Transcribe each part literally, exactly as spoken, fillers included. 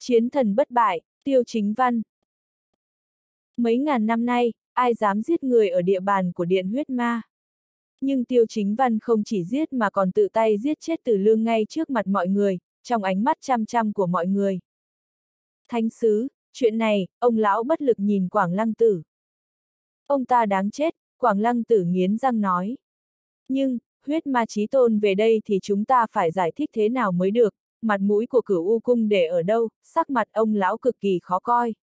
Chiến thần bất bại, Tiêu Chính Văn. Mấy ngàn năm nay, ai dám giết người ở địa bàn của Điện Huyết Ma. Nhưng Tiêu Chính Văn không chỉ giết mà còn tự tay giết chết Tử Lương ngay trước mặt mọi người, trong ánh mắt chăm chăm của mọi người. Thánh sứ, chuyện này, ông lão bất lực nhìn Quảng Lăng Tử. Ông ta đáng chết, Quảng Lăng Tử nghiến răng nói. Nhưng, huyết ma chí tôn về đây thì chúng ta phải giải thích thế nào mới được, mặt mũi của Cửu U Cung để ở đâu, sắc mặt ông lão cực kỳ khó coi.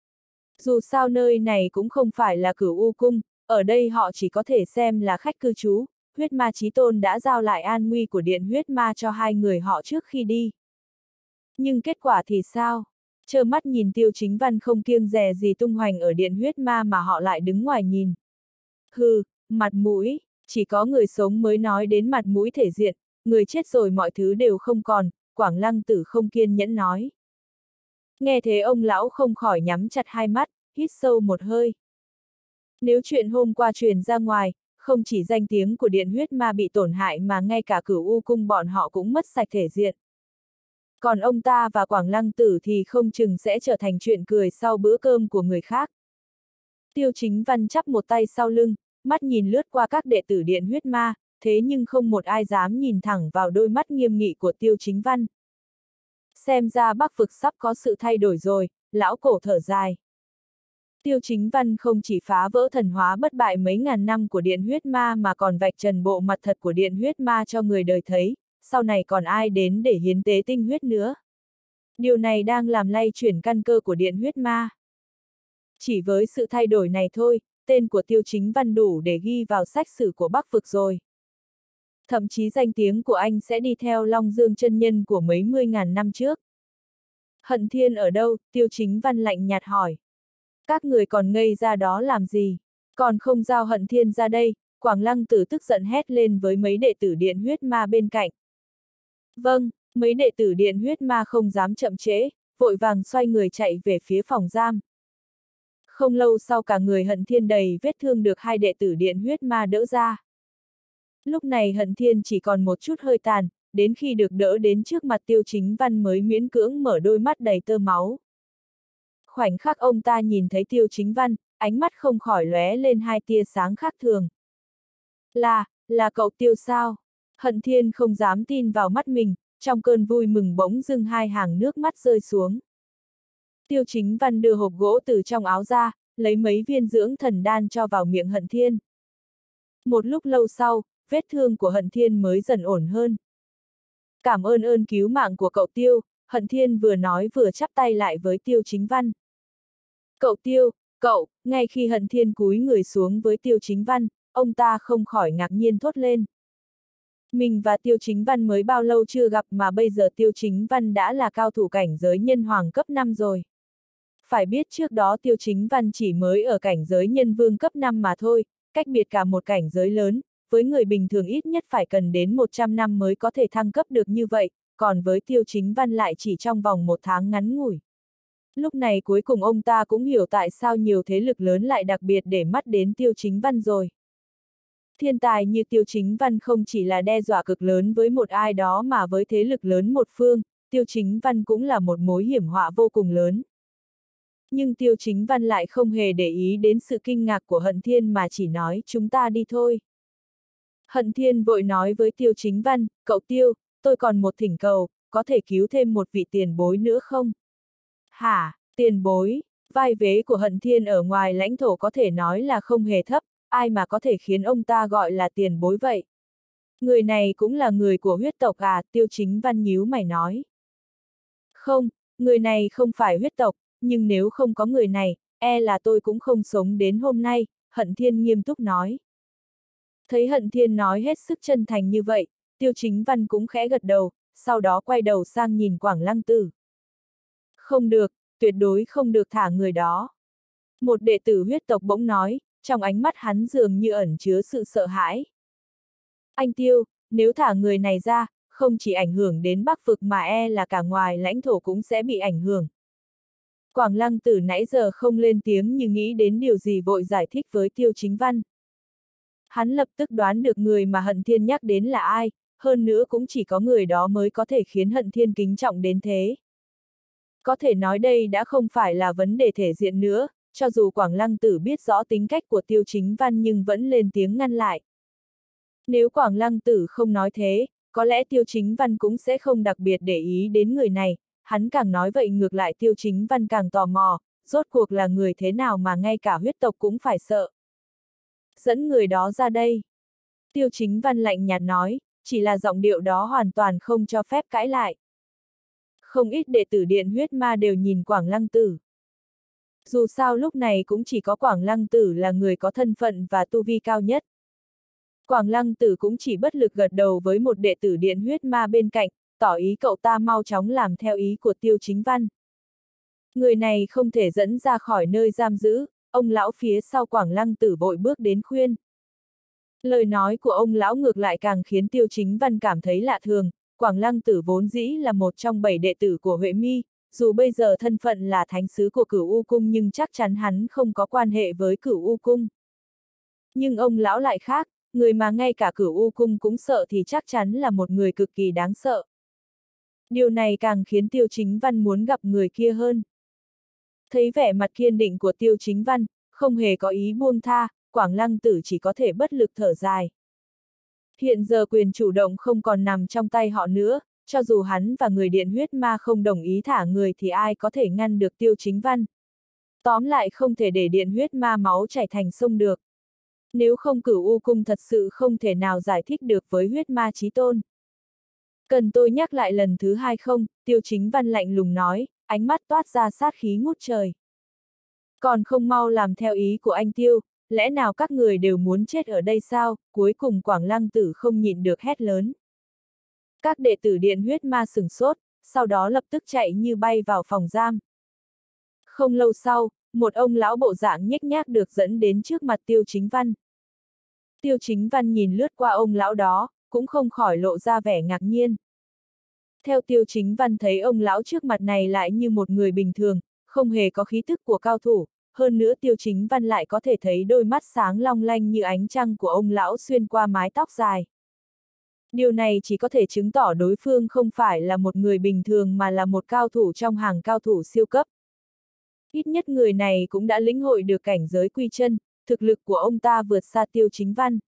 Dù sao nơi này cũng không phải là Cửu U Cung, ở đây họ chỉ có thể xem là khách cư trú, huyết ma chí tôn đã giao lại an nguy của điện huyết ma cho hai người họ trước khi đi. Nhưng kết quả thì sao? Trơ mắt nhìn Tiêu Chính Văn không kiêng dè gì tung hoành ở điện huyết ma mà họ lại đứng ngoài nhìn. Hừ, mặt mũi, chỉ có người sống mới nói đến mặt mũi thể diện, người chết rồi mọi thứ đều không còn, Quảng Lăng Tử không kiên nhẫn nói. Nghe thế ông lão không khỏi nhắm chặt hai mắt, hít sâu một hơi. Nếu chuyện hôm qua truyền ra ngoài, không chỉ danh tiếng của điện huyết ma bị tổn hại mà ngay cả Cửu U Cung bọn họ cũng mất sạch thể diện. Còn ông ta và Quảng Lăng Tử thì không chừng sẽ trở thành chuyện cười sau bữa cơm của người khác. Tiêu Chính Văn chắp một tay sau lưng, mắt nhìn lướt qua các đệ tử điện huyết ma, thế nhưng không một ai dám nhìn thẳng vào đôi mắt nghiêm nghị của Tiêu Chính Văn. Xem ra Bắc vực sắp có sự thay đổi rồi, lão cổ thở dài. Tiêu Chính Văn không chỉ phá vỡ thần hóa bất bại mấy ngàn năm của điện huyết ma mà còn vạch trần bộ mặt thật của điện huyết ma cho người đời thấy, sau này còn ai đến để hiến tế tinh huyết nữa. Điều này đang làm lay chuyển căn cơ của điện huyết ma. Chỉ với sự thay đổi này thôi, tên của Tiêu Chính Văn đủ để ghi vào sách sử của Bắc vực rồi. Thậm chí danh tiếng của anh sẽ đi theo Long Dương chân nhân của mấy mươi ngàn năm trước. Hận Thiên ở đâu? Tiêu Chính Văn lạnh nhạt hỏi. Các người còn ngây ra đó làm gì? Còn không giao Hận Thiên ra đây, Quảng Lăng Tử tức giận hét lên với mấy đệ tử điện huyết ma bên cạnh. Vâng, mấy đệ tử điện huyết ma không dám chậm trễ, vội vàng xoay người chạy về phía phòng giam. Không lâu sau cả người Hận Thiên đầy vết thương được hai đệ tử điện huyết ma đỡ ra. Lúc này Hận Thiên chỉ còn một chút hơi tàn, đến khi được đỡ đến trước mặt Tiêu Chính Văn mới miễn cưỡng mở đôi mắt đầy tơ máu. Khoảnh khắc ông ta nhìn thấy Tiêu Chính Văn, ánh mắt không khỏi lóe lên hai tia sáng khác thường. Là, là cậu Tiêu sao? Hận Thiên không dám tin vào mắt mình, trong cơn vui mừng bỗng dưng hai hàng nước mắt rơi xuống. Tiêu Chính Văn đưa hộp gỗ từ trong áo ra, lấy mấy viên dưỡng thần đan cho vào miệng Hận Thiên. Một lúc lâu sau, vết thương của Hận Thiên mới dần ổn hơn. Cảm ơn ơn cứu mạng của cậu Tiêu, Hận Thiên vừa nói vừa chắp tay lại với Tiêu Chính Văn. Cậu Tiêu, cậu, ngay khi Hận Thiên cúi người xuống với Tiêu Chính Văn, ông ta không khỏi ngạc nhiên thốt lên. Mình và Tiêu Chính Văn mới bao lâu chưa gặp mà bây giờ Tiêu Chính Văn đã là cao thủ cảnh giới nhân hoàng cấp năm rồi. Phải biết trước đó Tiêu Chính Văn chỉ mới ở cảnh giới nhân vương cấp năm mà thôi, cách biệt cả một cảnh giới lớn, với người bình thường ít nhất phải cần đến một trăm năm mới có thể thăng cấp được như vậy, còn với Tiêu Chính Văn lại chỉ trong vòng một tháng ngắn ngủi. Lúc này cuối cùng ông ta cũng hiểu tại sao nhiều thế lực lớn lại đặc biệt để mắt đến Tiêu Chính Văn rồi. Thiên tài như Tiêu Chính Văn không chỉ là đe dọa cực lớn với một ai đó mà với thế lực lớn một phương, Tiêu Chính Văn cũng là một mối hiểm họa vô cùng lớn. Nhưng Tiêu Chính Văn lại không hề để ý đến sự kinh ngạc của Hận Thiên mà chỉ nói chúng ta đi thôi. Hận Thiên vội nói với Tiêu Chính Văn, cậu Tiêu, tôi còn một thỉnh cầu, có thể cứu thêm một vị tiền bối nữa không? Hả, tiền bối? Vai vế của Hận Thiên ở ngoài lãnh thổ có thể nói là không hề thấp, ai mà có thể khiến ông ta gọi là tiền bối vậy? Người này cũng là người của huyết tộc à? Tiêu Chính Văn nhíu mày nói. Không, người này không phải huyết tộc, nhưng nếu không có người này, e là tôi cũng không sống đến hôm nay, Hận Thiên nghiêm túc nói. Thấy Hận Thiên nói hết sức chân thành như vậy, Tiêu Chính Văn cũng khẽ gật đầu, sau đó quay đầu sang nhìn Quảng Lăng Tử. Không được, tuyệt đối không được thả người đó. Một đệ tử huyết tộc bỗng nói, trong ánh mắt hắn dường như ẩn chứa sự sợ hãi. Anh Tiêu, nếu thả người này ra, không chỉ ảnh hưởng đến Bắc vực mà e là cả ngoài lãnh thổ cũng sẽ bị ảnh hưởng. Quảng Lăng Tử nãy giờ không lên tiếng như nghĩ đến điều gì vội giải thích với Tiêu Chính Văn. Hắn lập tức đoán được người mà Hận Thiên nhắc đến là ai, hơn nữa cũng chỉ có người đó mới có thể khiến Hận Thiên kính trọng đến thế. Có thể nói đây đã không phải là vấn đề thể diện nữa, cho dù Quảng Lăng Tử biết rõ tính cách của Tiêu Chính Văn nhưng vẫn lên tiếng ngăn lại. Nếu Quảng Lăng Tử không nói thế, có lẽ Tiêu Chính Văn cũng sẽ không đặc biệt để ý đến người này, hắn càng nói vậy ngược lại Tiêu Chính Văn càng tò mò, rốt cuộc là người thế nào mà ngay cả huyết tộc cũng phải sợ. Dẫn người đó ra đây. Tiêu Chính Văn lạnh nhạt nói, chỉ là giọng điệu đó hoàn toàn không cho phép cãi lại. Không ít đệ tử Điện Huyết Ma đều nhìn Quảng Lăng Tử. Dù sao lúc này cũng chỉ có Quảng Lăng Tử là người có thân phận và tu vi cao nhất. Quảng Lăng Tử cũng chỉ bất lực gật đầu với một đệ tử Điện Huyết Ma bên cạnh, tỏ ý cậu ta mau chóng làm theo ý của Tiêu Chính Văn. Người này không thể dẫn ra khỏi nơi giam giữ, ông lão phía sau Quảng Lăng Tử vội bước đến khuyên. Lời nói của ông lão ngược lại càng khiến Tiêu Chính Văn cảm thấy lạ thường, Quảng Lăng Tử vốn dĩ là một trong bảy đệ tử của Huệ Mi, dù bây giờ thân phận là thánh sứ của Cửu U Cung nhưng chắc chắn hắn không có quan hệ với Cửu U Cung. Nhưng ông lão lại khác, người mà ngay cả Cửu U Cung cũng sợ thì chắc chắn là một người cực kỳ đáng sợ. Điều này càng khiến Tiêu Chính Văn muốn gặp người kia hơn. Thấy vẻ mặt kiên định của Tiêu Chính Văn, không hề có ý buông tha, Quảng Lăng Tử chỉ có thể bất lực thở dài. Hiện giờ quyền chủ động không còn nằm trong tay họ nữa, cho dù hắn và người Điện Huyết Ma không đồng ý thả người thì ai có thể ngăn được Tiêu Chính Văn. Tóm lại không thể để Điện Huyết Ma máu chảy thành sông được. Nếu không Cửu U Cung thật sự không thể nào giải thích được với Huyết Ma Chí Tôn. Cần tôi nhắc lại lần thứ hai không? Tiêu Chính Văn lạnh lùng nói, ánh mắt toát ra sát khí ngút trời. Còn không mau làm theo ý của anh Tiêu, lẽ nào các người đều muốn chết ở đây sao? Cuối cùng Quảng Lăng Tử không nhịn được hét lớn. Các đệ tử Điện Huyết Ma sửng sốt, sau đó lập tức chạy như bay vào phòng giam. Không lâu sau, một ông lão bộ dạng nhếch nhác được dẫn đến trước mặt Tiêu Chính Văn. Tiêu Chính Văn nhìn lướt qua ông lão đó, cũng không khỏi lộ ra vẻ ngạc nhiên. Theo Tiêu Chính Văn thấy ông lão trước mặt này lại như một người bình thường, không hề có khí thức của cao thủ, hơn nữa Tiêu Chính Văn lại có thể thấy đôi mắt sáng long lanh như ánh trăng của ông lão xuyên qua mái tóc dài. Điều này chỉ có thể chứng tỏ đối phương không phải là một người bình thường mà là một cao thủ trong hàng cao thủ siêu cấp. Ít nhất người này cũng đã lĩnh hội được cảnh giới quy chân, thực lực của ông ta vượt xa Tiêu Chính Văn.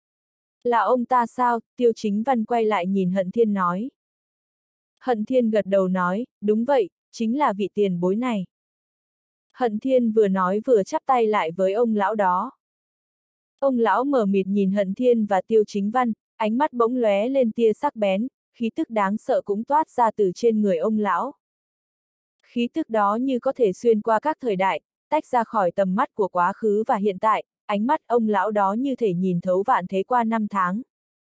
Là ông ta sao? Tiêu Chính Văn quay lại nhìn Hận Thiên nói. Hận Thiên gật đầu nói, đúng vậy, chính là vị tiền bối này. Hận Thiên vừa nói vừa chắp tay lại với ông lão đó. Ông lão mờ mịt nhìn Hận Thiên và Tiêu Chính Văn, ánh mắt bỗng lóe lên tia sắc bén, khí tức đáng sợ cũng toát ra từ trên người ông lão. Khí tức đó như có thể xuyên qua các thời đại, tách ra khỏi tầm mắt của quá khứ và hiện tại, ánh mắt ông lão đó như thể nhìn thấu vạn thế qua năm tháng.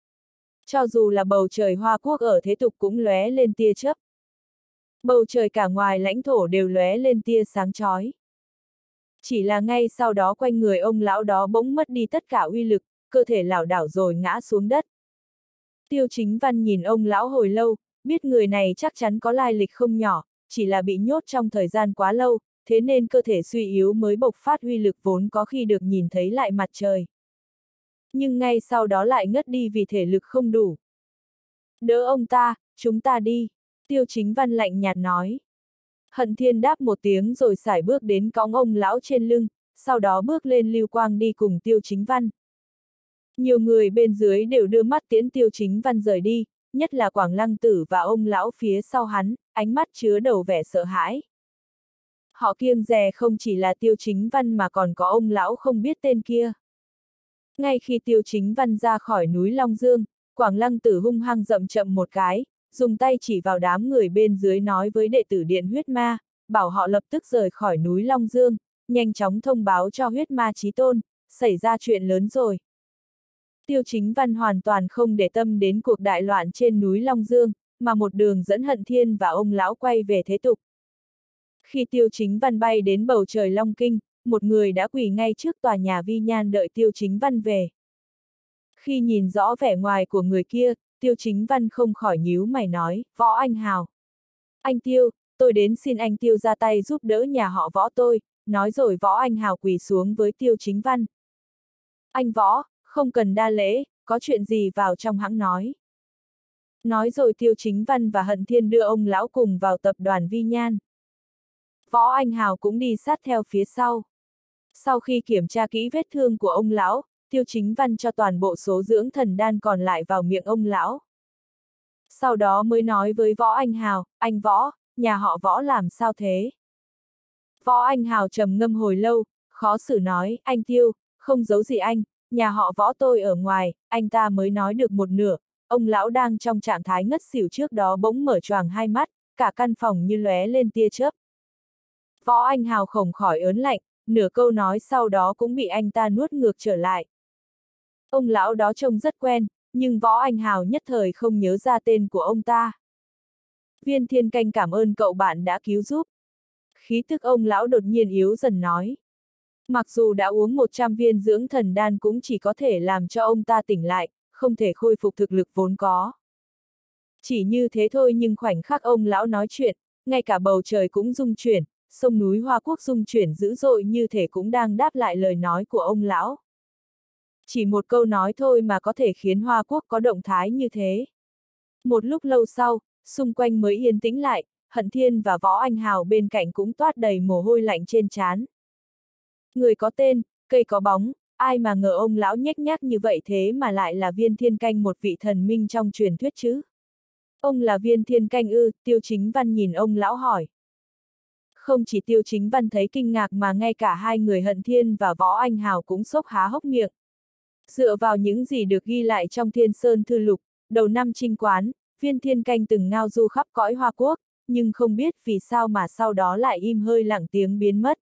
Cho dù là bầu trời Hoa Quốc ở thế tục cũng lóe lên tia chớp. Bầu trời cả ngoài lãnh thổ đều lóe lên tia sáng chói. Chỉ là ngay sau đó quanh người ông lão đó bỗng mất đi tất cả uy lực, cơ thể lảo đảo rồi ngã xuống đất. Tiêu Chính Văn nhìn ông lão hồi lâu, biết người này chắc chắn có lai lịch không nhỏ, chỉ là bị nhốt trong thời gian quá lâu, thế nên cơ thể suy yếu mới bộc phát uy lực vốn có khi được nhìn thấy lại mặt trời. Nhưng ngay sau đó lại ngất đi vì thể lực không đủ. Đỡ ông ta, chúng ta đi, Tiêu Chính Văn lạnh nhạt nói. Hận Thiên đáp một tiếng rồi sải bước đến cõng ông lão trên lưng, sau đó bước lên lưu quang đi cùng Tiêu Chính Văn. Nhiều người bên dưới đều đưa mắt tiễn Tiêu Chính Văn rời đi, nhất là Quảng Lăng Tử và ông lão phía sau hắn, ánh mắt chứa đầu vẻ sợ hãi. Họ kiêng dè không chỉ là Tiêu Chính Văn mà còn có ông lão không biết tên kia. Ngay khi Tiêu Chính Văn ra khỏi núi Long Dương, Quảng Lăng Tử hung hăng dậm chậm một cái, dùng tay chỉ vào đám người bên dưới nói với đệ tử Điện Huyết Ma, bảo họ lập tức rời khỏi núi Long Dương, nhanh chóng thông báo cho Huyết Ma Chí Tôn, xảy ra chuyện lớn rồi. Tiêu Chính Văn hoàn toàn không để tâm đến cuộc đại loạn trên núi Long Dương, mà một đường dẫn Hận Thiên và ông lão quay về thế tục. Khi Tiêu Chính Văn bay đến bầu trời Long Kinh, một người đã quỳ ngay trước tòa nhà Vi Nhan đợi Tiêu Chính Văn về. Khi nhìn rõ vẻ ngoài của người kia, Tiêu Chính Văn không khỏi nhíu mày nói, Võ Anh Hào. Anh Tiêu, tôi đến xin anh Tiêu ra tay giúp đỡ nhà họ Võ tôi, nói rồi Võ Anh Hào quỳ xuống với Tiêu Chính Văn. Anh Võ, không cần đa lễ, có chuyện gì vào trong hãng nói. Nói rồi Tiêu Chính Văn và Hận Thiên đưa ông lão cùng vào tập đoàn Vi Nhan. Võ Anh Hào cũng đi sát theo phía sau. Sau khi kiểm tra kỹ vết thương của ông lão, Tiêu Chính Văn cho toàn bộ số dưỡng thần đan còn lại vào miệng ông lão. Sau đó mới nói với Võ Anh Hào, anh Võ, nhà họ Võ làm sao thế? Võ Anh Hào trầm ngâm hồi lâu, khó xử nói, anh Tiêu, không giấu gì anh, nhà họ Võ tôi ở ngoài, anh ta mới nói được một nửa, ông lão đang trong trạng thái ngất xỉu trước đó bỗng mở choàng hai mắt, cả căn phòng như lóe lên tia chớp. Võ Anh Hào không khỏi ớn lạnh, nửa câu nói sau đó cũng bị anh ta nuốt ngược trở lại. Ông lão đó trông rất quen, nhưng Võ Anh Hào nhất thời không nhớ ra tên của ông ta. Viên Thiên Canh cảm ơn cậu bạn đã cứu giúp. Khí tức ông lão đột nhiên yếu dần nói. Mặc dù đã uống một trăm viên dưỡng thần đan cũng chỉ có thể làm cho ông ta tỉnh lại, không thể khôi phục thực lực vốn có. Chỉ như thế thôi nhưng khoảnh khắc ông lão nói chuyện, ngay cả bầu trời cũng rung chuyển, sông núi Hoa Quốc rung chuyển dữ dội như thể cũng đang đáp lại lời nói của ông lão. Chỉ một câu nói thôi mà có thể khiến Hoa Quốc có động thái như thế. Một lúc lâu sau, xung quanh mới yên tĩnh lại, Hận Thiên và Võ Anh Hào bên cạnh cũng toát đầy mồ hôi lạnh trên trán. Người có tên, cây có bóng, ai mà ngờ ông lão nhếch nhác như vậy thế mà lại là Viên Thiên Canh, một vị thần minh trong truyền thuyết chứ. Ông là Viên Thiên Canh ư? Tiêu Chính Văn nhìn ông lão hỏi. Không chỉ Tiêu Chính Văn thấy kinh ngạc mà ngay cả hai người Hận Thiên và Võ Anh Hào cũng sốc há hốc miệng. Dựa vào những gì được ghi lại trong Thiên Sơn Thư Lục, đầu năm chinh quán, Viên Thiên Canh từng ngao du khắp cõi Hoa Quốc, nhưng không biết vì sao mà sau đó lại im hơi lặng tiếng biến mất.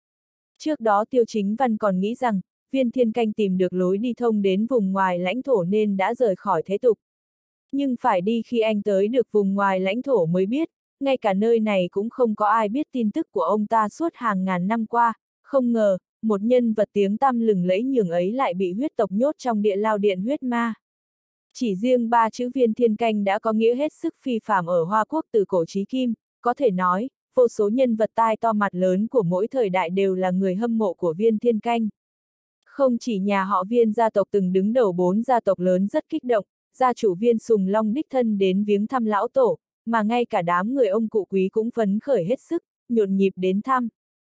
Trước đó Tiêu Chính Văn còn nghĩ rằng, Viên Thiên Canh tìm được lối đi thông đến vùng ngoài lãnh thổ nên đã rời khỏi thế tục. Nhưng phải đi khi anh tới được vùng ngoài lãnh thổ mới biết, ngay cả nơi này cũng không có ai biết tin tức của ông ta suốt hàng ngàn năm qua, không ngờ, một nhân vật tiếng tăm lừng lẫy nhường ấy lại bị huyết tộc nhốt trong địa lao điện huyết ma. Chỉ riêng ba chữ Viên Thiên Canh đã có nghĩa hết sức phi phàm ở Hoa Quốc từ cổ chí kim, có thể nói, vô số nhân vật tai to mặt lớn của mỗi thời đại đều là người hâm mộ của Viên Thiên Canh. Không chỉ nhà họ Viên gia tộc từng đứng đầu bốn gia tộc lớn rất kích động, gia chủ Viên Sùng Long đích thân đến viếng thăm lão tổ, mà ngay cả đám người ông cụ quý cũng phấn khởi hết sức, nhộn nhịp đến thăm.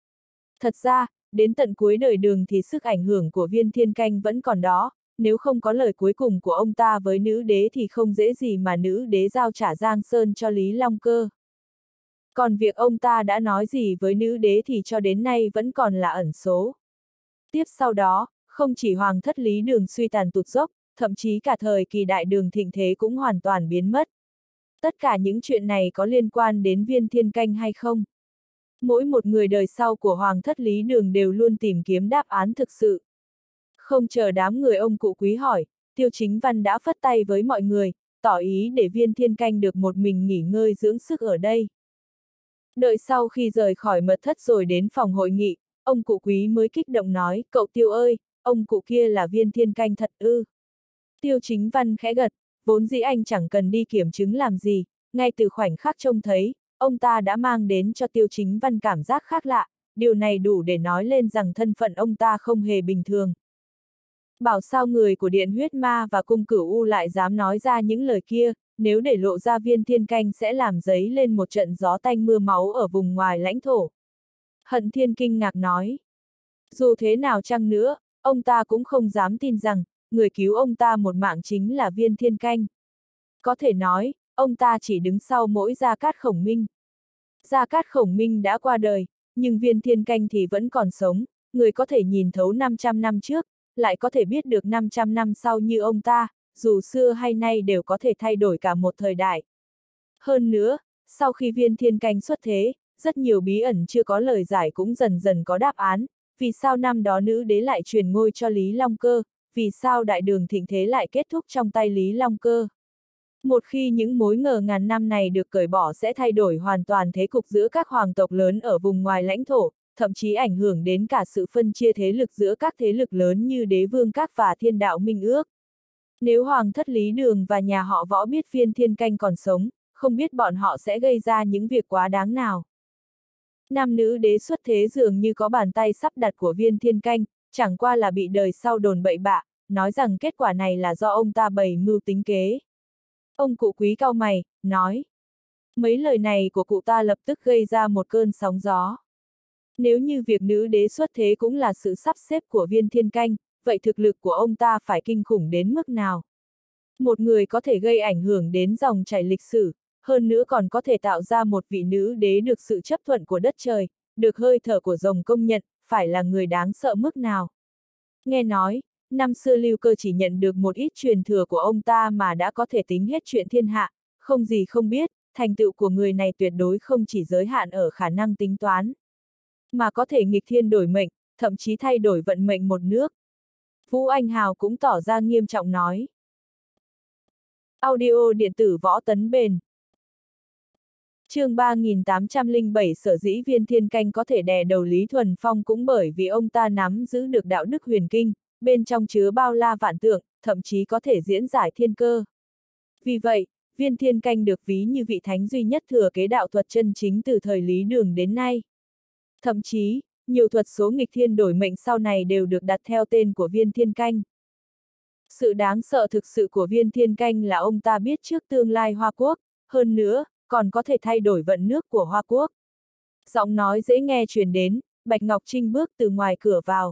Thật ra, đến tận cuối đời Đường thì sức ảnh hưởng của Viên Thiên Canh vẫn còn đó, nếu không có lời cuối cùng của ông ta với nữ đế thì không dễ gì mà nữ đế giao trả Giang Sơn cho Lý Long Cơ. Còn việc ông ta đã nói gì với nữ đế thì cho đến nay vẫn còn là ẩn số. Tiếp sau đó, không chỉ hoàng thất Lý Đường suy tàn tụt dốc, thậm chí cả thời kỳ đại đường thịnh thế cũng hoàn toàn biến mất. Tất cả những chuyện này có liên quan đến Viên Thiên Canh hay không? Mỗi một người đời sau của hoàng thất Lý Đường đều luôn tìm kiếm đáp án thực sự. Không chờ đám người ông cụ quý hỏi, Tiêu Chính Văn đã phất tay với mọi người, tỏ ý để Viên Thiên Canh được một mình nghỉ ngơi dưỡng sức ở đây. Đợi sau khi rời khỏi mật thất rồi đến phòng hội nghị, ông cụ quý mới kích động nói, cậu Tiêu ơi, ông cụ kia là Viên Thiên Canh thật ư? Tiêu Chính Văn khẽ gật, vốn dĩ anh chẳng cần đi kiểm chứng làm gì, ngay từ khoảnh khắc trông thấy, ông ta đã mang đến cho Tiêu Chính Văn cảm giác khác lạ, điều này đủ để nói lên rằng thân phận ông ta không hề bình thường. Bảo sao người của Điện Huyết Ma và Cung Cửu U lại dám nói ra những lời kia, nếu để lộ ra Viên Thiên Canh sẽ làm dấy lên một trận gió tanh mưa máu ở vùng ngoài lãnh thổ. Hận Thiên kinh ngạc nói. Dù thế nào chăng nữa, ông ta cũng không dám tin rằng, người cứu ông ta một mạng chính là Viên Thiên Canh. Có thể nói, ông ta chỉ đứng sau mỗi Gia Cát Khổng Minh. Gia Cát Khổng Minh đã qua đời, nhưng Viên Thiên Canh thì vẫn còn sống, người có thể nhìn thấu năm trăm năm trước, lại có thể biết được năm trăm năm sau như ông ta, dù xưa hay nay đều có thể thay đổi cả một thời đại. Hơn nữa, sau khi Viên Thiên Canh xuất thế, rất nhiều bí ẩn chưa có lời giải cũng dần dần có đáp án, vì sao năm đó nữ đế lại truyền ngôi cho Lý Long Cơ, vì sao đại đường thịnh thế lại kết thúc trong tay Lý Long Cơ. Một khi những mối ngờ ngàn năm này được cởi bỏ sẽ thay đổi hoàn toàn thế cục giữa các hoàng tộc lớn ở vùng ngoài lãnh thổ, thậm chí ảnh hưởng đến cả sự phân chia thế lực giữa các thế lực lớn như Đế Vương Các và Thiên Đạo Minh Ước. Nếu hoàng thất Lý Đường và nhà họ Võ biết Viên Thiên Canh còn sống, không biết bọn họ sẽ gây ra những việc quá đáng nào. Nam nữ đế xuất thế dường như có bàn tay sắp đặt của Viên Thiên Canh, chẳng qua là bị đời sau đồn bậy bạ, nói rằng kết quả này là do ông ta bày mưu tính kế. Ông cụ quý cau mày, nói. Mấy lời này của cụ ta lập tức gây ra một cơn sóng gió. Nếu như việc nữ đế xuất thế cũng là sự sắp xếp của Viên Thiên Canh, vậy thực lực của ông ta phải kinh khủng đến mức nào? Một người có thể gây ảnh hưởng đến dòng chảy lịch sử, hơn nữa còn có thể tạo ra một vị nữ đế được sự chấp thuận của đất trời, được hơi thở của rồng công nhận, phải là người đáng sợ mức nào? Nghe nói, năm xưa Lưu Cơ chỉ nhận được một ít truyền thừa của ông ta mà đã có thể tính hết chuyện thiên hạ, không gì không biết, thành tựu của người này tuyệt đối không chỉ giới hạn ở khả năng tính toán, mà có thể nghịch thiên đổi mệnh, thậm chí thay đổi vận mệnh một nước. Vũ Anh Hào cũng tỏ ra nghiêm trọng nói. Audio điện tử Võ Tấn Bền. Chương ba nghìn tám trăm lẻ bảy sở dĩ Viên Thiên Canh có thể đè đầu Lý Thuần Phong cũng bởi vì ông ta nắm giữ được đạo đức huyền kinh, bên trong chứa bao la vạn tượng, thậm chí có thể diễn giải thiên cơ. Vì vậy, Viên Thiên Canh được ví như vị thánh duy nhất thừa kế đạo thuật chân chính từ thời Lý Đường đến nay. Thậm chí, nhiều thuật số nghịch thiên đổi mệnh sau này đều được đặt theo tên của Viên Thiên Canh. Sự đáng sợ thực sự của Viên Thiên Canh là ông ta biết trước tương lai Hoa Quốc, hơn nữa, còn có thể thay đổi vận nước của Hoa Quốc. Giọng nói dễ nghe truyền đến, Bạch Ngọc Trinh bước từ ngoài cửa vào.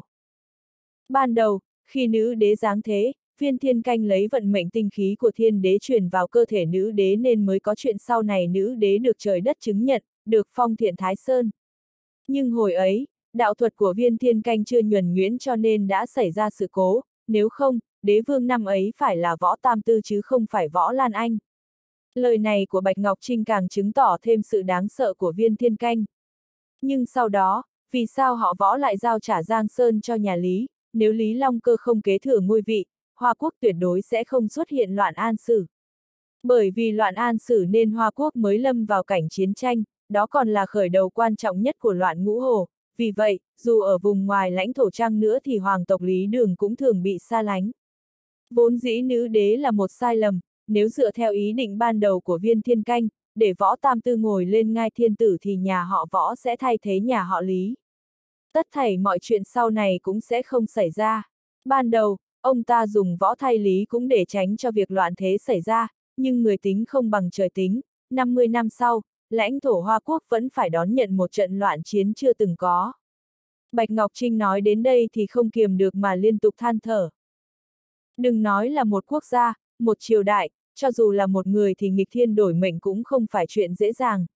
Ban đầu, khi nữ đế giáng thế, Viên Thiên Canh lấy vận mệnh tinh khí của thiên đế truyền vào cơ thể nữ đế nên mới có chuyện sau này nữ đế được trời đất chứng nhận, được phong Thiện Thái Sơn. Nhưng hồi ấy, đạo thuật của Viên Thiên Canh chưa nhuần nhuyễn cho nên đã xảy ra sự cố, nếu không, đế vương năm ấy phải là Võ Tam Tư chứ không phải Võ Lan Anh. Lời này của Bạch Ngọc Trinh càng chứng tỏ thêm sự đáng sợ của Viên Thiên Canh. Nhưng sau đó, vì sao họ Võ lại giao trả Giang Sơn cho nhà Lý, nếu Lý Long Cơ không kế thừa ngôi vị, Hoa Quốc tuyệt đối sẽ không xuất hiện loạn an sử. Bởi vì loạn an sử nên Hoa Quốc mới lâm vào cảnh chiến tranh, đó còn là khởi đầu quan trọng nhất của loạn ngũ hồ, vì vậy, dù ở vùng ngoài lãnh thổ Trang nữa thì hoàng tộc Lý Đường cũng thường bị xa lánh. Vốn dĩ nữ đế là một sai lầm, nếu dựa theo ý định ban đầu của Viên Thiên Canh, để Võ Tam Tư ngồi lên ngai thiên tử thì nhà họ Võ sẽ thay thế nhà họ Lý. Tất thảy mọi chuyện sau này cũng sẽ không xảy ra. Ban đầu, ông ta dùng Võ thay Lý cũng để tránh cho việc loạn thế xảy ra, nhưng người tính không bằng trời tính, năm mươi năm sau, lãnh thổ Hoa Quốc vẫn phải đón nhận một trận loạn chiến chưa từng có. Bạch Ngọc Trinh nói đến đây thì không kiềm được mà liên tục than thở. Đừng nói là một quốc gia, một triều đại, cho dù là một người thì nghịch thiên đổi mệnh cũng không phải chuyện dễ dàng.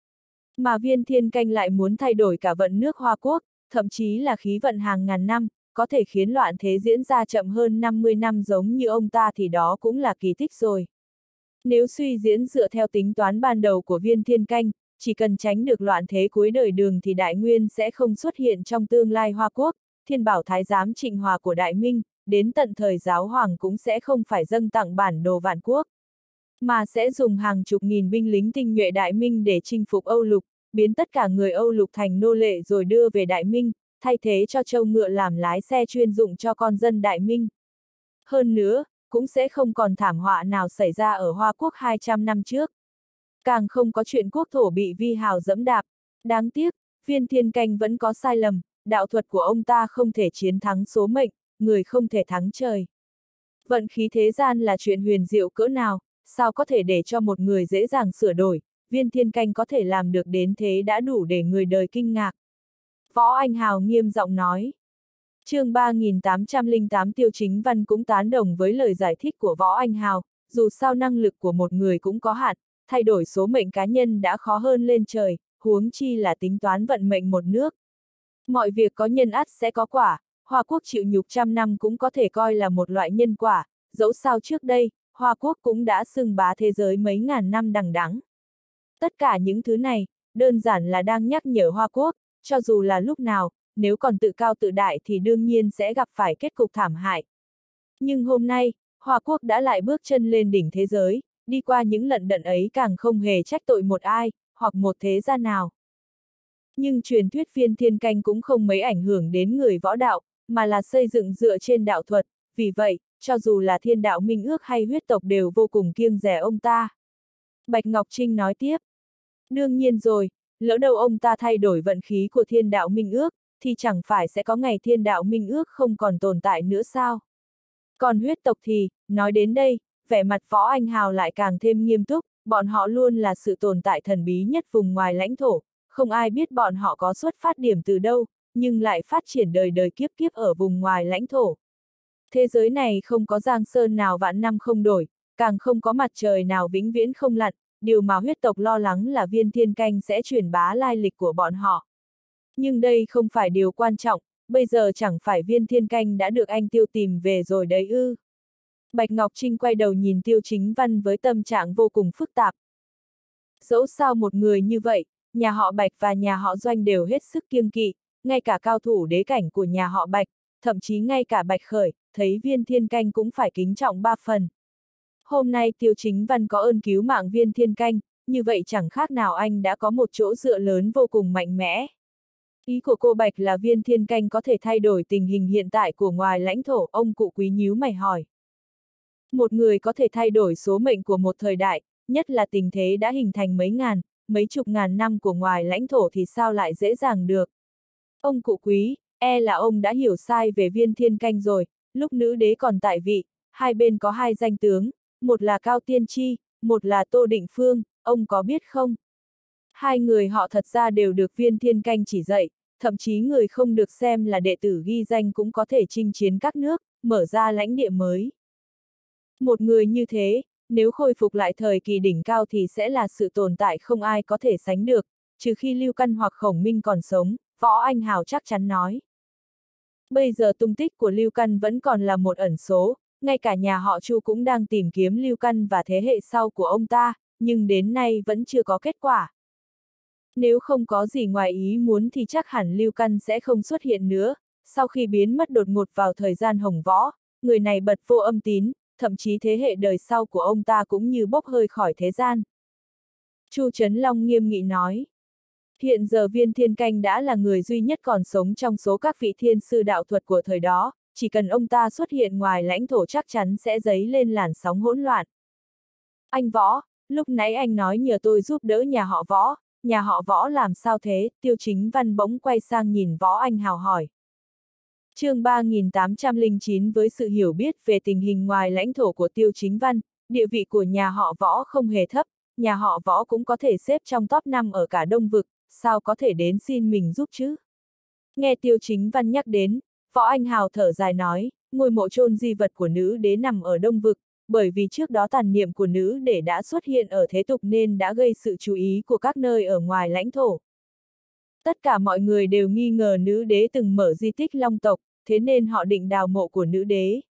Mà Viên Thiên Canh lại muốn thay đổi cả vận nước Hoa Quốc, thậm chí là khí vận hàng ngàn năm, có thể khiến loạn thế diễn ra chậm hơn năm mươi năm giống như ông ta thì đó cũng là kỳ tích rồi. Nếu suy diễn dựa theo tính toán ban đầu của Viên Thiên Canh, chỉ cần tránh được loạn thế cuối đời Đường thì Đại Nguyên sẽ không xuất hiện trong tương lai Hoa Quốc, Thiên Bảo Thái giám Trịnh Hòa của Đại Minh, đến tận thời giáo hoàng cũng sẽ không phải dâng tặng bản đồ vạn quốc, mà sẽ dùng hàng chục nghìn binh lính tinh nhuệ Đại Minh để chinh phục Âu Lục, biến tất cả người Âu Lục thành nô lệ rồi đưa về Đại Minh, thay thế cho trâu ngựa làm lái xe chuyên dụng cho con dân Đại Minh. Hơn nữa, cũng sẽ không còn thảm họa nào xảy ra ở Hoa Quốc hai trăm năm trước. Càng không có chuyện quốc thổ bị vi hào dẫm đạp. Đáng tiếc, Viên Thiên Canh vẫn có sai lầm, đạo thuật của ông ta không thể chiến thắng số mệnh, người không thể thắng trời. Vận khí thế gian là chuyện huyền diệu cỡ nào, sao có thể để cho một người dễ dàng sửa đổi, Viên Thiên Canh có thể làm được đến thế đã đủ để người đời kinh ngạc. Võ Anh Hào nghiêm giọng nói. Chương ba nghìn tám trăm lẻ tám Tiêu Chính Văn cũng tán đồng với lời giải thích của Võ Anh Hào, dù sao năng lực của một người cũng có hạn, thay đổi số mệnh cá nhân đã khó hơn lên trời, huống chi là tính toán vận mệnh một nước. Mọi việc có nhân ắt sẽ có quả, Hoa Quốc chịu nhục trăm năm cũng có thể coi là một loại nhân quả, dẫu sao trước đây, Hoa Quốc cũng đã xưng bá thế giới mấy ngàn năm đằng đẵng. Tất cả những thứ này, đơn giản là đang nhắc nhở Hoa Quốc, cho dù là lúc nào, nếu còn tự cao tự đại thì đương nhiên sẽ gặp phải kết cục thảm hại. Nhưng hôm nay, Hoa Quốc đã lại bước chân lên đỉnh thế giới, đi qua những lận đận ấy càng không hề trách tội một ai, hoặc một thế gia nào. Nhưng truyền thuyết Viên Thiên Canh cũng không mấy ảnh hưởng đến người võ đạo, mà là xây dựng dựa trên đạo thuật, vì vậy, cho dù là Thiên Đạo Minh Ước hay huyết tộc đều vô cùng kiêng dè ông ta. Bạch Ngọc Trinh nói tiếp. Đương nhiên rồi, lỡ đâu ông ta thay đổi vận khí của Thiên Đạo Minh Ước, thì chẳng phải sẽ có ngày Thiên Đạo Minh Ước không còn tồn tại nữa sao? Còn huyết tộc thì, nói đến đây, vẻ mặt Võ Anh Hào lại càng thêm nghiêm túc, bọn họ luôn là sự tồn tại thần bí nhất vùng ngoài lãnh thổ, không ai biết bọn họ có xuất phát điểm từ đâu, nhưng lại phát triển đời đời kiếp kiếp ở vùng ngoài lãnh thổ. Thế giới này không có giang sơn nào vạn năm không đổi, càng không có mặt trời nào vĩnh viễn không lặn, điều mà huyết tộc lo lắng là Viên Thiên Canh sẽ truyền bá lai lịch của bọn họ. Nhưng đây không phải điều quan trọng, bây giờ chẳng phải Viên Thiên Canh đã được anh Tiêu tìm về rồi đấy ư. Bạch Ngọc Trinh quay đầu nhìn Tiêu Chính Văn với tâm trạng vô cùng phức tạp. Dẫu sao một người như vậy, nhà họ Bạch và nhà họ Doanh đều hết sức kiêng kỵ, ngay cả cao thủ đế cảnh của nhà họ Bạch, thậm chí ngay cả Bạch Khởi, thấy Viên Thiên Canh cũng phải kính trọng ba phần. Hôm nay Tiêu Chính Văn có ơn cứu mạng Viên Thiên Canh, như vậy chẳng khác nào anh đã có một chỗ dựa lớn vô cùng mạnh mẽ. Ý của cô Bạch là Viên Thiên Canh có thể thay đổi tình hình hiện tại của ngoài lãnh thổ, ông cụ Quý nhíu mày hỏi. Một người có thể thay đổi số mệnh của một thời đại, nhất là tình thế đã hình thành mấy ngàn, mấy chục ngàn năm của ngoài lãnh thổ thì sao lại dễ dàng được. Ông cụ Quý, e là ông đã hiểu sai về Viên Thiên Canh rồi, lúc nữ đế còn tại vị, hai bên có hai danh tướng, một là Cao Tiên Tri, một là Tô Định Phương, ông có biết không? Hai người họ thật ra đều được Viên Thiên Canh chỉ dạy, thậm chí người không được xem là đệ tử ghi danh cũng có thể chinh chiến các nước, mở ra lãnh địa mới. Một người như thế, nếu khôi phục lại thời kỳ đỉnh cao thì sẽ là sự tồn tại không ai có thể sánh được, trừ khi Lưu Căn hoặc Khổng Minh còn sống, Võ Anh Hào chắc chắn nói. Bây giờ tung tích của Lưu Căn vẫn còn là một ẩn số, ngay cả nhà họ Chu cũng đang tìm kiếm Lưu Căn và thế hệ sau của ông ta, nhưng đến nay vẫn chưa có kết quả. Nếu không có gì ngoài ý muốn thì chắc hẳn Lưu Căn sẽ không xuất hiện nữa, sau khi biến mất đột ngột vào thời gian hồng võ, người này bật vô âm tín, thậm chí thế hệ đời sau của ông ta cũng như bốc hơi khỏi thế gian. Chu Trấn Long nghiêm nghị nói. Hiện giờ Viên Thiên Canh đã là người duy nhất còn sống trong số các vị thiên sư đạo thuật của thời đó, chỉ cần ông ta xuất hiện ngoài lãnh thổ chắc chắn sẽ dấy lên làn sóng hỗn loạn. Anh Võ, lúc nãy anh nói nhờ tôi giúp đỡ nhà họ Võ, nhà họ Võ làm sao thế? Tiêu Chính Văn bỗng quay sang nhìn Võ Anh Hào hỏi. Chương ba nghìn tám trăm lẻ chín. Với sự hiểu biết về tình hình ngoài lãnh thổ của Tiêu Chính Văn, địa vị của nhà họ Võ không hề thấp, nhà họ Võ cũng có thể xếp trong top năm ở cả Đông Vực, sao có thể đến xin mình giúp chứ? Nghe Tiêu Chính Văn nhắc đến, Võ Anh Hào thở dài nói, ngôi mộ chôn di vật của nữ đế nằm ở Đông Vực, bởi vì trước đó tàn niệm của nữ đế đã xuất hiện ở thế tục nên đã gây sự chú ý của các nơi ở ngoài lãnh thổ. Tất cả mọi người đều nghi ngờ nữ đế từng mở di tích Long tộc, thế nên họ định đào mộ của nữ đế.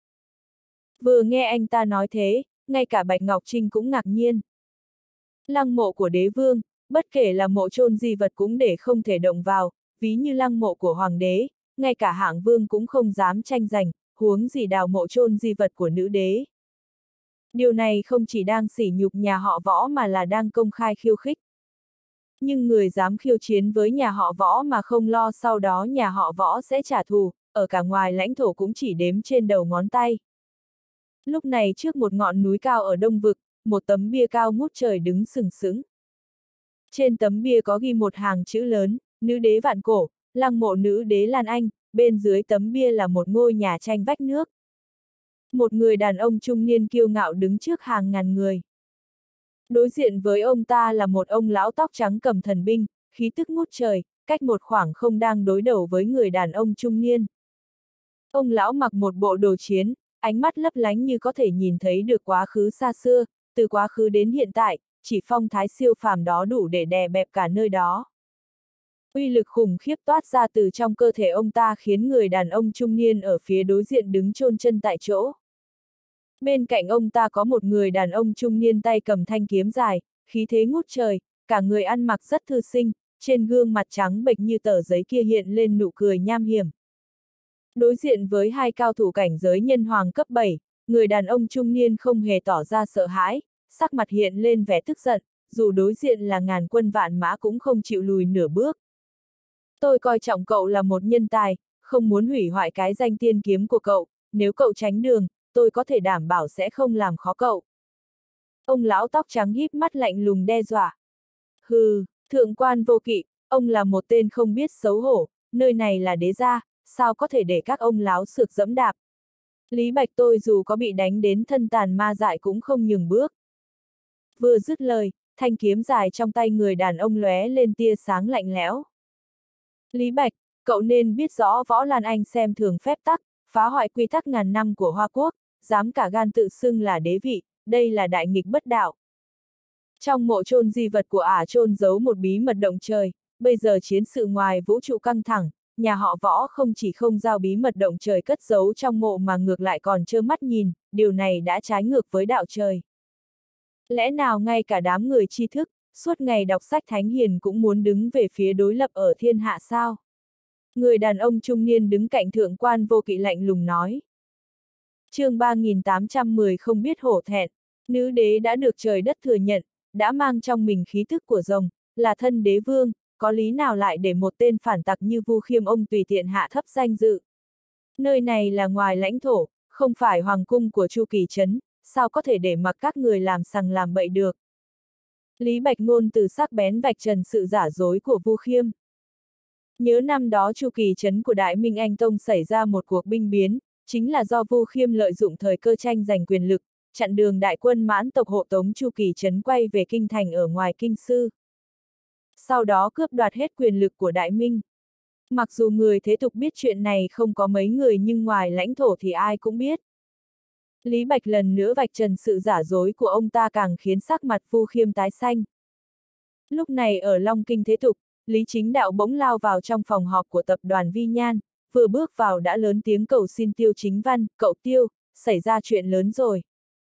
Vừa nghe anh ta nói thế, ngay cả Bạch Ngọc Trinh cũng ngạc nhiên. Lăng mộ của đế vương, bất kể là mộ chôn di vật cũng để không thể động vào, ví như lăng mộ của hoàng đế, ngay cả hạng vương cũng không dám tranh giành, huống gì đào mộ chôn di vật của nữ đế. Điều này không chỉ đang sỉ nhục nhà họ Võ mà là đang công khai khiêu khích. Nhưng người dám khiêu chiến với nhà họ Võ mà không lo sau đó nhà họ Võ sẽ trả thù, ở cả ngoài lãnh thổ cũng chỉ đếm trên đầu ngón tay. Lúc này trước một ngọn núi cao ở Đông Vực, một tấm bia cao ngút trời đứng sừng sững. Trên tấm bia có ghi một hàng chữ lớn, nữ đế vạn cổ, lăng mộ nữ đế Lan Anh, bên dưới tấm bia là một ngôi nhà tranh vách nước. Một người đàn ông trung niên kiêu ngạo đứng trước hàng ngàn người. Đối diện với ông ta là một ông lão tóc trắng cầm thần binh, khí tức ngút trời, cách một khoảng không đang đối đầu với người đàn ông trung niên. Ông lão mặc một bộ đồ chiến, ánh mắt lấp lánh như có thể nhìn thấy được quá khứ xa xưa, từ quá khứ đến hiện tại, chỉ phong thái siêu phàm đó đủ để đè bẹp cả nơi đó. Uy lực khủng khiếp toát ra từ trong cơ thể ông ta khiến người đàn ông trung niên ở phía đối diện đứng chôn chân tại chỗ. Bên cạnh ông ta có một người đàn ông trung niên tay cầm thanh kiếm dài, khí thế ngút trời, cả người ăn mặc rất thư sinh, trên gương mặt trắng bệch như tờ giấy kia hiện lên nụ cười nham hiểm. Đối diện với hai cao thủ cảnh giới nhân hoàng cấp bảy, người đàn ông trung niên không hề tỏ ra sợ hãi, sắc mặt hiện lên vẻ tức giận, dù đối diện là ngàn quân vạn mã cũng không chịu lùi nửa bước. Tôi coi trọng cậu là một nhân tài, không muốn hủy hoại cái danh tiên kiếm của cậu, nếu cậu tránh đường, tôi có thể đảm bảo sẽ không làm khó cậu. Ông lão tóc trắng híp mắt lạnh lùng đe dọa. Hừ, thượng quan vô kỵ, ông là một tên không biết xấu hổ, nơi này là đế gia, sao có thể để các ông láo xược dẫm đạp. Lý Bạch tôi dù có bị đánh đến thân tàn ma dại cũng không nhường bước. Vừa dứt lời, thanh kiếm dài trong tay người đàn ông lóe lên tia sáng lạnh lẽo. Lý Bạch, cậu nên biết rõ Võ Lan Anh xem thường phép tắc, phá hoại quy tắc ngàn năm của Hoa Quốc, dám cả gan tự xưng là đế vị, đây là đại nghịch bất đạo. Trong mộ chôn di vật của ả chôn giấu một bí mật động trời, bây giờ chiến sự ngoài vũ trụ căng thẳng, nhà họ Võ không chỉ không giao bí mật động trời cất giấu trong mộ mà ngược lại còn trơ mắt nhìn, điều này đã trái ngược với đạo trời. Lẽ nào ngay cả đám người tri thức, suốt ngày đọc sách thánh hiền cũng muốn đứng về phía đối lập ở thiên hạ sao? Người đàn ông trung niên đứng cạnh thượng quan Vô Kỵ lạnh lùng nói. chương ba nghìn tám trăm mười không biết hổ thẹn, nữ đế đã được trời đất thừa nhận, đã mang trong mình khí thức của rồng, là thân đế vương, có lý nào lại để một tên phản tặc như Vu Khiêm ông tùy tiện hạ thấp danh dự. Nơi này là ngoài lãnh thổ, không phải hoàng cung của Chu Kỳ Trấn, sao có thể để mặc các người làm sằng làm bậy được. Lý Bạch ngôn từ sắc bén vạch trần sự giả dối của Vu Khiêm. Nhớ năm đó Chu Kỳ Trấn của Đại Minh Anh Tông xảy ra một cuộc binh biến, chính là do Vu Khiêm lợi dụng thời cơ tranh giành quyền lực, chặn đường đại quân Mãn tộc hộ tống Chu Kỳ Trấn quay về kinh thành ở ngoài kinh sư. Sau đó cướp đoạt hết quyền lực của Đại Minh. Mặc dù người thế tục biết chuyện này không có mấy người nhưng ngoài lãnh thổ thì ai cũng biết. Lý Bạch lần nữa vạch trần sự giả dối của ông ta càng khiến sắc mặt Vu Khiêm tái xanh. Lúc này ở Long Kinh thế tục, Lý Chính Đạo bỗng lao vào trong phòng họp của tập đoàn Vi Nhan, vừa bước vào đã lớn tiếng cầu xin Tiêu Chính Văn, cậu Tiêu, xảy ra chuyện lớn rồi.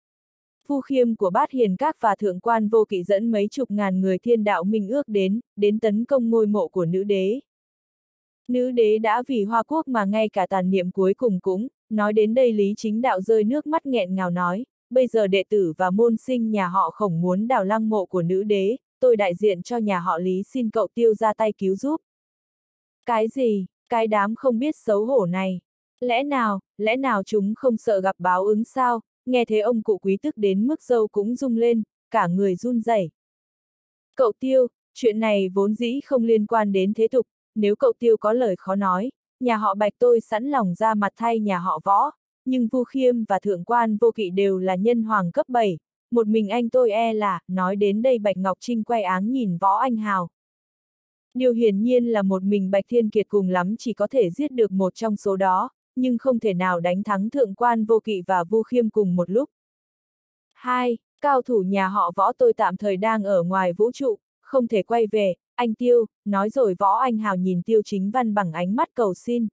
Vu Khiêm của Bát Hiền Các và Thượng quan Vô Kỵ dẫn mấy chục ngàn người thiên đạo minh ước đến, đến tấn công ngôi mộ của nữ đế. Nữ đế đã vì Hoa Quốc mà ngay cả tàn niệm cuối cùng cũng, nói đến đây Lý Chính Đạo rơi nước mắt nghẹn ngào nói, bây giờ đệ tử và môn sinh nhà họ Khổng muốn đào lăng mộ của nữ đế, tôi đại diện cho nhà họ Lý xin cậu Tiêu ra tay cứu giúp. Cái gì, cái đám không biết xấu hổ này, lẽ nào, lẽ nào chúng không sợ gặp báo ứng sao, nghe thế ông cụ quý tức đến mức râu cũng rung lên, cả người run rẩy. Cậu Tiêu, chuyện này vốn dĩ không liên quan đến thế tục, nếu cậu Tiêu có lời khó nói, nhà họ Bạch tôi sẵn lòng ra mặt thay nhà họ Võ, nhưng Vu Khiêm và Thượng quan Vô Kỵ đều là nhân hoàng cấp bảy, một mình anh tôi e là, nói đến đây Bạch Ngọc Trinh quay áng nhìn Võ Anh Hào. Điều hiển nhiên là một mình Bạch Thiên Kiệt cùng lắm chỉ có thể giết được một trong số đó, nhưng không thể nào đánh thắng Thượng quan Vô Kỵ và Vu Khiêm cùng một lúc. Hai, cao thủ nhà họ Võ tôi tạm thời đang ở ngoài vũ trụ, không thể quay về, anh Tiêu, nói rồi Võ Anh Hào nhìn Tiêu Chính Văn bằng ánh mắt cầu xin.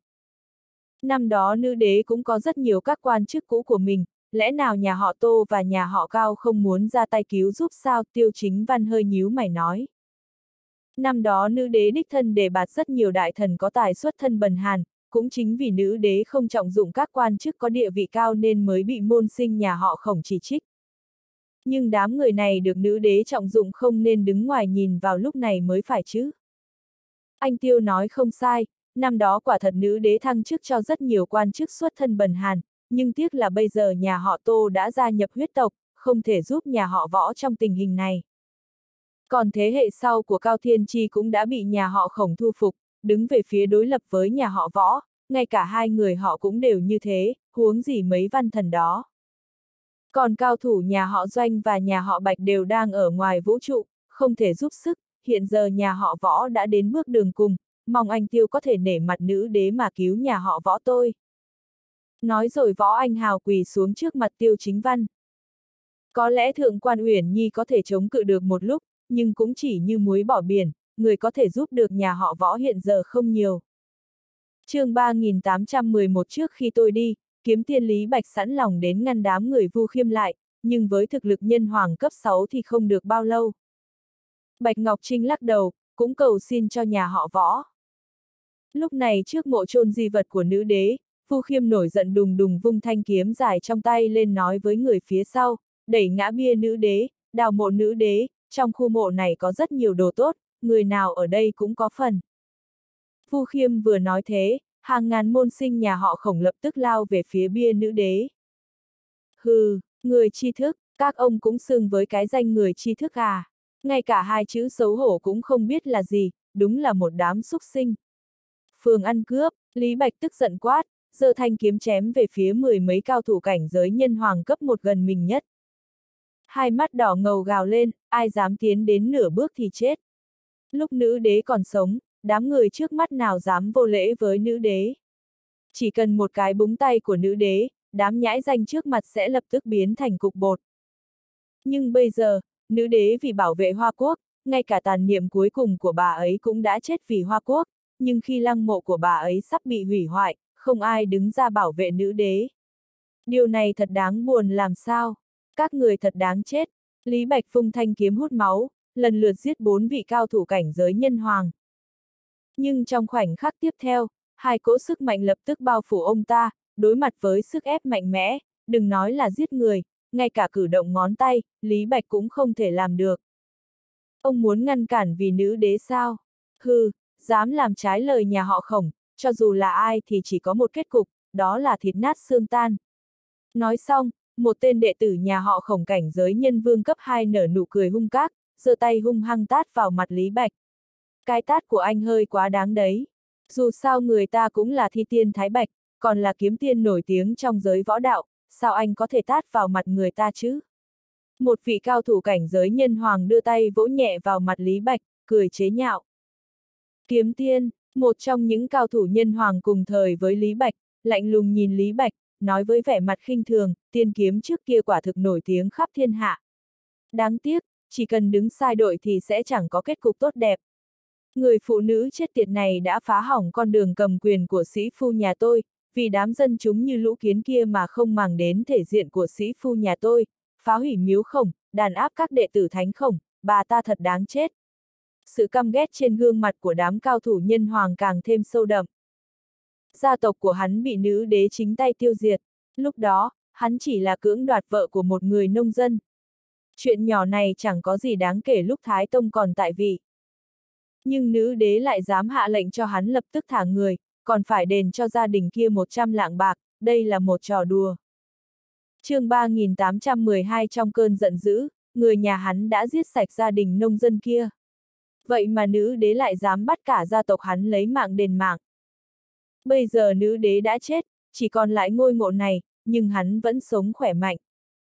Năm đó nữ đế cũng có rất nhiều các quan chức cũ của mình, lẽ nào nhà họ Tô và nhà họ Cao không muốn ra tay cứu giúp sao? Tiêu Chính Văn hơi nhíu mày nói. Năm đó nữ đế đích thân đề bạt rất nhiều đại thần có tài xuất thân bần hàn, cũng chính vì nữ đế không trọng dụng các quan chức có địa vị cao nên mới bị môn sinh nhà họ Khổng chỉ trích. Nhưng đám người này được nữ đế trọng dụng không nên đứng ngoài nhìn vào lúc này mới phải chứ. Anh Tiêu nói không sai, năm đó quả thật nữ đế thăng chức cho rất nhiều quan chức xuất thân bần hàn, nhưng tiếc là bây giờ nhà họ Tô đã gia nhập huyết tộc, không thể giúp nhà họ Võ trong tình hình này. Còn thế hệ sau của Cao Thiên Chi cũng đã bị nhà họ Khổng thu phục, đứng về phía đối lập với nhà họ Võ, ngay cả hai người họ cũng đều như thế, huống gì mấy văn thần đó. Còn cao thủ nhà họ Doanh và nhà họ Bạch đều đang ở ngoài vũ trụ, không thể giúp sức, hiện giờ nhà họ Võ đã đến bước đường cùng, mong anh Tiêu có thể nể mặt nữ đế mà cứu nhà họ Võ tôi. Nói rồi Võ Anh Hào quỳ xuống trước mặt Tiêu Chính Văn. Có lẽ Thượng quan Uyển Nhi có thể chống cự được một lúc, nhưng cũng chỉ như muối bỏ biển, người có thể giúp được nhà họ Võ hiện giờ không nhiều. chương ba nghìn tám trăm mười một trước khi tôi đi, Kiếm Tiên Lý Bạch sẵn lòng đến ngăn đám người Vu Khiêm lại, nhưng với thực lực nhân hoàng cấp sáu thì không được bao lâu. Bạch Ngọc Trinh lắc đầu, cũng cầu xin cho nhà họ Võ. Lúc này trước mộ chôn di vật của nữ đế, Vu Khiêm nổi giận đùng đùng vung thanh kiếm dài trong tay lên nói với người phía sau, đẩy ngã bia nữ đế, đào mộ nữ đế, trong khu mộ này có rất nhiều đồ tốt, người nào ở đây cũng có phần. Vu Khiêm vừa nói thế, hàng ngàn môn sinh nhà họ Khổng lập tức lao về phía bia nữ đế. Hừ, người tri thức, các ông cũng xưng với cái danh người tri thức à? Ngay cả hai chữ xấu hổ cũng không biết là gì, đúng là một đám súc sinh. Phường ăn cướp, Lý Bạch tức giận quát, giơ thanh kiếm chém về phía mười mấy cao thủ cảnh giới nhân hoàng cấp một gần mình nhất. Hai mắt đỏ ngầu gào lên, ai dám tiến đến nửa bước thì chết. Lúc nữ đế còn sống, đám người trước mắt nào dám vô lễ với nữ đế. Chỉ cần một cái búng tay của nữ đế, đám nhãi danh trước mặt sẽ lập tức biến thành cục bột. Nhưng bây giờ, nữ đế vì bảo vệ Hoa Quốc, ngay cả tàn niệm cuối cùng của bà ấy cũng đã chết vì Hoa Quốc, nhưng khi lăng mộ của bà ấy sắp bị hủy hoại, không ai đứng ra bảo vệ nữ đế. Điều này thật đáng buồn làm sao? Các người thật đáng chết. Lý Bạch vung thanh kiếm hút máu, lần lượt giết bốn vị cao thủ cảnh giới nhân hoàng. Nhưng trong khoảnh khắc tiếp theo, hai cỗ sức mạnh lập tức bao phủ ông ta, đối mặt với sức ép mạnh mẽ, đừng nói là giết người, ngay cả cử động ngón tay, Lý Bạch cũng không thể làm được. Ông muốn ngăn cản vì nữ đế sao? Hừ, dám làm trái lời nhà họ Khổng, cho dù là ai thì chỉ có một kết cục, đó là thịt nát xương tan. Nói xong, một tên đệ tử nhà họ Khổng cảnh giới nhân vương cấp hai nở nụ cười hung cát, giơ tay hung hăng tát vào mặt Lý Bạch. Cái tát của anh hơi quá đáng đấy. Dù sao người ta cũng là thi tiên Thái Bạch, còn là kiếm tiên nổi tiếng trong giới võ đạo, sao anh có thể tát vào mặt người ta chứ? Một vị cao thủ cảnh giới nhân hoàng đưa tay vỗ nhẹ vào mặt Lý Bạch, cười chế nhạo. Kiếm tiên, một trong những cao thủ nhân hoàng cùng thời với Lý Bạch, lạnh lùng nhìn Lý Bạch, nói với vẻ mặt khinh thường, tiên kiếm trước kia quả thực nổi tiếng khắp thiên hạ. Đáng tiếc, chỉ cần đứng sai đội thì sẽ chẳng có kết cục tốt đẹp. Người phụ nữ chết tiệt này đã phá hỏng con đường cầm quyền của sĩ phu nhà tôi, vì đám dân chúng như lũ kiến kia mà không màng đến thể diện của sĩ phu nhà tôi, phá hủy miếu Khổng, đàn áp các đệ tử thánh Khổng, bà ta thật đáng chết. Sự căm ghét trên gương mặt của đám cao thủ nhân hoàng càng thêm sâu đậm. Gia tộc của hắn bị nữ đế chính tay tiêu diệt, lúc đó, hắn chỉ là cưỡng đoạt vợ của một người nông dân. Chuyện nhỏ này chẳng có gì đáng kể lúc Thái Tông còn tại vị. Nhưng nữ đế lại dám hạ lệnh cho hắn lập tức thả người, còn phải đền cho gia đình kia một trăm lạng bạc, đây là một trò đùa. chương ba nghìn tám trăm mười hai trong cơn giận dữ, người nhà hắn đã giết sạch gia đình nông dân kia. Vậy mà nữ đế lại dám bắt cả gia tộc hắn lấy mạng đền mạng. Bây giờ nữ đế đã chết, chỉ còn lại ngôi mộ này, nhưng hắn vẫn sống khỏe mạnh.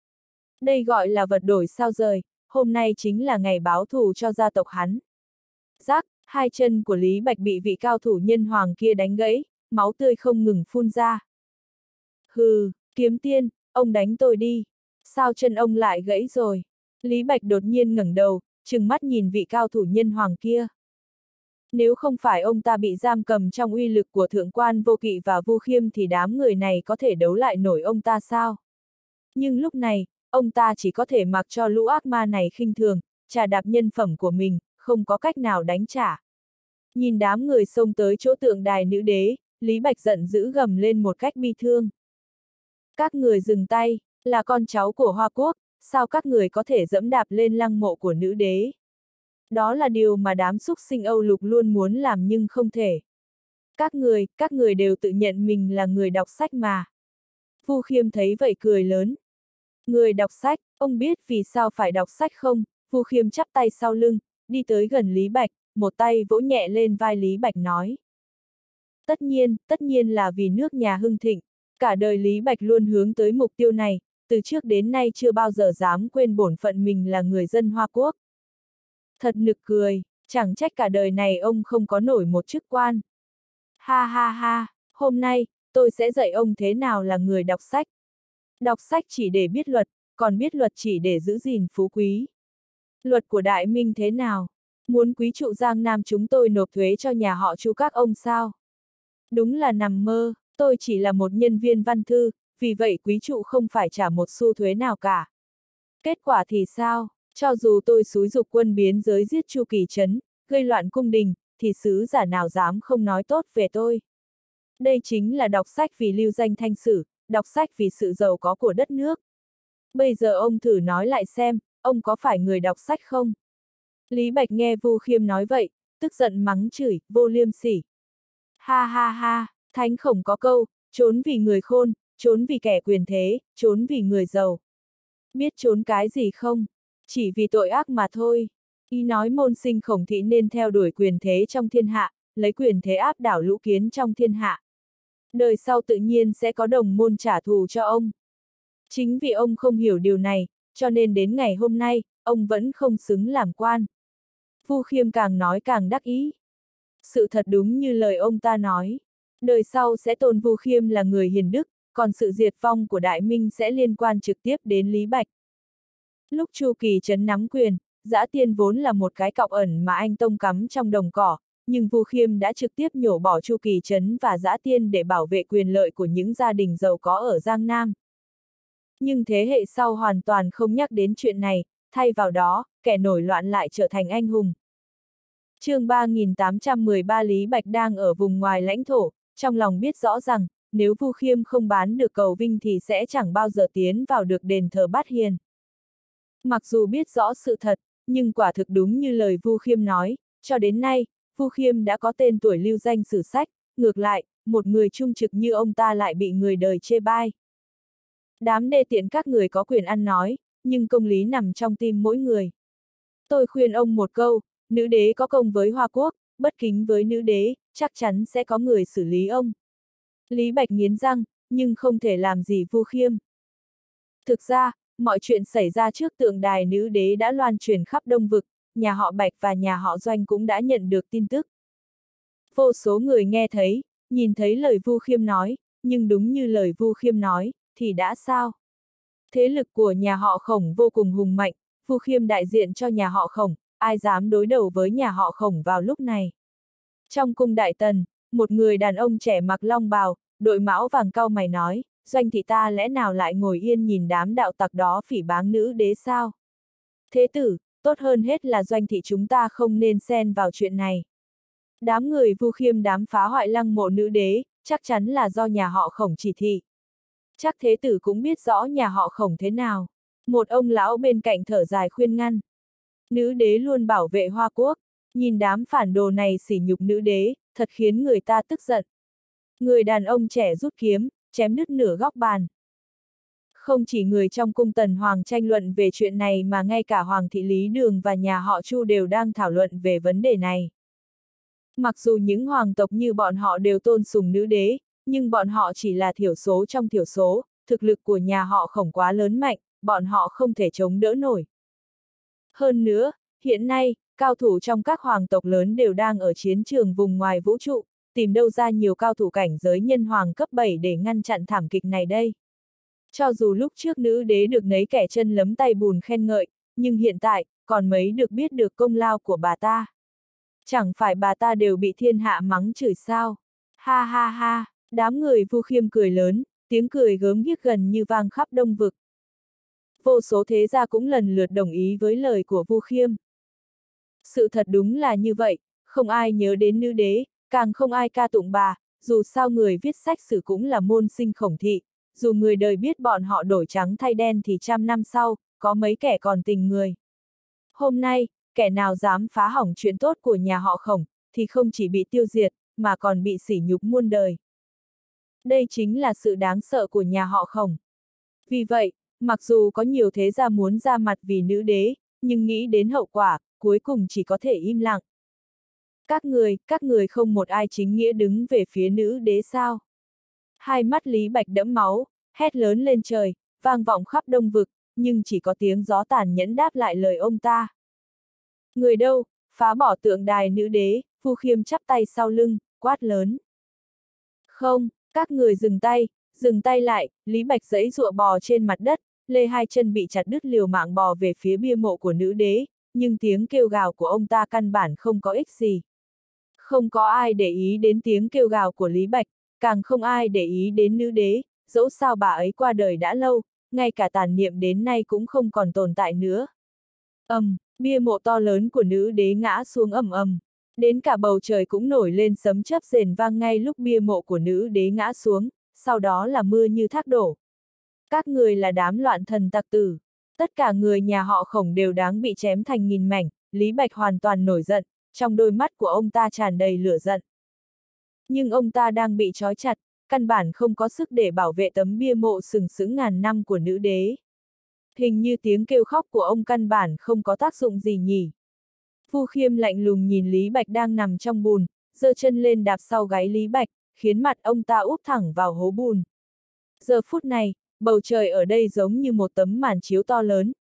Đây gọi là vật đổi sao rời, hôm nay chính là ngày báo thù cho gia tộc hắn. Rắc, hai chân của Lý Bạch bị vị cao thủ nhân hoàng kia đánh gãy, máu tươi không ngừng phun ra. Hừ, kiếm tiên, ông đánh tôi đi. Sao chân ông lại gãy rồi? Lý Bạch đột nhiên ngẩng đầu, trừng mắt nhìn vị cao thủ nhân hoàng kia. Nếu không phải ông ta bị giam cầm trong uy lực của Thượng Quan Vô Kỵ và Vu Khiêm thì đám người này có thể đấu lại nổi ông ta sao? Nhưng lúc này, ông ta chỉ có thể mặc cho lũ ác ma này khinh thường, trà đạp nhân phẩm của mình, không có cách nào đánh trả. Nhìn đám người xông tới chỗ tượng đài nữ đế, Lý Bạch giận dữ gầm lên một cách bi thương. Các người dừng tay, là con cháu của Hoa Quốc, sao các người có thể dẫm đạp lên lăng mộ của nữ đế? Đó là điều mà đám súc sinh Âu Lục luôn muốn làm nhưng không thể. Các người, các người đều tự nhận mình là người đọc sách mà. Vu Khiêm thấy vậy cười lớn. Người đọc sách, ông biết vì sao phải đọc sách không? Vu Khiêm chắp tay sau lưng, đi tới gần Lý Bạch, một tay vỗ nhẹ lên vai Lý Bạch nói. Tất nhiên, tất nhiên là vì nước nhà hưng thịnh, cả đời Lý Bạch luôn hướng tới mục tiêu này, từ trước đến nay chưa bao giờ dám quên bổn phận mình là người dân Hoa Quốc. Thật nực cười, chẳng trách cả đời này ông không có nổi một chức quan. Ha ha ha, hôm nay, tôi sẽ dạy ông thế nào là người đọc sách. Đọc sách chỉ để biết luật, còn biết luật chỉ để giữ gìn phú quý. Luật của Đại Minh thế nào? Muốn quý trụ Giang Nam chúng tôi nộp thuế cho nhà họ Chu các ông sao? Đúng là nằm mơ, tôi chỉ là một nhân viên văn thư, vì vậy quý trụ không phải trả một xu thuế nào cả. Kết quả thì sao? Cho dù tôi xúi giục quân biến giới giết Chu Kỳ Trấn, gây loạn cung đình, thì sứ giả nào dám không nói tốt về tôi. Đây chính là đọc sách vì lưu danh thanh sử, đọc sách vì sự giàu có của đất nước. Bây giờ ông thử nói lại xem, ông có phải người đọc sách không? Lý Bạch nghe Vu Khiêm nói vậy, tức giận mắng chửi, vô liêm sỉ. Ha ha ha, Thánh Khổng có câu, trốn vì người khôn, trốn vì kẻ quyền thế, trốn vì người giàu. Biết trốn cái gì không? Chỉ vì tội ác mà thôi. Ý nói môn sinh Khổng thị nên theo đuổi quyền thế trong thiên hạ, lấy quyền thế áp đảo lũ kiến trong thiên hạ. Đời sau tự nhiên sẽ có đồng môn trả thù cho ông. Chính vì ông không hiểu điều này, cho nên đến ngày hôm nay, ông vẫn không xứng làm quan. Vu Khiêm càng nói càng đắc ý. Sự thật đúng như lời ông ta nói. Đời sau sẽ tôn Vu Khiêm là người hiền đức, còn sự diệt vong của Đại Minh sẽ liên quan trực tiếp đến Lý Bạch. Lúc Chu Kỳ Trấn nắm quyền, Dã Tiên vốn là một cái cọc ẩn mà anh Tông cắm trong đồng cỏ, nhưng Vu Khiêm đã trực tiếp nhổ bỏ Chu Kỳ Trấn và Dã Tiên để bảo vệ quyền lợi của những gia đình giàu có ở Giang Nam. Nhưng thế hệ sau hoàn toàn không nhắc đến chuyện này, thay vào đó, kẻ nổi loạn lại trở thành anh hùng. Chương ba nghìn tám trăm mười ba Lý Bạch đang ở vùng ngoài lãnh thổ, trong lòng biết rõ rằng, nếu Vu Khiêm không bán được cầu Vinh thì sẽ chẳng bao giờ tiến vào được đền thờ Bát Hiền. Mặc dù biết rõ sự thật, nhưng quả thực đúng như lời Vu Khiêm nói, cho đến nay, Vu Khiêm đã có tên tuổi lưu danh sử sách, ngược lại, một người trung trực như ông ta lại bị người đời chê bai. Đám đê tiện các người có quyền ăn nói, nhưng công lý nằm trong tim mỗi người. Tôi khuyên ông một câu, nữ đế có công với Hoa Quốc, bất kính với nữ đế, chắc chắn sẽ có người xử lý ông. Lý Bạch nghiến răng, nhưng không thể làm gì Vu Khiêm. Thực ra, mọi chuyện xảy ra trước tượng đài nữ đế đã loan truyền khắp Đông Vực, nhà họ Bạch và nhà họ Doanh cũng đã nhận được tin tức. Vô số người nghe thấy, nhìn thấy lời Vu Khiêm nói, nhưng đúng như lời Vu Khiêm nói, thì đã sao? Thế lực của nhà họ Khổng vô cùng hùng mạnh, Vu Khiêm đại diện cho nhà họ Khổng, ai dám đối đầu với nhà họ Khổng vào lúc này? Trong cung đại tần, một người đàn ông trẻ mặc long bào, đội mão vàng cau mày nói, Doanh thị ta lẽ nào lại ngồi yên nhìn đám đạo tặc đó phỉ báng nữ đế sao? Thế tử, tốt hơn hết là Doanh thị chúng ta không nên xen vào chuyện này. Đám người Vu Khiêm đám phá hoại lăng mộ nữ đế, chắc chắn là do nhà họ Khổng chỉ thị. Chắc thế tử cũng biết rõ nhà họ Khổng thế nào. Một ông lão bên cạnh thở dài khuyên ngăn. Nữ đế luôn bảo vệ Hoa Quốc, nhìn đám phản đồ này sỉ nhục nữ đế, thật khiến người ta tức giận. Người đàn ông trẻ rút kiếm, chém đứt nửa góc bàn. Không chỉ người trong cung Tần Hoàng tranh luận về chuyện này mà ngay cả Hoàng thị Lý Đường và nhà họ Chu đều đang thảo luận về vấn đề này. Mặc dù những hoàng tộc như bọn họ đều tôn sùng nữ đế, nhưng bọn họ chỉ là thiểu số trong thiểu số, thực lực của nhà họ Khổng quá lớn mạnh, bọn họ không thể chống đỡ nổi. Hơn nữa, hiện nay, cao thủ trong các hoàng tộc lớn đều đang ở chiến trường vùng ngoài vũ trụ, tìm đâu ra nhiều cao thủ cảnh giới nhân hoàng cấp bảy để ngăn chặn thảm kịch này đây. Cho dù lúc trước nữ đế được nấy kẻ chân lấm tay bùn khen ngợi, nhưng hiện tại, còn mấy được biết được công lao của bà ta. Chẳng phải bà ta đều bị thiên hạ mắng chửi sao? Ha ha ha, đám người Vu Khiêm cười lớn, tiếng cười gớm ghiếc gần như vang khắp Đông Vực. Vô số thế gia cũng lần lượt đồng ý với lời của Vu Khiêm. Sự thật đúng là như vậy, không ai nhớ đến nữ đế, càng không ai ca tụng bà, dù sao người viết sách sử cũng là môn sinh Khổng thị, dù người đời biết bọn họ đổi trắng thay đen thì trăm năm sau, có mấy kẻ còn tình người. Hôm nay, kẻ nào dám phá hỏng chuyện tốt của nhà họ Khổng, thì không chỉ bị tiêu diệt, mà còn bị sỉ nhục muôn đời. Đây chính là sự đáng sợ của nhà họ Khổng. Vì vậy, mặc dù có nhiều thế gia muốn ra mặt vì nữ đế, nhưng nghĩ đến hậu quả, cuối cùng chỉ có thể im lặng. Các người, các người không một ai chính nghĩa đứng về phía nữ đế sao? Hai mắt Lý Bạch đẫm máu, hét lớn lên trời, vang vọng khắp Đông Vực, nhưng chỉ có tiếng gió tàn nhẫn đáp lại lời ông ta. Người đâu, phá bỏ tượng đài nữ đế, Vu Khiêm chắp tay sau lưng, quát lớn. Không, các người dừng tay, dừng tay lại, Lý Bạch giãy giụa bò trên mặt đất, lê hai chân bị chặt đứt liều mạng bò về phía bia mộ của nữ đế, nhưng tiếng kêu gào của ông ta căn bản không có ích gì. Không có ai để ý đến tiếng kêu gào của Lý Bạch, càng không ai để ý đến nữ đế, dẫu sao bà ấy qua đời đã lâu, ngay cả tàn niệm đến nay cũng không còn tồn tại nữa. Ầm, um, bia mộ to lớn của nữ đế ngã xuống ầm ầm, đến cả bầu trời cũng nổi lên sấm chớp rền vang ngay lúc bia mộ của nữ đế ngã xuống, sau đó là mưa như thác đổ. Các người là đám loạn thần tặc tử, tất cả người nhà họ Khổng đều đáng bị chém thành nghìn mảnh, Lý Bạch hoàn toàn nổi giận, trong đôi mắt của ông ta tràn đầy lửa giận. Nhưng ông ta đang bị trói chặt, căn bản không có sức để bảo vệ tấm bia mộ sừng sững ngàn năm của nữ đế. Hình như tiếng kêu khóc của ông căn bản không có tác dụng gì nhỉ. Vu Khiêm lạnh lùng nhìn Lý Bạch đang nằm trong bùn, giơ chân lên đạp sau gáy Lý Bạch, khiến mặt ông ta úp thẳng vào hố bùn. Giờ phút này, bầu trời ở đây giống như một tấm màn chiếu to lớn,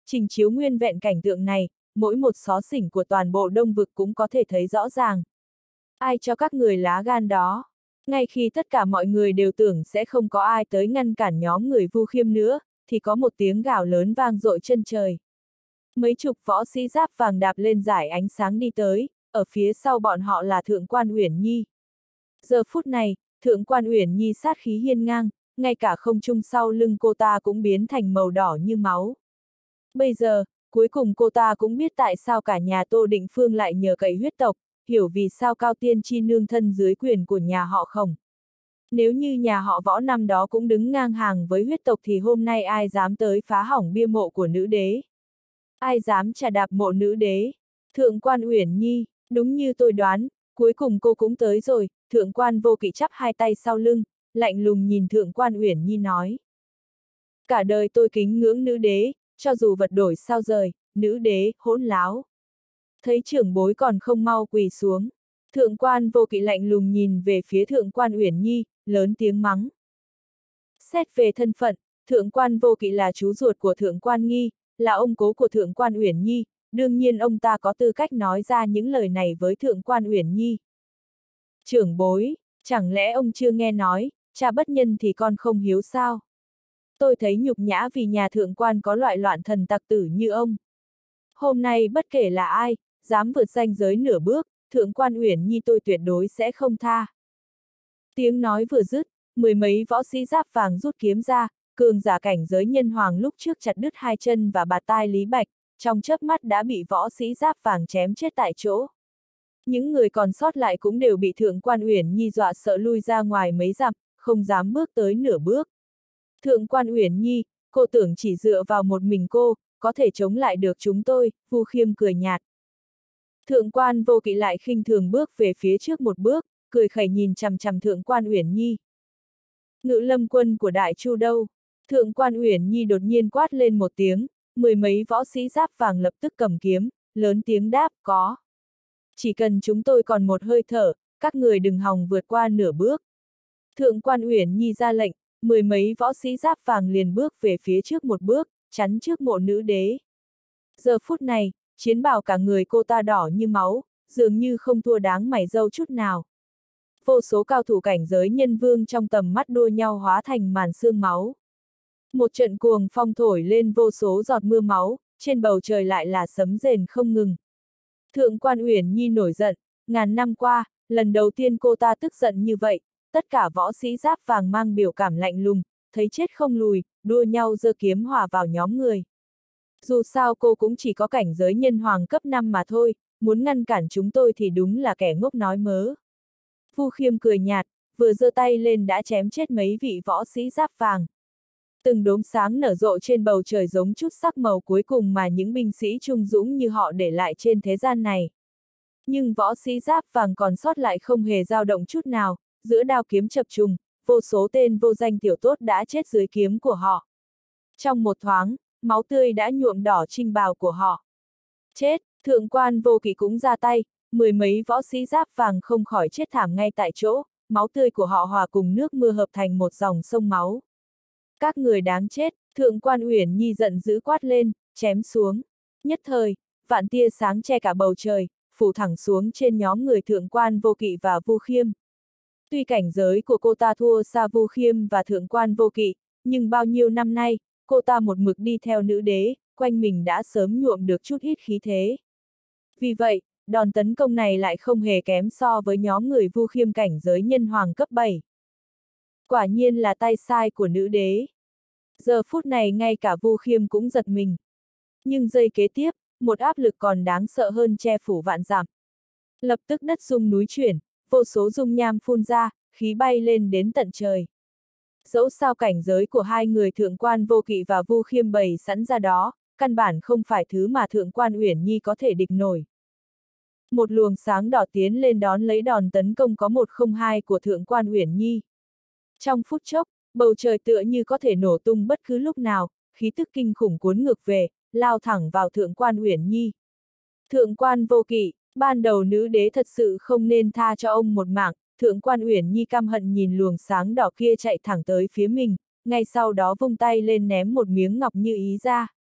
trình chiếu nguyên vẹn cảnh tượng này, mỗi một xó xỉnh của toàn bộ Đông Vực cũng có thể thấy rõ ràng. Ai cho các người lá gan đó? Ngay khi tất cả mọi người đều tưởng sẽ không có ai tới ngăn cản nhóm người Vu Khiêm nữa, thì có một tiếng gào lớn vang dội chân trời. Mấy chục võ sĩ giáp vàng đạp lên dải ánh sáng đi tới, ở phía sau bọn họ là Thượng quan Uyển Nhi. Giờ phút này, Thượng quan Uyển Nhi sát khí hiên ngang, ngay cả không trung sau lưng cô ta cũng biến thành màu đỏ như máu. Bây giờ, cuối cùng cô ta cũng biết tại sao cả nhà Tô Định Phương lại nhờ cậy huyết tộc, hiểu vì sao Cao Tiên Chi nương thân dưới quyền của nhà họ Khổng. Nếu như nhà họ Võ năm đó cũng đứng ngang hàng với huyết tộc thì hôm nay ai dám tới phá hỏng bia mộ của nữ đế? Ai dám trà đạp mộ nữ đế? Thượng quan Uyển Nhi, đúng như tôi đoán, cuối cùng cô cũng tới rồi. Thượng quan Vô Kỵ chắp hai tay sau lưng, lạnh lùng nhìn Thượng quan Uyển Nhi nói. Cả đời tôi kính ngưỡng nữ đế, cho dù vật đổi sao rời, nữ đế, hỗn láo. Thấy trưởng bối còn không mau quỳ xuống. Thượng quan Vô Kỵ lạnh lùng nhìn về phía Thượng quan Uyển Nhi, lớn tiếng mắng. Xét về thân phận, Thượng quan Vô Kỵ là chú ruột của Thượng quan Nghi, là ông cố của Thượng quan Uyển Nhi, đương nhiên ông ta có tư cách nói ra những lời này với Thượng quan Uyển Nhi. Trưởng bối, chẳng lẽ ông chưa nghe nói, cha bất nhân thì con không hiếu sao? Tôi thấy nhục nhã vì nhà thượng quan có loại loạn thần tặc tử như ông. Hôm nay bất kể là ai, dám vượt ranh giới nửa bước, Thượng quan Uyển Nhi tôi tuyệt đối sẽ không tha. Tiếng nói vừa dứt, mười mấy võ sĩ giáp vàng rút kiếm ra, cường giả cảnh giới nhân hoàng lúc trước chặt đứt hai chân và bạt tai Lý Bạch, trong chớp mắt đã bị võ sĩ giáp vàng chém chết tại chỗ. Những người còn sót lại cũng đều bị Thượng quan Uyển Nhi dọa sợ lui ra ngoài mấy dặm, không dám bước tới nửa bước. Thượng quan Uyển Nhi, cô tưởng chỉ dựa vào một mình cô, có thể chống lại được chúng tôi, Vu Khiêm cười nhạt. Thượng quan Vô Kỵ lại khinh thường bước về phía trước một bước, cười khẩy nhìn chằm chằm Thượng quan Uyển Nhi. Ngự lâm quân của Đại Chu đâu? Thượng quan Uyển Nhi đột nhiên quát lên một tiếng, mười mấy võ sĩ giáp vàng lập tức cầm kiếm, lớn tiếng đáp, có. Chỉ cần chúng tôi còn một hơi thở, các người đừng hòng vượt qua nửa bước. Thượng quan Uyển Nhi ra lệnh, mười mấy võ sĩ giáp vàng liền bước về phía trước một bước, chắn trước mộ nữ đế. Giờ phút này, chiến bào cả người cô ta đỏ như máu, dường như không thua đáng mảy dâu chút nào. Vô số cao thủ cảnh giới nhân vương trong tầm mắt đua nhau hóa thành màn sương máu. Một trận cuồng phong thổi lên vô số giọt mưa máu, trên bầu trời lại là sấm rền không ngừng. Thượng quan Uyển Nhi nổi giận, ngàn năm qua, lần đầu tiên cô ta tức giận như vậy, tất cả võ sĩ giáp vàng mang biểu cảm lạnh lùng, thấy chết không lùi, đua nhau giơ kiếm hòa vào nhóm người. Dù sao cô cũng chỉ có cảnh giới nhân hoàng cấp năm mà thôi, muốn ngăn cản chúng tôi thì đúng là kẻ ngốc nói mớ. Vu Khiêm cười nhạt, vừa giơ tay lên đã chém chết mấy vị võ sĩ giáp vàng. Từng đốm sáng nở rộ trên bầu trời giống chút sắc màu cuối cùng mà những binh sĩ trung dũng như họ để lại trên thế gian này. Nhưng võ sĩ giáp vàng còn sót lại không hề dao động chút nào, giữa đao kiếm chập trùng, vô số tên vô danh tiểu tốt đã chết dưới kiếm của họ. Trong một thoáng, máu tươi đã nhuộm đỏ trinh bào của họ. Chết, Thượng quan Vô Kỵ cũng ra tay, mười mấy võ sĩ giáp vàng không khỏi chết thảm ngay tại chỗ, máu tươi của họ hòa cùng nước mưa hợp thành một dòng sông máu. Các người đáng chết, Thượng quan Uyển Nhi giận dữ quát lên, chém xuống. Nhất thời, vạn tia sáng che cả bầu trời, phủ thẳng xuống trên nhóm người Thượng quan Vô Kỵ và Vu Khiêm. Tuy cảnh giới của cô ta thua xa Vu Khiêm và Thượng quan Vô Kỵ, nhưng bao nhiêu năm nay, cô ta một mực đi theo nữ đế, quanh mình đã sớm nhuộm được chút ít khí thế. Vì vậy, đòn tấn công này lại không hề kém so với nhóm người Vu Khiêm cảnh giới nhân hoàng cấp bảy. Quả nhiên là tay sai của nữ đế. Giờ phút này ngay cả Vu Khiêm cũng giật mình. Nhưng giây kế tiếp, một áp lực còn đáng sợ hơn che phủ vạn dặm. Lập tức đất rung núi chuyển, vô số dung nham phun ra, khí bay lên đến tận trời. Dẫu sao cảnh giới của hai người Thượng quan Vô Kỵ và Vu Khiêm bày sẵn ra đó, căn bản không phải thứ mà Thượng quan Uyển Nhi có thể địch nổi. Một luồng sáng đỏ tiến lên đón lấy đòn tấn công có một không hai của Thượng quan Uyển Nhi. Trong phút chốc, bầu trời tựa như có thể nổ tung bất cứ lúc nào, khí tức kinh khủng cuốn ngược về, lao thẳng vào Thượng quan Uyển Nhi. Thượng quan Vô Kỵ, ban đầu nữ đế thật sự không nên tha cho ông một mạng. Thượng quan Uyển Nhi căm hận nhìn luồng sáng đỏ kia chạy thẳng tới phía mình, ngay sau đó vung tay lên ném một miếng ngọc như ý ra.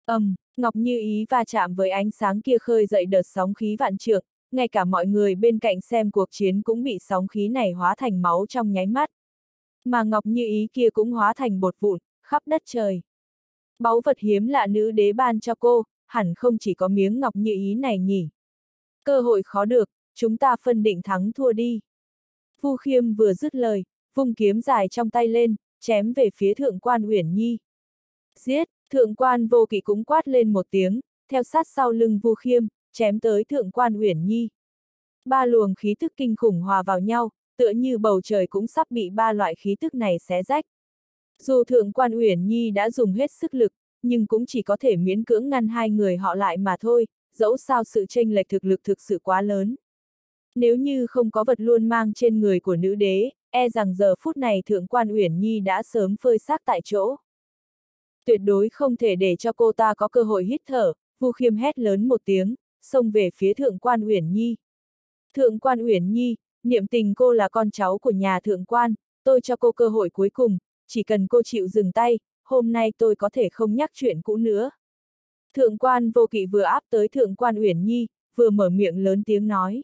ầm, um, Ngọc Như Ý va chạm với ánh sáng kia khơi dậy đợt sóng khí vạn trượng, ngay cả mọi người bên cạnh xem cuộc chiến cũng bị sóng khí này hóa thành máu trong nháy mắt. Mà Ngọc Như Ý kia cũng hóa thành bột vụn, khắp đất trời. Báu vật hiếm lạ nữ đế ban cho cô, hẳn không chỉ có miếng Ngọc Như Ý này nhỉ. Cơ hội khó được, chúng ta phân định thắng thua đi. Vu Khiêm vừa dứt lời, vung kiếm dài trong tay lên, chém về phía Thượng quan Uyển Nhi. Giết, Thượng quan Vô Kỵ cũng quát lên một tiếng, theo sát sau lưng Vu Khiêm, chém tới Thượng quan Uyển Nhi. Ba luồng khí tức kinh khủng hòa vào nhau, tựa như bầu trời cũng sắp bị ba loại khí tức này xé rách. Dù Thượng quan Uyển Nhi đã dùng hết sức lực, nhưng cũng chỉ có thể miễn cưỡng ngăn hai người họ lại mà thôi, dẫu sao sự chênh lệch thực lực thực sự quá lớn. Nếu như không có vật luôn mang trên người của nữ đế, e rằng giờ phút này Thượng quan Uyển Nhi đã sớm phơi xác tại chỗ. Tuyệt đối không thể để cho cô ta có cơ hội hít thở, Vu Khiêm hét lớn một tiếng, xông về phía Thượng quan Uyển Nhi. Thượng quan Uyển Nhi, niệm tình cô là con cháu của nhà Thượng quan, tôi cho cô cơ hội cuối cùng, chỉ cần cô chịu dừng tay, hôm nay tôi có thể không nhắc chuyện cũ nữa. Thượng quan Vô Kỵ vừa áp tới Thượng quan Uyển Nhi, vừa mở miệng lớn tiếng nói.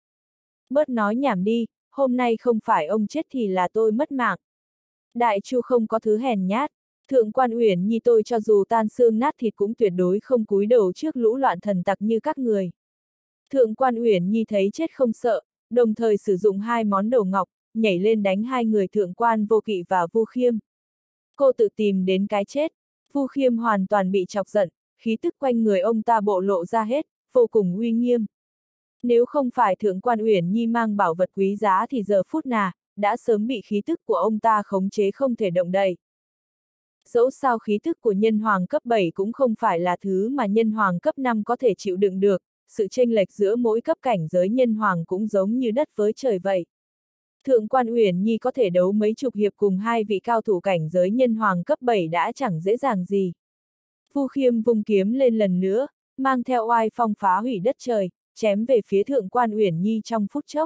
Bớt nói nhảm đi, hôm nay không phải ông chết thì là tôi mất mạng. Đại Chu không có thứ hèn nhát, Thượng quan Uyển Nhi tôi cho dù tan xương nát thịt cũng tuyệt đối không cúi đầu trước lũ loạn thần tặc như các người. Thượng quan Uyển Nhi thấy chết không sợ, đồng thời sử dụng hai món đồ ngọc, nhảy lên đánh hai người Thượng quan Vô Kỵ và Vu Khiêm. Cô tự tìm đến cái chết, Vu Khiêm hoàn toàn bị chọc giận, khí tức quanh người ông ta bộ lộ ra hết, vô cùng uy nghiêm. Nếu không phải Thượng quan Uyển Nhi mang bảo vật quý giá thì giờ phút nào, đã sớm bị khí tức của ông ta khống chế không thể động đậy. Dẫu sao khí tức của nhân hoàng cấp bảy cũng không phải là thứ mà nhân hoàng cấp năm có thể chịu đựng được, sự chênh lệch giữa mỗi cấp cảnh giới nhân hoàng cũng giống như đất với trời vậy. Thượng quan Uyển Nhi có thể đấu mấy chục hiệp cùng hai vị cao thủ cảnh giới nhân hoàng cấp bảy đã chẳng dễ dàng gì. Vu Khiêm vung kiếm lên lần nữa, mang theo oai phong phá hủy đất trời, chém về phía Thượng quan Uyển Nhi trong phút chốc.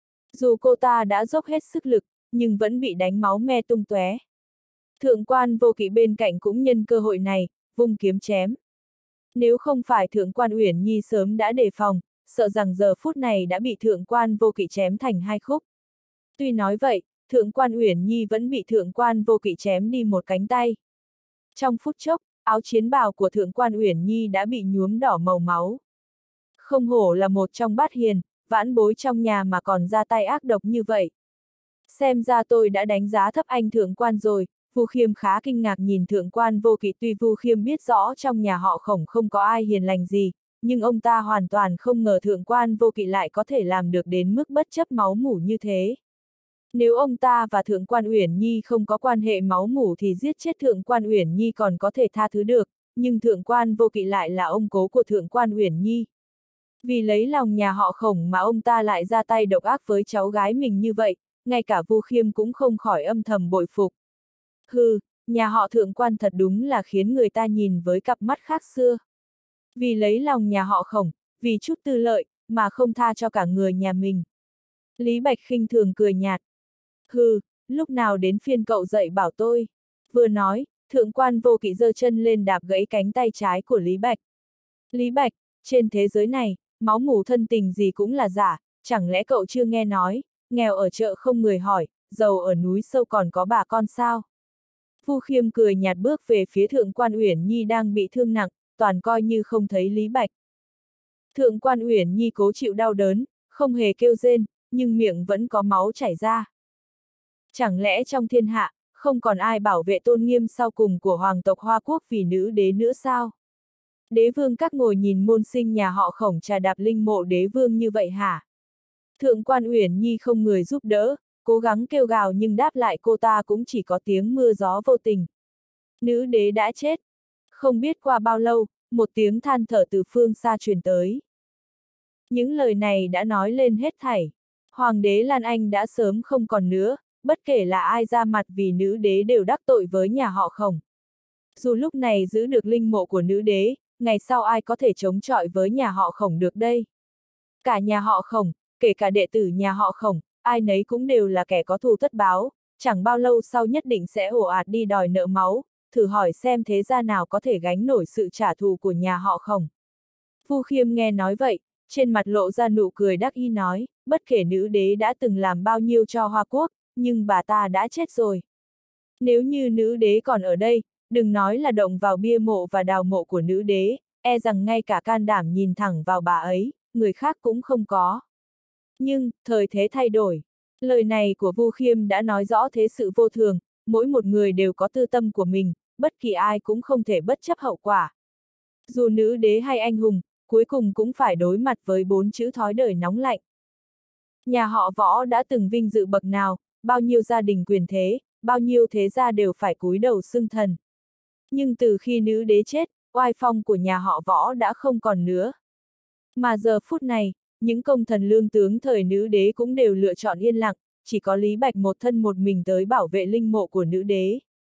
Dù cô ta đã dốc hết sức lực, nhưng vẫn bị đánh máu me tung tóe. Thượng quan Vô Kỵ bên cạnh cũng nhân cơ hội này, vung kiếm chém. Nếu không phải Thượng quan Uyển Nhi sớm đã đề phòng, sợ rằng giờ phút này đã bị Thượng quan Vô Kỵ chém thành hai khúc. Tuy nói vậy, Thượng quan Uyển Nhi vẫn bị Thượng quan Vô Kỵ chém đi một cánh tay. Trong phút chốc, áo chiến bào của Thượng quan Uyển Nhi đã bị nhuốm đỏ màu máu. Không hổ là một trong bát hiền, vãn bối trong nhà mà còn ra tay ác độc như vậy. Xem ra tôi đã đánh giá thấp anh Thượng quan rồi. Vu Khiêm khá kinh ngạc nhìn Thượng quan Vô Kỵ, tuy Vu Khiêm biết rõ trong nhà họ Khổng không có ai hiền lành gì, nhưng ông ta hoàn toàn không ngờ Thượng quan Vô Kỵ lại có thể làm được đến mức bất chấp máu mủ như thế. Nếu ông ta và Thượng quan Uyển Nhi không có quan hệ máu mủ thì giết chết Thượng quan Uyển Nhi còn có thể tha thứ được, nhưng Thượng quan Vô Kỵ lại là ông cố của Thượng quan Uyển Nhi. Vì lấy lòng nhà họ Khổng mà ông ta lại ra tay độc ác với cháu gái mình như vậy, ngay cả Vu Khiêm cũng không khỏi âm thầm bội phục. Hừ, nhà họ Thượng quan thật đúng là khiến người ta nhìn với cặp mắt khác xưa. Vì lấy lòng nhà họ Khổng, vì chút tư lợi, mà không tha cho cả người nhà mình. Lý Bạch khinh thường cười nhạt. Hừ, lúc nào đến phiên cậu dậy bảo tôi. Vừa nói, Thượng quan Vô Kỵ giơ chân lên đạp gãy cánh tay trái của Lý Bạch. Lý Bạch, trên thế giới này, máu mủ thân tình gì cũng là giả, chẳng lẽ cậu chưa nghe nói, nghèo ở chợ không người hỏi, giàu ở núi sâu còn có bà con sao? Vu Khiêm cười nhạt bước về phía Thượng quan Uyển Nhi đang bị thương nặng, toàn coi như không thấy Lý Bạch. Thượng quan Uyển Nhi cố chịu đau đớn, không hề kêu rên, nhưng miệng vẫn có máu chảy ra. Chẳng lẽ trong thiên hạ, không còn ai bảo vệ tôn nghiêm sau cùng của hoàng tộc Hoa Quốc vì nữ đế nữa sao? Đế vương các ngồi nhìn môn sinh nhà họ Khổng trà đạp linh mộ đế vương như vậy hả? Thượng quan Uyển Nhi không người giúp đỡ, cố gắng kêu gào nhưng đáp lại cô ta cũng chỉ có tiếng mưa gió vô tình. Nữ đế đã chết. Không biết qua bao lâu, một tiếng than thở từ phương xa truyền tới. Những lời này đã nói lên hết thảy. Hoàng đế Lan Anh đã sớm không còn nữa, bất kể là ai ra mặt vì nữ đế đều đắc tội với nhà họ Khổng. Dù lúc này giữ được linh mộ của nữ đế, ngày sau ai có thể chống chọi với nhà họ Khổng được đây? Cả nhà họ Khổng, kể cả đệ tử nhà họ Khổng, ai nấy cũng đều là kẻ có thù tất báo, chẳng bao lâu sau nhất định sẽ ồ ạt đi đòi nợ máu, thử hỏi xem thế gia nào có thể gánh nổi sự trả thù của nhà họ Khổng. Vu Khiêm nghe nói vậy, trên mặt lộ ra nụ cười đắc ý nói, bất kể nữ đế đã từng làm bao nhiêu cho Hoa Quốc, nhưng bà ta đã chết rồi. Nếu như nữ đế còn ở đây, đừng nói là động vào bia mộ và đào mộ của nữ đế, e rằng ngay cả can đảm nhìn thẳng vào bà ấy, người khác cũng không có. Nhưng, thời thế thay đổi. Lời này của Vu Khiêm đã nói rõ thế sự vô thường, mỗi một người đều có tư tâm của mình, bất kỳ ai cũng không thể bất chấp hậu quả. Dù nữ đế hay anh hùng, cuối cùng cũng phải đối mặt với bốn chữ thói đời nóng lạnh. Nhà họ Võ đã từng vinh dự bậc nào, bao nhiêu gia đình quyền thế, bao nhiêu thế gia đều phải cúi đầu xưng thần. Nhưng từ khi nữ đế chết, oai phong của nhà họ Võ đã không còn nữa. Mà giờ phút này, những công thần lương tướng thời nữ đế cũng đều lựa chọn yên lặng, chỉ có Lý Bạch một thân một mình tới bảo vệ linh mộ của nữ đế.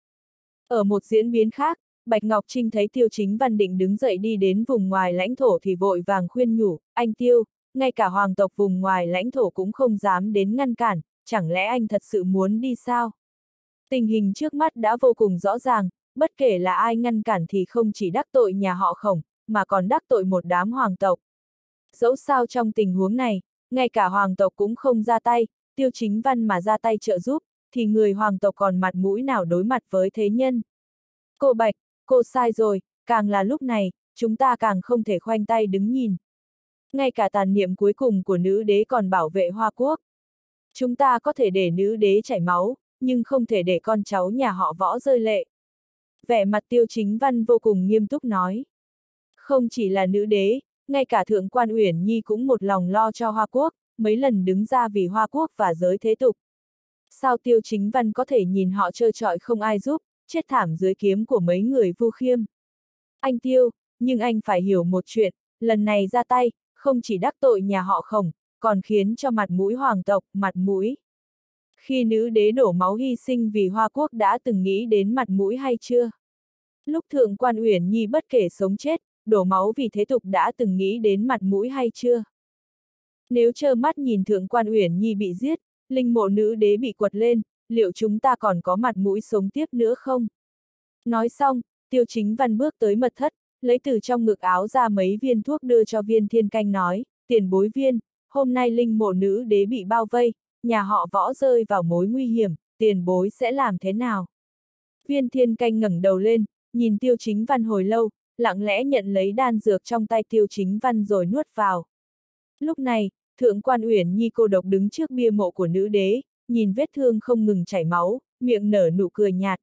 Ở một diễn biến khác, Bạch Ngọc Trinh thấy Tiêu Chính Văn định đứng dậy đi đến vùng ngoài lãnh thổ thì vội vàng khuyên nhủ, anh Tiêu, ngay cả hoàng tộc vùng ngoài lãnh thổ cũng không dám đến ngăn cản, chẳng lẽ anh thật sự muốn đi sao? Tình hình trước mắt đã vô cùng rõ ràng, bất kể là ai ngăn cản thì không chỉ đắc tội nhà họ Khổng, mà còn đắc tội một đám hoàng tộc. Dẫu sao trong tình huống này, ngay cả hoàng tộc cũng không ra tay, Tiêu Chính Văn mà ra tay trợ giúp, thì người hoàng tộc còn mặt mũi nào đối mặt với thế nhân. Cô Bạch, cô sai rồi, càng là lúc này, chúng ta càng không thể khoanh tay đứng nhìn. Ngay cả tàn niệm cuối cùng của nữ đế còn bảo vệ Hoa Quốc. Chúng ta có thể để nữ đế chảy máu, nhưng không thể để con cháu nhà họ Võ rơi lệ. Vẻ mặt Tiêu Chính Văn vô cùng nghiêm túc nói. Không chỉ là nữ đế, ngay cả Thượng quan Uyển Nhi cũng một lòng lo cho Hoa Quốc, mấy lần đứng ra vì Hoa Quốc và giới thế tục. Sao Tiêu Chính Văn có thể nhìn họ trơ trọi không ai giúp, chết thảm dưới kiếm của mấy người Vu Khiêm? Anh Tiêu, nhưng anh phải hiểu một chuyện, lần này ra tay, không chỉ đắc tội nhà họ Khổng, còn khiến cho mặt mũi hoàng tộc, mặt mũi. Khi nữ đế đổ máu hy sinh vì Hoa Quốc đã từng nghĩ đến mặt mũi hay chưa? Lúc Thượng quan Uyển Nhi bất kể sống chết, đổ máu vì thế tục đã từng nghĩ đến mặt mũi hay chưa? Nếu trơ mắt nhìn Thượng quan Uyển Nhi bị giết, linh mộ nữ đế bị quật lên, liệu chúng ta còn có mặt mũi sống tiếp nữa không? Nói xong, Tiêu Chính Văn bước tới mật thất, lấy từ trong ngực áo ra mấy viên thuốc đưa cho Viên Thiên Canh nói, tiền bối Viên, hôm nay linh mộ nữ đế bị bao vây, nhà họ Võ rơi vào mối nguy hiểm, tiền bối sẽ làm thế nào? Viên Thiên Canh ngẩng đầu lên, nhìn Tiêu Chính Văn hồi lâu, lặng lẽ nhận lấy đan dược trong tay Tiêu Chính Văn rồi nuốt vào. Lúc này, Thượng quan Uyển Nhi cô độc đứng trước bia mộ của nữ đế, nhìn vết thương không ngừng chảy máu, miệng nở nụ cười nhạt.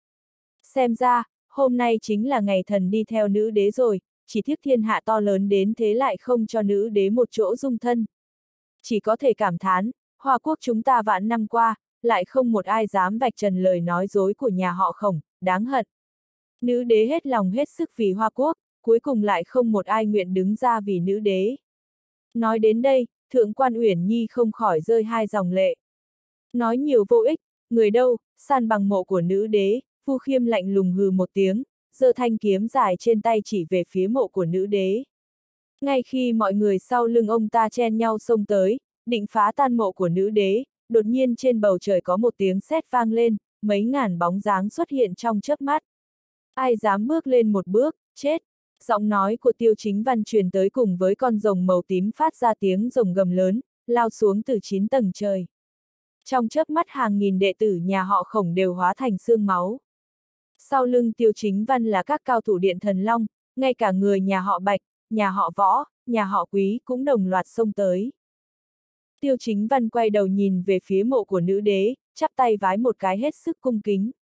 Xem ra, hôm nay chính là ngày thần đi theo nữ đế rồi, chỉ tiếc thiên hạ to lớn đến thế lại không cho nữ đế một chỗ dung thân. Chỉ có thể cảm thán, Hoa Quốc chúng ta vạn năm qua, lại không một ai dám vạch trần lời nói dối của nhà họ Khổng, đáng hận. Nữ đế hết lòng hết sức vì Hoa Quốc, cuối cùng lại không một ai nguyện đứng ra vì nữ đế. Nói đến đây, Thượng quan Uyển Nhi không khỏi rơi hai dòng lệ. Nói nhiều vô ích, người đâu, san bằng mộ của nữ đế, Vu Khiêm lạnh lùng hừ một tiếng, giơ thanh kiếm dài trên tay chỉ về phía mộ của nữ đế. Ngay khi mọi người sau lưng ông ta chen nhau xông tới, định phá tan mộ của nữ đế, đột nhiên trên bầu trời có một tiếng sét vang lên, mấy ngàn bóng dáng xuất hiện trong chớp mắt. Ai dám bước lên một bước, chết. Giọng nói của Tiêu Chính Văn truyền tới cùng với con rồng màu tím phát ra tiếng rồng gầm lớn, lao xuống từ chín tầng trời. Trong chớp mắt hàng nghìn đệ tử nhà họ Khổng đều hóa thành xương máu. Sau lưng Tiêu Chính Văn là các cao thủ Điện Thần Long, ngay cả người nhà họ Bạch, nhà họ Võ, nhà họ Quý cũng đồng loạt xông tới. Tiêu Chính Văn quay đầu nhìn về phía mộ của nữ đế, chắp tay vái một cái hết sức cung kính.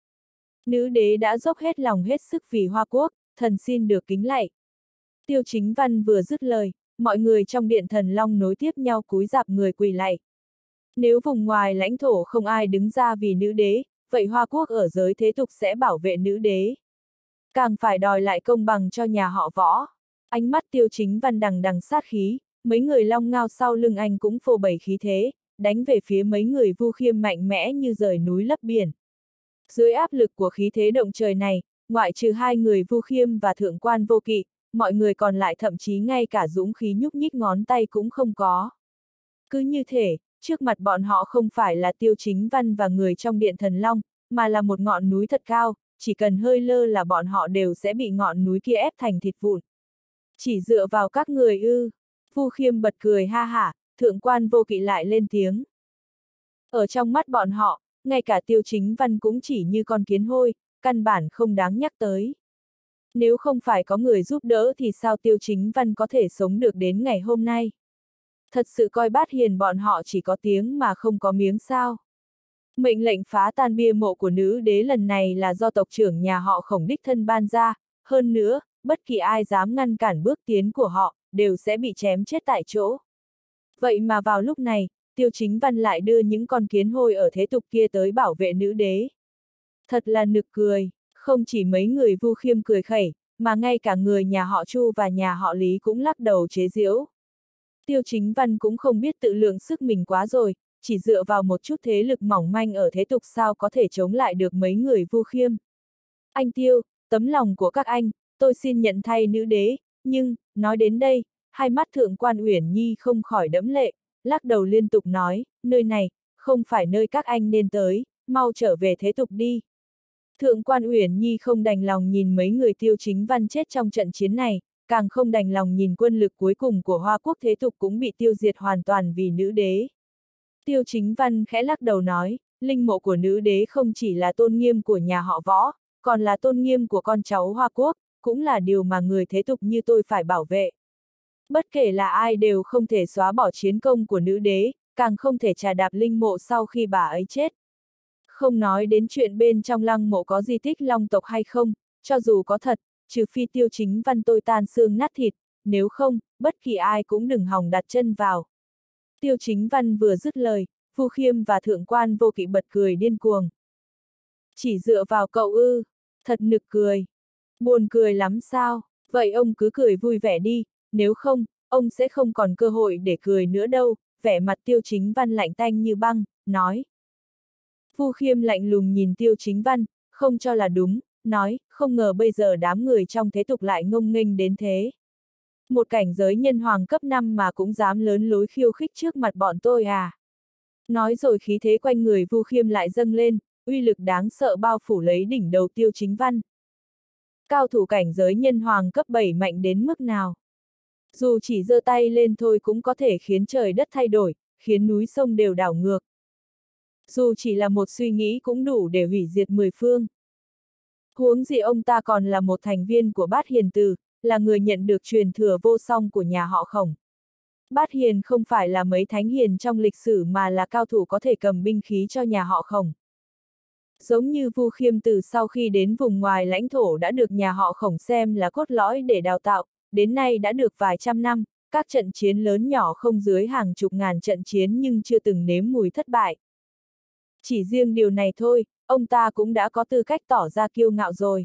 Nữ đế đã dốc hết lòng hết sức vì Hoa Quốc, thần xin được kính lạy. Tiêu Chính Văn vừa dứt lời, mọi người trong Điện Thần Long nối tiếp nhau cúi rạp người quỳ lạy. Nếu vùng ngoài lãnh thổ không ai đứng ra vì nữ đế, vậy Hoa Quốc ở giới thế tục sẽ bảo vệ nữ đế. Càng phải đòi lại công bằng cho nhà họ Võ. Ánh mắt Tiêu Chính Văn đằng đằng sát khí, mấy người long ngao sau lưng anh cũng phô bày khí thế, đánh về phía mấy người Vu Khiêm mạnh mẽ như rời núi lấp biển. Dưới áp lực của khí thế động trời này, ngoại trừ hai người Vu Khiêm và Thượng quan Vô Kỵ, mọi người còn lại thậm chí ngay cả dũng khí nhúc nhích ngón tay cũng không có. Cứ như thể, trước mặt bọn họ không phải là Tiêu Chính Văn và người trong Điện Thần Long, mà là một ngọn núi thật cao, chỉ cần hơi lơ là bọn họ đều sẽ bị ngọn núi kia ép thành thịt vụn. Chỉ dựa vào các người ư? Vu Khiêm bật cười ha hả, thượng quan Vô Kỵ lại lên tiếng. Ở trong mắt bọn họ, ngay cả Tiêu Chính Văn cũng chỉ như con kiến hôi, căn bản không đáng nhắc tới. Nếu không phải có người giúp đỡ thì sao Tiêu Chính Văn có thể sống được đến ngày hôm nay? Thật sự coi Bát Hiền bọn họ chỉ có tiếng mà không có miếng sao? Mệnh lệnh phá tan bia mộ của nữ đế lần này là do tộc trưởng nhà họ Khổng đích thân ban ra, hơn nữa, bất kỳ ai dám ngăn cản bước tiến của họ, đều sẽ bị chém chết tại chỗ. Vậy mà vào lúc này, Tiêu Chính Văn lại đưa những con kiến hôi ở thế tục kia tới bảo vệ nữ đế. Thật là nực cười, không chỉ mấy người Vu Khiêm cười khẩy, mà ngay cả người nhà họ Chu và nhà họ Lý cũng lắc đầu chế giễu. Tiêu Chính Văn cũng không biết tự lượng sức mình quá rồi, chỉ dựa vào một chút thế lực mỏng manh ở thế tục sao có thể chống lại được mấy người Vu Khiêm. Anh Tiêu, tấm lòng của các anh, tôi xin nhận thay nữ đế, nhưng, nói đến đây, hai mắt thượng quan Uyển Nhi không khỏi đẫm lệ, lắc đầu liên tục nói, nơi này, không phải nơi các anh nên tới, mau trở về thế tục đi. Thượng quan Uyển Nhi không đành lòng nhìn mấy người Tiêu Chính Văn chết trong trận chiến này, càng không đành lòng nhìn quân lực cuối cùng của Hoa Quốc thế tục cũng bị tiêu diệt hoàn toàn vì nữ đế. Tiêu Chính Văn khẽ lắc đầu nói, linh mộ của nữ đế không chỉ là tôn nghiêm của nhà họ Võ, còn là tôn nghiêm của con cháu Hoa Quốc, cũng là điều mà người thế tục như tôi phải bảo vệ. Bất kể là ai đều không thể xóa bỏ chiến công của nữ đế, càng không thể trà đạp linh mộ sau khi bà ấy chết. Không nói đến chuyện bên trong lăng mộ có di tích long tộc hay không, cho dù có thật, trừ phi Tiêu Chính Văn tôi tan xương nát thịt, nếu không, bất kỳ ai cũng đừng hòng đặt chân vào. Tiêu Chính Văn vừa dứt lời, Vu Khiêm và thượng quan Vô Kỵ bật cười điên cuồng. Chỉ dựa vào cậu ư, thật nực cười. Buồn cười lắm sao, vậy ông cứ cười vui vẻ đi, nếu không, ông sẽ không còn cơ hội để cười nữa đâu, vẻ mặt Tiêu Chính Văn lạnh tanh như băng, nói. Vu Khiêm lạnh lùng nhìn Tiêu Chính Văn, không cho là đúng, nói, không ngờ bây giờ đám người trong thế tục lại ngông nghênh đến thế. Một cảnh giới nhân hoàng cấp năm mà cũng dám lớn lối khiêu khích trước mặt bọn tôi à. Nói rồi khí thế quanh người Vu Khiêm lại dâng lên, uy lực đáng sợ bao phủ lấy đỉnh đầu Tiêu Chính Văn. Cao thủ cảnh giới nhân hoàng cấp bảy mạnh đến mức nào? Dù chỉ giơ tay lên thôi cũng có thể khiến trời đất thay đổi, khiến núi sông đều đảo ngược. Dù chỉ là một suy nghĩ cũng đủ để hủy diệt mười phương. Huống gì ông ta còn là một thành viên của Bát Hiền Từ, là người nhận được truyền thừa vô song của nhà họ Khổng. Bát Hiền không phải là mấy thánh hiền trong lịch sử mà là cao thủ có thể cầm binh khí cho nhà họ Khổng. Giống như Vu Khiêm từ sau khi đến vùng ngoài lãnh thổ đã được nhà họ Khổng xem là cốt lõi để đào tạo, đến nay đã được vài trăm năm, các trận chiến lớn nhỏ không dưới hàng chục ngàn trận chiến nhưng chưa từng nếm mùi thất bại. Chỉ riêng điều này thôi, ông ta cũng đã có tư cách tỏ ra kiêu ngạo rồi.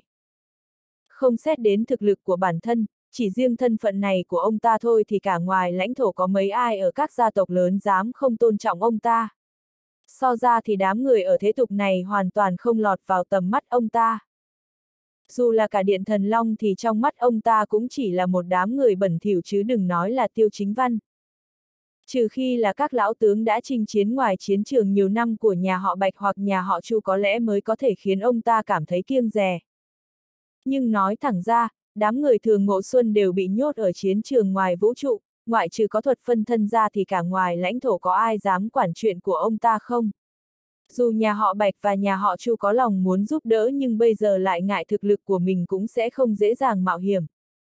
Không xét đến thực lực của bản thân, chỉ riêng thân phận này của ông ta thôi thì cả ngoài lãnh thổ có mấy ai ở các gia tộc lớn dám không tôn trọng ông ta. So ra thì đám người ở thế tục này hoàn toàn không lọt vào tầm mắt ông ta. Dù là cả Điện Thần Long thì trong mắt ông ta cũng chỉ là một đám người bẩn thỉu chứ đừng nói là Tiêu Chính Văn. Trừ khi là các lão tướng đã chinh chiến ngoài chiến trường nhiều năm của nhà họ Bạch hoặc nhà họ Chu có lẽ mới có thể khiến ông ta cảm thấy kiêng dè. Nhưng nói thẳng ra, đám người thường Ngộ Xuân đều bị nhốt ở chiến trường ngoài vũ trụ, ngoại trừ có thuật phân thân ra thì cả ngoài lãnh thổ có ai dám quản chuyện của ông ta không? Dù nhà họ Bạch và nhà họ Chu có lòng muốn giúp đỡ nhưng bây giờ lại ngại thực lực của mình cũng sẽ không dễ dàng mạo hiểm.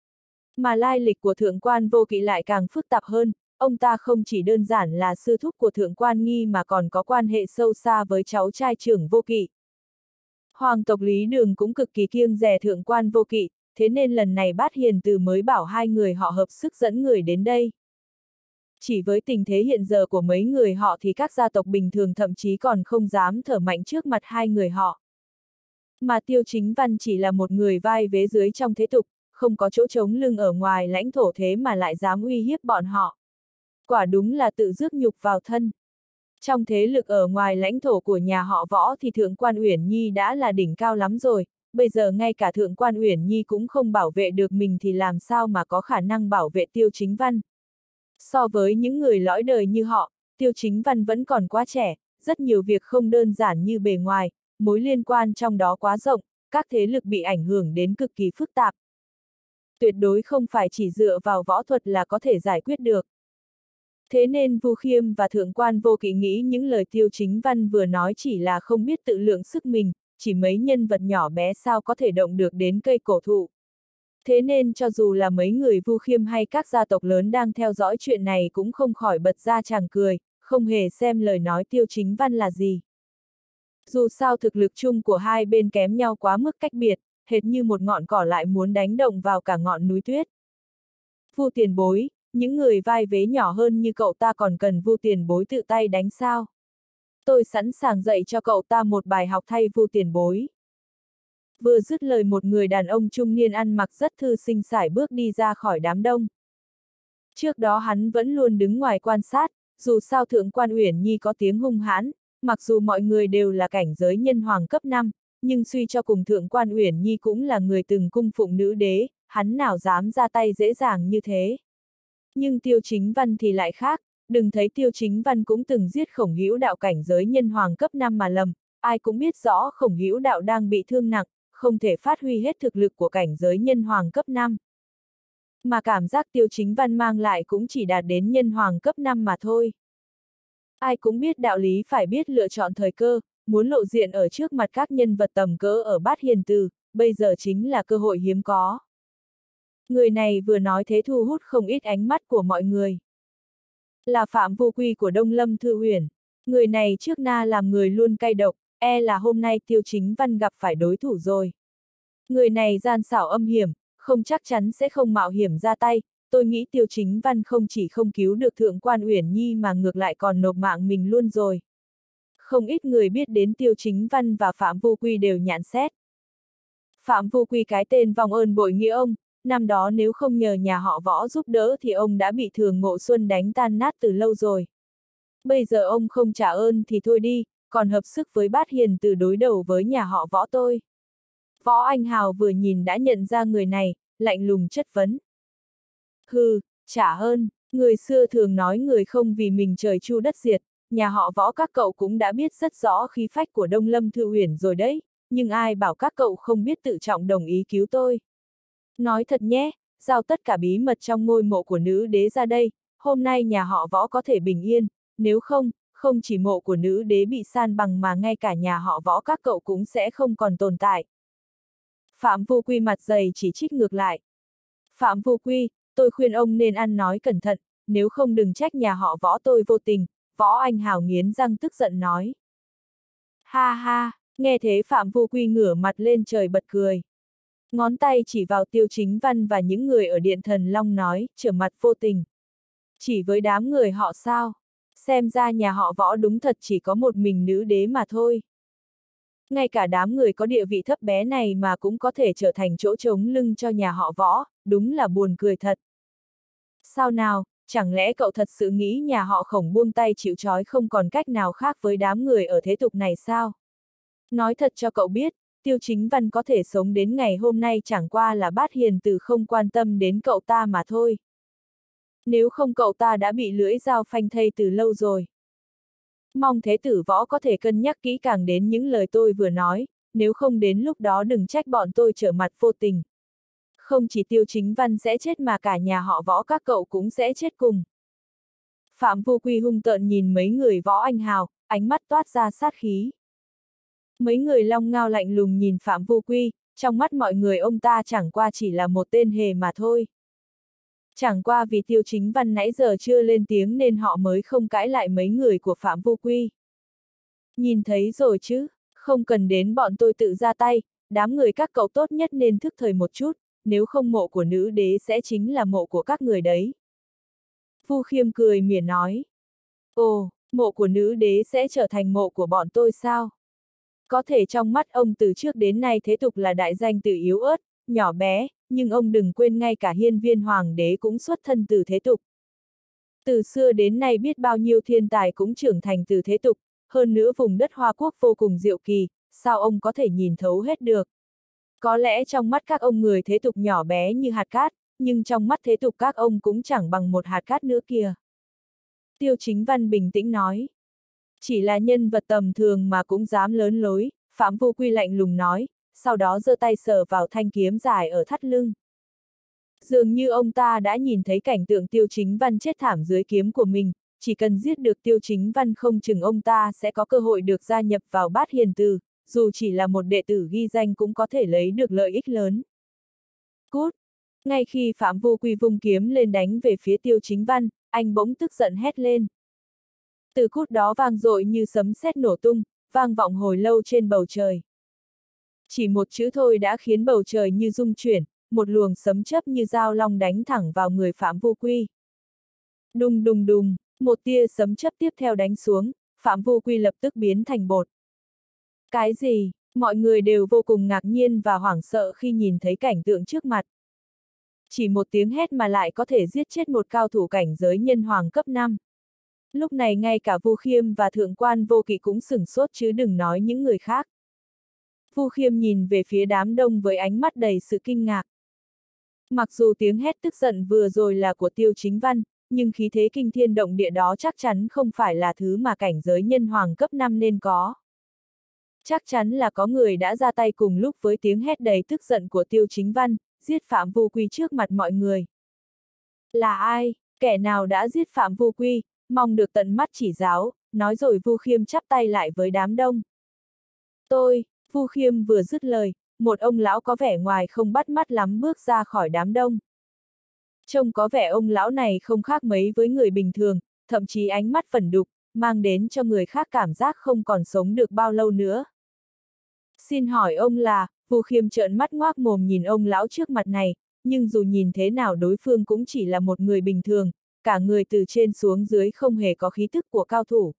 Mà lai lịch của thượng quan Vô Kỵ lại càng phức tạp hơn, ông ta không chỉ đơn giản là sư thúc của thượng quan Nghi mà còn có quan hệ sâu xa với cháu trai trưởng Vô Kỵ. Hoàng tộc Lý Đường cũng cực kỳ kiêng dè thượng quan Vô Kỵ, thế nên lần này Bát Hiền Từ mới bảo hai người họ hợp sức dẫn người đến đây. Chỉ với tình thế hiện giờ của mấy người họ thì các gia tộc bình thường thậm chí còn không dám thở mạnh trước mặt hai người họ. Mà Tiêu Chính Văn chỉ là một người vai vế dưới trong thế tục, không có chỗ trống lưng ở ngoài lãnh thổ thế mà lại dám uy hiếp bọn họ. Quả đúng là tự rước nhục vào thân. Trong thế lực ở ngoài lãnh thổ của nhà họ Võ thì thượng quan Uyển Nhi đã là đỉnh cao lắm rồi, bây giờ ngay cả thượng quan Uyển Nhi cũng không bảo vệ được mình thì làm sao mà có khả năng bảo vệ Tiêu Chính Văn. So với những người lõi đời như họ, Tiêu Chính Văn vẫn còn quá trẻ, rất nhiều việc không đơn giản như bề ngoài, mối liên quan trong đó quá rộng, các thế lực bị ảnh hưởng đến cực kỳ phức tạp. Tuyệt đối không phải chỉ dựa vào võ thuật là có thể giải quyết được. Thế nên Vu Khiêm và Thượng quan Vô Kỵ nghĩ những lời Tiêu Chính Văn vừa nói chỉ là không biết tự lượng sức mình, chỉ mấy nhân vật nhỏ bé sao có thể động được đến cây cổ thụ. Thế nên cho dù là mấy người Vu Khiêm hay các gia tộc lớn đang theo dõi chuyện này cũng không khỏi bật ra chàng cười, không hề xem lời nói Tiêu Chính Văn là gì. Dù sao thực lực chung của hai bên kém nhau quá mức cách biệt, hệt như một ngọn cỏ lại muốn đánh động vào cả ngọn núi tuyết. Vu tiền bối, những người vai vế nhỏ hơn như cậu ta còn cần Vu tiền bối tự tay đánh sao? Tôi sẵn sàng dạy cho cậu ta một bài học thay Vu tiền bối. Vừa dứt lời một người đàn ông trung niên ăn mặc rất thư sinh sải bước đi ra khỏi đám đông. Trước đó hắn vẫn luôn đứng ngoài quan sát, dù sao Thượng quan Uyển Nhi có tiếng hung hãn, mặc dù mọi người đều là cảnh giới nhân hoàng cấp năm, nhưng suy cho cùng Thượng quan Uyển Nhi cũng là người từng cung phụng nữ đế, hắn nào dám ra tay dễ dàng như thế. Nhưng Tiêu Chính Văn thì lại khác, đừng thấy Tiêu Chính Văn cũng từng giết Khổng Hữu Đạo cảnh giới nhân hoàng cấp năm mà lầm, ai cũng biết rõ Khổng Hữu Đạo đang bị thương nặng, không thể phát huy hết thực lực của cảnh giới nhân hoàng cấp năm. Mà cảm giác Tiêu Chính Văn mang lại cũng chỉ đạt đến nhân hoàng cấp năm mà thôi. Ai cũng biết đạo lý phải biết lựa chọn thời cơ, muốn lộ diện ở trước mặt các nhân vật tầm cỡ ở Bát Hiền Từ, bây giờ chính là cơ hội hiếm có. Người này vừa nói thế thu hút không ít ánh mắt của mọi người. Là Phạm Vô Quy của Đông Lâm Thư Huyền. Người này trước na làm người luôn cay độc, e là hôm nay Tiêu Chính Văn gặp phải đối thủ rồi. Người này gian xảo âm hiểm, không chắc chắn sẽ không mạo hiểm ra tay, tôi nghĩ Tiêu Chính Văn không chỉ không cứu được Thượng quan Uyển Nhi mà ngược lại còn nộp mạng mình luôn rồi. Không ít người biết đến Tiêu Chính Văn và Phạm Vô Quy đều nhãn xét. Phạm Vô Quy cái tên vòng ơn bội nghĩa ông, năm đó nếu không nhờ nhà họ Võ giúp đỡ thì ông đã bị Thường Ngộ Xuân đánh tan nát từ lâu rồi. Bây giờ ông không trả ơn thì thôi đi, còn hợp sức với Bát Hiền Từ đối đầu với nhà họ Võ tôi. Võ Anh Hào vừa nhìn đã nhận ra người này, lạnh lùng chất vấn. Hừ, trả ơn, người xưa thường nói người không vì mình trời chu đất diệt, nhà họ Võ các cậu cũng đã biết rất rõ khí phách của Đông Lâm Thư Uyển rồi đấy, nhưng ai bảo các cậu không biết tự trọng đồng ý cứu tôi. Nói thật nhé, giao tất cả bí mật trong ngôi mộ của nữ đế ra đây, hôm nay nhà họ Võ có thể bình yên, nếu không, không chỉ mộ của nữ đế bị san bằng mà ngay cả nhà họ Võ các cậu cũng sẽ không còn tồn tại. Phạm Vô Quy mặt dày chỉ trích ngược lại. Phạm Vô Quy, tôi khuyên ông nên ăn nói cẩn thận, nếu không đừng trách nhà họ Võ tôi vô tình, Võ Anh Hào nghiến răng tức giận nói. Ha ha, nghe thế Phạm Vô Quy ngửa mặt lên trời bật cười. Ngón tay chỉ vào Tiêu Chính Văn và những người ở Điện Thần Long nói, trở mặt vô tình. Chỉ với đám người họ sao? Xem ra nhà họ Võ đúng thật chỉ có một mình nữ đế mà thôi. Ngay cả đám người có địa vị thấp bé này mà cũng có thể trở thành chỗ trống lưng cho nhà họ Võ, đúng là buồn cười thật. Sao nào, chẳng lẽ cậu thật sự nghĩ nhà họ Khổng buông tay chịu trói không còn cách nào khác với đám người ở thế tục này sao? Nói thật cho cậu biết, Tiêu Chính Văn có thể sống đến ngày hôm nay chẳng qua là Bát Hiền Từ không quan tâm đến cậu ta mà thôi. Nếu không cậu ta đã bị lưỡi dao phanh thây từ lâu rồi. Mong Thế Tử Võ có thể cân nhắc kỹ càng đến những lời tôi vừa nói, nếu không đến lúc đó đừng trách bọn tôi trở mặt vô tình. Không chỉ Tiêu Chính Văn sẽ chết mà cả nhà họ Võ các cậu cũng sẽ chết cùng. Phạm Vô Quy hung tợn nhìn mấy người Võ Anh Hào, ánh mắt toát ra sát khí. Mấy người Long Ngao lạnh lùng nhìn Phạm Vô Quy, trong mắt mọi người ông ta chẳng qua chỉ là một tên hề mà thôi. Chẳng qua vì Tiêu Chính Văn nãy giờ chưa lên tiếng nên họ mới không cãi lại mấy người của Phạm Vô Quy. Nhìn thấy rồi chứ, không cần đến bọn tôi tự ra tay, đám người các cậu tốt nhất nên thức thời một chút, nếu không mộ của nữ đế sẽ chính là mộ của các người đấy. Vu Khiêm cười mỉa nói. Ồ, mộ của nữ đế sẽ trở thành mộ của bọn tôi sao? Có thể trong mắt ông từ trước đến nay thế tục là đại danh từ yếu ớt, nhỏ bé, nhưng ông đừng quên ngay cả hiên viên hoàng đế cũng xuất thân từ thế tục. Từ xưa đến nay biết bao nhiêu thiên tài cũng trưởng thành từ thế tục, hơn nữa vùng đất Hoa Quốc vô cùng diệu kỳ, sao ông có thể nhìn thấu hết được? Có lẽ trong mắt các ông người thế tục nhỏ bé như hạt cát, nhưng trong mắt thế tục các ông cũng chẳng bằng một hạt cát nữa kìa. Tiêu Chính Văn bình tĩnh nói. Chỉ là nhân vật tầm thường mà cũng dám lớn lối, Phạm Vô Quy lạnh lùng nói, sau đó giơ tay sờ vào thanh kiếm dài ở thắt lưng. Dường như ông ta đã nhìn thấy cảnh tượng Tiêu Chính Văn chết thảm dưới kiếm của mình, chỉ cần giết được Tiêu Chính Văn không chừng ông ta sẽ có cơ hội được gia nhập vào Bát Hiền Từ, dù chỉ là một đệ tử ghi danh cũng có thể lấy được lợi ích lớn. Cút! Ngay khi Phạm Vô Quy vung kiếm lên đánh về phía Tiêu Chính Văn, anh bỗng tức giận hét lên. Từ cút đó vang dội như sấm sét nổ tung, vang vọng hồi lâu trên bầu trời. Chỉ một chữ thôi đã khiến bầu trời như rung chuyển, một luồng sấm chớp như dao long đánh thẳng vào người Phạm Vô Quy. Đùng đùng đùng, một tia sấm chớp tiếp theo đánh xuống, Phạm Vô Quy lập tức biến thành bột. Cái gì? Mọi người đều vô cùng ngạc nhiên và hoảng sợ khi nhìn thấy cảnh tượng trước mặt. Chỉ một tiếng hét mà lại có thể giết chết một cao thủ cảnh giới nhân hoàng cấp năm. Lúc này ngay cả Vu Khiêm và Thượng quan Vô Kỵ cũng sửng sốt chứ đừng nói những người khác. Vu Khiêm nhìn về phía đám đông với ánh mắt đầy sự kinh ngạc. Mặc dù tiếng hét tức giận vừa rồi là của Tiêu Chính Văn, nhưng khí thế kinh thiên động địa đó chắc chắn không phải là thứ mà cảnh giới nhân hoàng cấp năm nên có. Chắc chắn là có người đã ra tay cùng lúc với tiếng hét đầy tức giận của Tiêu Chính Văn, giết Phạm Vô Quy trước mặt mọi người. Là ai? Kẻ nào đã giết Phạm Vô Quy, mong được tận mắt chỉ giáo, nói rồi Vu Khiêm chắp tay lại với đám đông. Tôi, Vu Khiêm vừa dứt lời, một ông lão có vẻ ngoài không bắt mắt lắm bước ra khỏi đám đông. Trông có vẻ ông lão này không khác mấy với người bình thường, thậm chí ánh mắt phẩn đục, mang đến cho người khác cảm giác không còn sống được bao lâu nữa. Xin hỏi ông là, Vu Khiêm trợn mắt ngoác mồm nhìn ông lão trước mặt này, nhưng dù nhìn thế nào đối phương cũng chỉ là một người bình thường, cả người từ trên xuống dưới không hề có khí tức của cao thủ.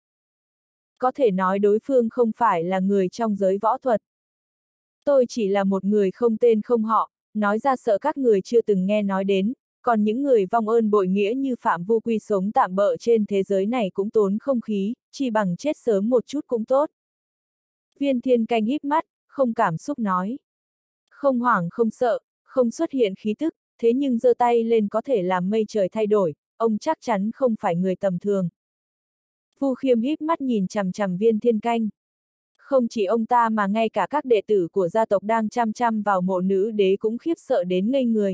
Có thể nói đối phương không phải là người trong giới võ thuật. Tôi chỉ là một người không tên không họ, nói ra sợ các người chưa từng nghe nói đến, còn những người vong ơn bội nghĩa như Phạm Vô Quy sống tạm bợ trên thế giới này cũng tốn không khí, chỉ bằng chết sớm một chút cũng tốt. Viên Thiên Canh híp mắt, không cảm xúc nói. Không hoảng không sợ, không xuất hiện khí tức, thế nhưng giơ tay lên có thể làm mây trời thay đổi, ông chắc chắn không phải người tầm thường. Vu Khiêm híp mắt nhìn chằm chằm Viên Thiên Canh. Không chỉ ông ta mà ngay cả các đệ tử của gia tộc đang chăm chăm vào mộ nữ đế cũng khiếp sợ đến ngây người.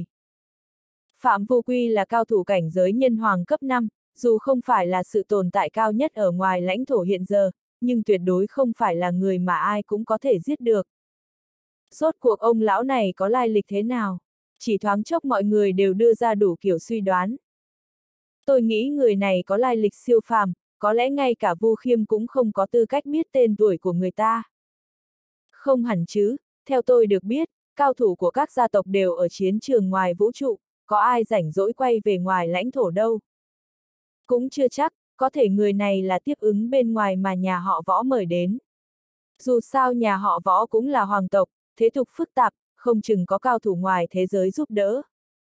Phạm Vô Quy là cao thủ cảnh giới nhân hoàng cấp năm, dù không phải là sự tồn tại cao nhất ở ngoài lãnh thổ hiện giờ, nhưng tuyệt đối không phải là người mà ai cũng có thể giết được. Rốt cuộc ông lão này có lai lịch thế nào? Chỉ thoáng chốc mọi người đều đưa ra đủ kiểu suy đoán. Tôi nghĩ người này có lai lịch siêu phàm, có lẽ ngay cả Vu Khiêm cũng không có tư cách biết tên tuổi của người ta. Không hẳn chứ, theo tôi được biết, cao thủ của các gia tộc đều ở chiến trường ngoài vũ trụ, có ai rảnh rỗi quay về ngoài lãnh thổ đâu. Cũng chưa chắc, có thể người này là tiếp ứng bên ngoài mà nhà họ Võ mời đến. Dù sao nhà họ Võ cũng là hoàng tộc, thế tục phức tạp, không chừng có cao thủ ngoài thế giới giúp đỡ.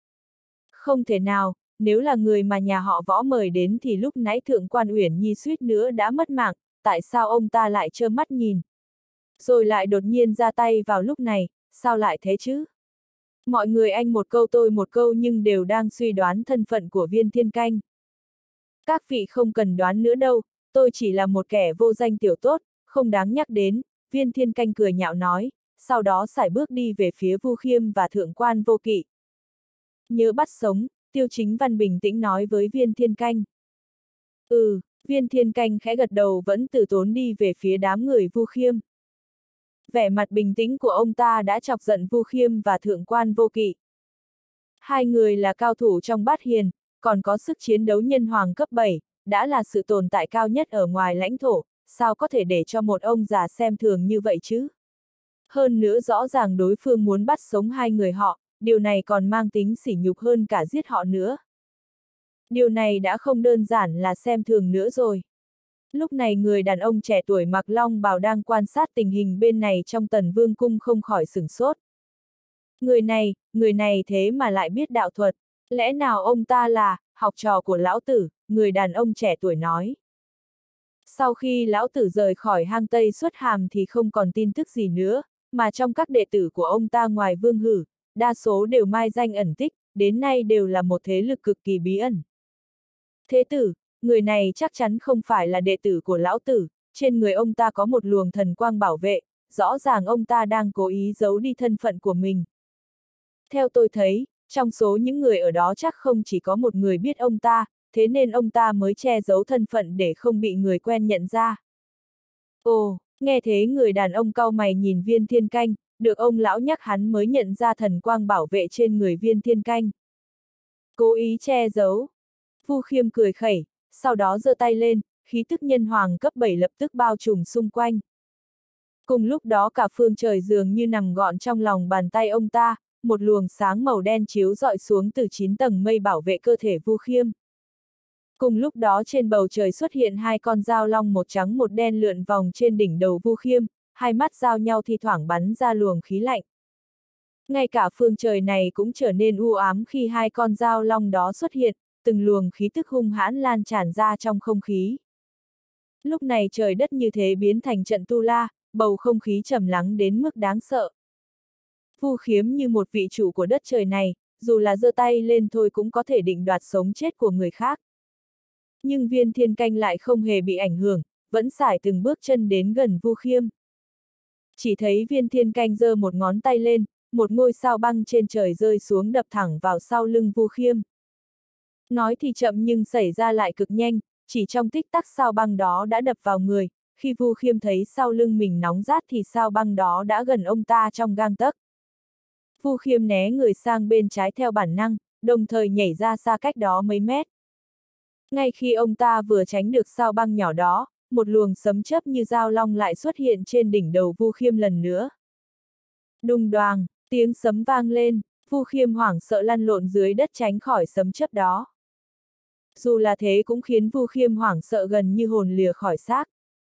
Không thể nào, nếu là người mà nhà họ Võ mời đến thì lúc nãy Thượng quan Uyển Nhi suýt nữa đã mất mạng, tại sao ông ta lại trơ mắt nhìn? Rồi lại đột nhiên ra tay vào lúc này, sao lại thế chứ? Mọi người anh một câu tôi một câu nhưng đều đang suy đoán thân phận của Viên Thiên Canh. Các vị không cần đoán nữa đâu, tôi chỉ là một kẻ vô danh tiểu tốt, không đáng nhắc đến, Viên Thiên Canh cười nhạo nói, sau đó sải bước đi về phía Vu Khiêm và Thượng quan Vô Kỵ. Nhớ bắt sống, Tiêu Chính Văn bình tĩnh nói với Viên Thiên Canh. Ừ, Viên Thiên Canh khẽ gật đầu vẫn từ tốn đi về phía đám người Vu Khiêm. Vẻ mặt bình tĩnh của ông ta đã chọc giận Vu Khiêm và Thượng quan Vô Kỵ. Hai người là cao thủ trong bát hiền, còn có sức chiến đấu nhân hoàng cấp bảy, đã là sự tồn tại cao nhất ở ngoài lãnh thổ, sao có thể để cho một ông già xem thường như vậy chứ? Hơn nữa rõ ràng đối phương muốn bắt sống hai người họ, điều này còn mang tính sỉ nhục hơn cả giết họ nữa. Điều này đã không đơn giản là xem thường nữa rồi. Lúc này người đàn ông trẻ tuổi mặc long bào đang quan sát tình hình bên này trong Tần Vương cung không khỏi sửng sốt. Người này, người này thế mà lại biết đạo thuật, lẽ nào ông ta là học trò của lão tử, người đàn ông trẻ tuổi nói. Sau khi lão tử rời khỏi hang Tây Xuất Hàm thì không còn tin tức gì nữa, mà trong các đệ tử của ông ta ngoài Vương Hử, đa số đều mai danh ẩn tích, đến nay đều là một thế lực cực kỳ bí ẩn. Thế tử, người này chắc chắn không phải là đệ tử của lão tử, trên người ông ta có một luồng thần quang bảo vệ, rõ ràng ông ta đang cố ý giấu đi thân phận của mình. Theo tôi thấy, trong số những người ở đó chắc không chỉ có một người biết ông ta, thế nên ông ta mới che giấu thân phận để không bị người quen nhận ra. Ồ, nghe thế người đàn ông cau mày nhìn Viên Thiên Canh, được ông lão nhắc hắn mới nhận ra thần quang bảo vệ trên người Viên Thiên Canh. Cố ý che giấu. Vu Khiêm cười khẩy, sau đó giơ tay lên, khí tức nhân hoàng cấp bảy lập tức bao trùm xung quanh. Cùng lúc đó cả phương trời dường như nằm gọn trong lòng bàn tay ông ta, một luồng sáng màu đen chiếu rọi xuống từ chín tầng mây bảo vệ cơ thể Vu Khiêm. Cùng lúc đó trên bầu trời xuất hiện hai con dao long một trắng một đen lượn vòng trên đỉnh đầu Vu Khiêm, hai mắt giao nhau thi thoảng bắn ra luồng khí lạnh. Ngay cả phương trời này cũng trở nên u ám khi hai con dao long đó xuất hiện, từng luồng khí tức hung hãn lan tràn ra trong không khí. Lúc này trời đất như thế biến thành trận tu la, bầu không khí trầm lắng đến mức đáng sợ. Vu Khiêm như một vị chủ của đất trời này, dù là giơ tay lên thôi cũng có thể định đoạt sống chết của người khác. Nhưng Viên Thiên Canh lại không hề bị ảnh hưởng, vẫn sải từng bước chân đến gần Vu Khiêm. Chỉ thấy Viên Thiên Canh giơ một ngón tay lên, một ngôi sao băng trên trời rơi xuống đập thẳng vào sau lưng Vu Khiêm. Nói thì chậm nhưng xảy ra lại cực nhanh, chỉ trong tích tắc sao băng đó đã đập vào người, khi Vu Khiêm thấy sau lưng mình nóng rát thì sao băng đó đã gần ông ta trong gang tấc. Vu Khiêm né người sang bên trái theo bản năng, đồng thời nhảy ra xa cách đó mấy mét. Ngay khi ông ta vừa tránh được sao băng nhỏ đó, một luồng sấm chớp như dao long lại xuất hiện trên đỉnh đầu Vu Khiêm lần nữa. Đùng đoàng, tiếng sấm vang lên, Vu Khiêm hoảng sợ lăn lộn dưới đất tránh khỏi sấm chớp đó. Dù là thế cũng khiến Vu Khiêm hoảng sợ gần như hồn lìa khỏi xác.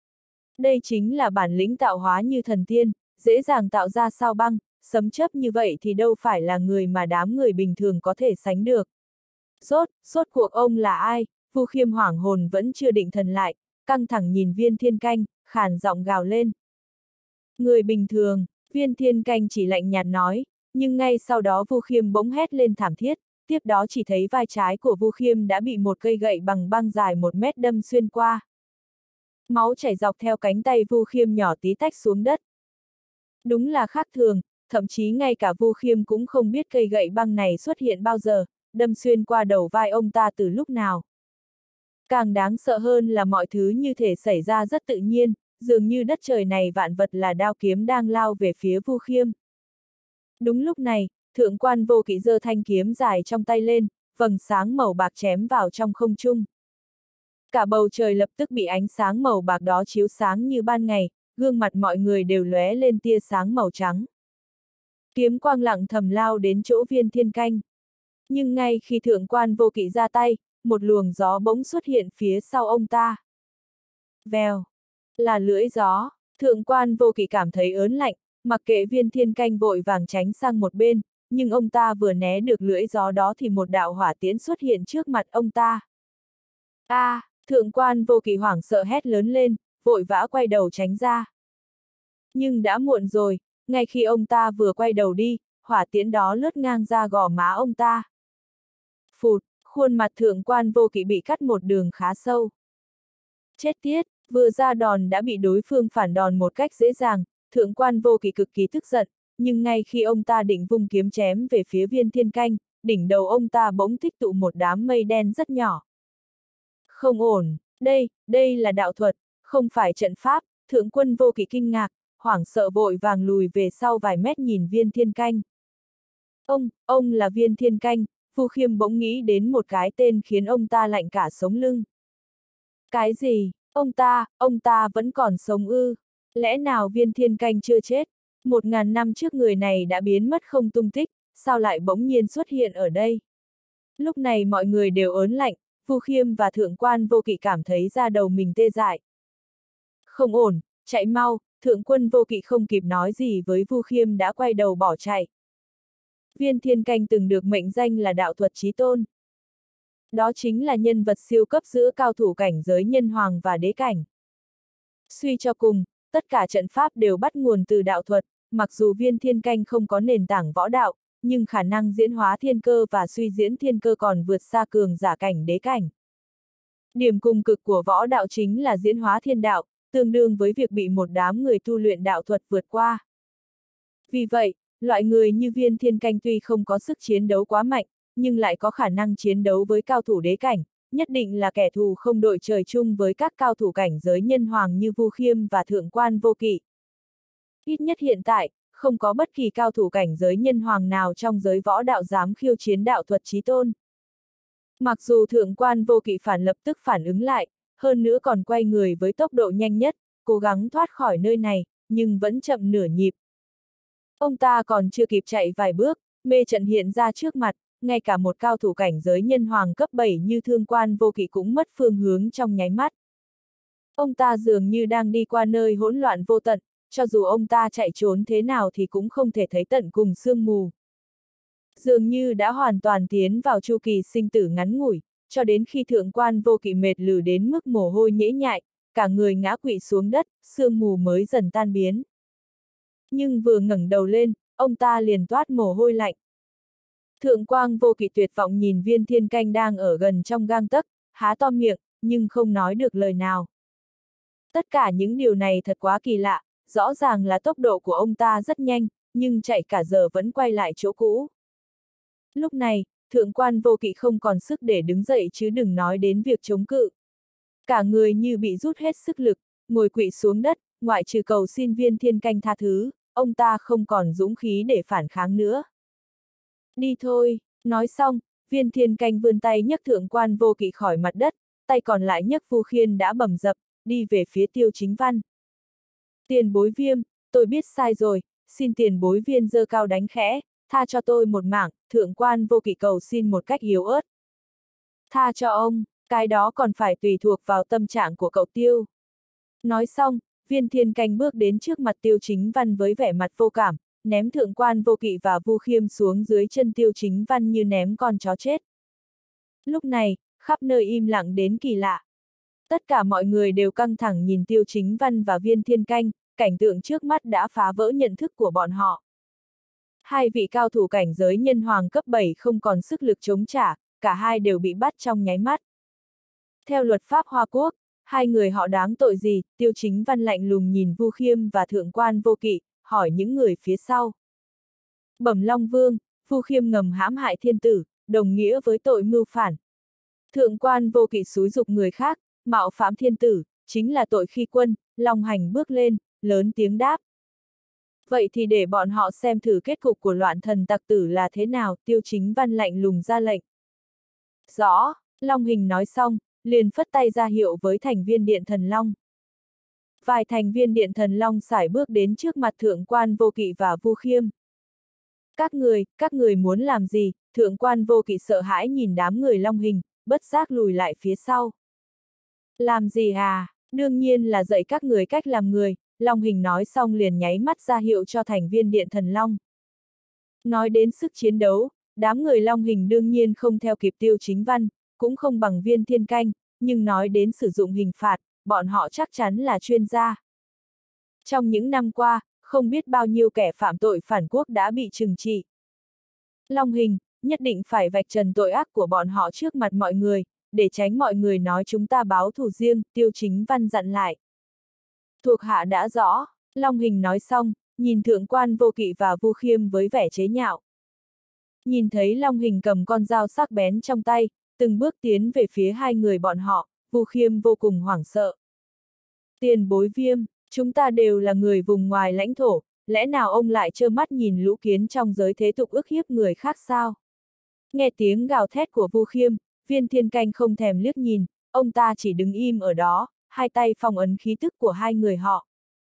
Đây chính là bản lĩnh tạo hóa như thần tiên, dễ dàng tạo ra sao băng, sấm chớp như vậy thì đâu phải là người mà đám người bình thường có thể sánh được. Rốt, rốt cuộc ông là ai? Vu Khiêm hoảng hồn vẫn chưa định thần lại, căng thẳng nhìn Viên Thiên Canh, khàn giọng gào lên. Người bình thường, Viên Thiên Canh chỉ lạnh nhạt nói, nhưng ngay sau đó Vu Khiêm bỗng hét lên thảm thiết, tiếp đó chỉ thấy vai trái của Vu Khiêm đã bị một cây gậy bằng băng dài một mét đâm xuyên qua. Máu chảy dọc theo cánh tay Vu Khiêm nhỏ tí tách xuống đất. Đúng là khác thường, thậm chí ngay cả Vu Khiêm cũng không biết cây gậy băng này xuất hiện bao giờ, đâm xuyên qua đầu vai ông ta từ lúc nào. Càng đáng sợ hơn là mọi thứ như thể xảy ra rất tự nhiên, dường như đất trời này vạn vật là đao kiếm đang lao về phía Vu Khiêm. Đúng lúc này, Thượng Quan Vô Kỵ giơ thanh kiếm dài trong tay lên, vầng sáng màu bạc chém vào trong không trung. Cả bầu trời lập tức bị ánh sáng màu bạc đó chiếu sáng như ban ngày, gương mặt mọi người đều lóe lên tia sáng màu trắng. Kiếm quang lặng thầm lao đến chỗ Viên Thiên Canh. Nhưng ngay khi Thượng Quan Vô Kỵ ra tay, một luồng gió bỗng xuất hiện phía sau ông ta. Vèo, là lưỡi gió. Thượng Quan Vô Kỵ cảm thấy ớn lạnh, mặc kệ Viên Thiên Canh vội vàng tránh sang một bên, nhưng ông ta vừa né được lưỡi gió đó thì một đạo hỏa tiễn xuất hiện trước mặt ông ta. A, à, Thượng Quan Vô Kỵ hoảng sợ hét lớn lên, vội vã quay đầu tránh ra. Nhưng đã muộn rồi, ngay khi ông ta vừa quay đầu đi, hỏa tiễn đó lướt ngang ra gò má ông ta. Phụt, khuôn mặt Thượng Quan Vô Kỵ bị cắt một đường khá sâu. Chết tiết, vừa ra đòn đã bị đối phương phản đòn một cách dễ dàng, Thượng Quan Vô Kỵ cực kỳ tức giận, nhưng ngay khi ông ta định vung kiếm chém về phía Viên Thiên Canh, đỉnh đầu ông ta bỗng tích tụ một đám mây đen rất nhỏ. Không ổn, đây, đây là đạo thuật, không phải trận pháp. Thượng Quan Vô Kỵ kinh ngạc, hoảng sợ vội vàng lùi về sau vài mét nhìn Viên Thiên Canh. Ông, ông là Viên Thiên Canh. Vu Khiêm bỗng nghĩ đến một cái tên khiến ông ta lạnh cả sống lưng. Cái gì? Ông ta, ông ta vẫn còn sống ư? Lẽ nào Viên Thiên Canh chưa chết? Một ngàn năm trước người này đã biến mất không tung tích, sao lại bỗng nhiên xuất hiện ở đây? Lúc này mọi người đều ớn lạnh, Vu Khiêm và Thượng Quan Vô Kỵ cảm thấy da đầu mình tê dại. Không ổn, chạy mau. Thượng Quan Vô Kỵ không kịp nói gì với Vu Khiêm đã quay đầu bỏ chạy. Viên Thiên Canh từng được mệnh danh là đạo thuật chí tôn. Đó chính là nhân vật siêu cấp giữa cao thủ cảnh giới nhân hoàng và đế cảnh. Suy cho cùng, tất cả trận pháp đều bắt nguồn từ đạo thuật, mặc dù Viên Thiên Canh không có nền tảng võ đạo, nhưng khả năng diễn hóa thiên cơ và suy diễn thiên cơ còn vượt xa cường giả cảnh đế cảnh. Điểm cùng cực của võ đạo chính là diễn hóa thiên đạo, tương đương với việc bị một đám người tu luyện đạo thuật vượt qua. Vì vậy, loại người như Viên Thiên Canh tuy không có sức chiến đấu quá mạnh, nhưng lại có khả năng chiến đấu với cao thủ đế cảnh, nhất định là kẻ thù không đội trời chung với các cao thủ cảnh giới nhân hoàng như Vu Khiêm và Thượng Quan Vô Kỵ. Ít nhất hiện tại, không có bất kỳ cao thủ cảnh giới nhân hoàng nào trong giới võ đạo dám khiêu chiến đạo thuật chí tôn. Mặc dù Thượng Quan Vô Kỵ phản lập tức phản ứng lại, hơn nữa còn quay người với tốc độ nhanh nhất, cố gắng thoát khỏi nơi này, nhưng vẫn chậm nửa nhịp. Ông ta còn chưa kịp chạy vài bước, mê trận hiện ra trước mặt, ngay cả một cao thủ cảnh giới nhân hoàng cấp bảy như Thượng Quan Vô Kỵ cũng mất phương hướng trong nháy mắt. Ông ta dường như đang đi qua nơi hỗn loạn vô tận, cho dù ông ta chạy trốn thế nào thì cũng không thể thấy tận cùng sương mù. Dường như đã hoàn toàn tiến vào chu kỳ sinh tử ngắn ngủi, cho đến khi Thượng Quan Vô Kỵ mệt lử đến mức mồ hôi nhễ nhại, cả người ngã quỵ xuống đất, sương mù mới dần tan biến. Nhưng vừa ngẩng đầu lên, ông ta liền toát mồ hôi lạnh. Thượng Quan Vô Kỵ tuyệt vọng nhìn Viên Thiên Canh đang ở gần trong gang tấc, há to miệng, nhưng không nói được lời nào. Tất cả những điều này thật quá kỳ lạ, rõ ràng là tốc độ của ông ta rất nhanh, nhưng chạy cả giờ vẫn quay lại chỗ cũ. Lúc này, Thượng Quan Vô Kỵ không còn sức để đứng dậy chứ đừng nói đến việc chống cự. Cả người như bị rút hết sức lực, ngồi quỵ xuống đất, ngoại trừ cầu xin Viên Thiên Canh tha thứ, ông ta không còn dũng khí để phản kháng nữa. Đi thôi, nói xong, Viên Thiên Canh vươn tay nhấc Thượng Quan Vô Kỵ khỏi mặt đất, tay còn lại nhấc Vu Khiên đã bầm dập, đi về phía Tiêu Chính Văn. Tiền bối Viêm, tôi biết sai rồi, xin tiền bối Viên giơ cao đánh khẽ, tha cho tôi một mảng, Thượng Quan Vô Kỵ cầu xin một cách yếu ớt. Tha cho ông, cái đó còn phải tùy thuộc vào tâm trạng của cậu Tiêu. Nói xong, Viên Thiên Canh bước đến trước mặt Tiêu Chính Văn với vẻ mặt vô cảm, ném Thượng Quan Vô Kỵ và Vu Khiêm xuống dưới chân Tiêu Chính Văn như ném con chó chết. Lúc này, khắp nơi im lặng đến kỳ lạ. Tất cả mọi người đều căng thẳng nhìn Tiêu Chính Văn và Viên Thiên Canh, cảnh tượng trước mắt đã phá vỡ nhận thức của bọn họ. Hai vị cao thủ cảnh giới nhân hoàng cấp bảy không còn sức lực chống trả, cả hai đều bị bắt trong nháy mắt. Theo luật pháp Hoa Quốc, hai người họ đáng tội gì? Tiêu Chính Văn lạnh lùng nhìn Vu Khiêm và Thượng Quan Vô Kỵ, hỏi những người phía sau. Bẩm Long Vương, Vu Khiêm ngầm hãm hại thiên tử, đồng nghĩa với tội mưu phản. Thượng Quan Vô Kỵ xúi giục người khác, mạo phạm thiên tử, chính là tội khi quân. Long Hành bước lên, lớn tiếng đáp. Vậy thì để bọn họ xem thử kết cục của loạn thần tặc tử là thế nào, Tiêu Chính Văn lạnh lùng ra lệnh. Rõ, Long Hình nói xong, liền phất tay ra hiệu với thành viên Điện Thần Long. Vài thành viên Điện Thần Long sải bước đến trước mặt Thượng Quan Vô Kỵ và Vu Khiêm. Các người, các người muốn làm gì? Thượng Quan Vô Kỵ sợ hãi nhìn đám người Long Hình, bất giác lùi lại phía sau. Làm gì à? Đương nhiên là dạy các người cách làm người, Long Hình nói xong liền nháy mắt ra hiệu cho thành viên Điện Thần Long. Nói đến sức chiến đấu, đám người Long Hình đương nhiên không theo kịp Tiêu Chính Văn, cũng không bằng Viên Thiên Canh, nhưng nói đến sử dụng hình phạt, bọn họ chắc chắn là chuyên gia. Trong những năm qua, không biết bao nhiêu kẻ phạm tội phản quốc đã bị trừng trị. Long Hình, nhất định phải vạch trần tội ác của bọn họ trước mặt mọi người, để tránh mọi người nói chúng ta báo thù riêng, Tiêu Chính Văn dặn lại. Thuộc hạ đã rõ, Long Hình nói xong, nhìn Thượng Quan Vô Kỵ và Vu Khiêm với vẻ chế nhạo. Nhìn thấy Long Hình cầm con dao sắc bén trong tay, từng bước tiến về phía hai người bọn họ, Vu Khiêm vô cùng hoảng sợ. Tiền bối Viêm, chúng ta đều là người vùng ngoài lãnh thổ, lẽ nào ông lại trơ mắt nhìn lũ kiến trong giới thế tục ức hiếp người khác sao? Nghe tiếng gào thét của Vu Khiêm, Viên Thiên Canh không thèm liếc nhìn, ông ta chỉ đứng im ở đó, hai tay phong ấn khí tức của hai người họ.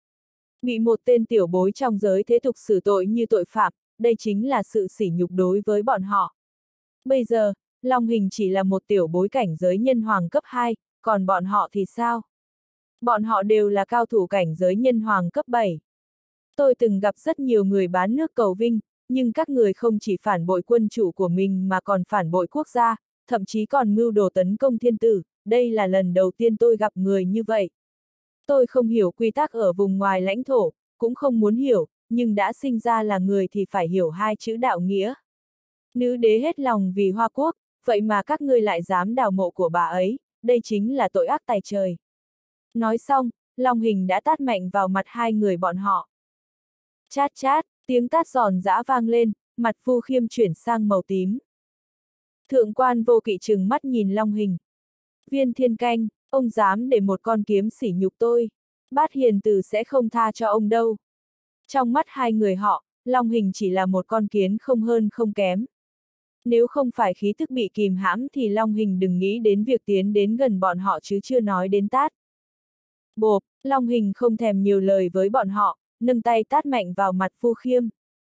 Bị một tên tiểu bối trong giới thế tục xử tội như tội phạm, đây chính là sự sỉ nhục đối với bọn họ. Bây giờ, Long Hình chỉ là một tiểu bối cảnh giới nhân hoàng cấp hai, còn bọn họ thì sao? Bọn họ đều là cao thủ cảnh giới nhân hoàng cấp bảy. Tôi từng gặp rất nhiều người bán nước cầu vinh, nhưng các người không chỉ phản bội quân chủ của mình mà còn phản bội quốc gia, thậm chí còn mưu đồ tấn công thiên tử, đây là lần đầu tiên tôi gặp người như vậy. Tôi không hiểu quy tắc ở vùng ngoài lãnh thổ, cũng không muốn hiểu, nhưng đã sinh ra là người thì phải hiểu hai chữ đạo nghĩa. Nữ đế hết lòng vì Hoa Quốc, vậy mà các ngươi lại dám đào mộ của bà ấy, đây chính là tội ác tày trời. Nói xong, Long Hình đã tát mạnh vào mặt hai người bọn họ. Chát chát, tiếng tát giòn giã vang lên, mặt Vu Khiêm chuyển sang màu tím. Thượng quan Vô Kỵ trừng mắt nhìn Long Hình. Viên Thiên Canh, ông dám để một con kiếm sỉ nhục tôi. Bát Hiền Từ sẽ không tha cho ông đâu. Trong mắt hai người họ, Long Hình chỉ là một con kiến không hơn không kém. Nếu không phải khí tức bị kìm hãm thì Long Hình đừng nghĩ đến việc tiến đến gần bọn họ chứ chưa nói đến tát. Bộp, Long Hình không thèm nhiều lời với bọn họ, nâng tay tát mạnh vào mặt Vu Khiêm.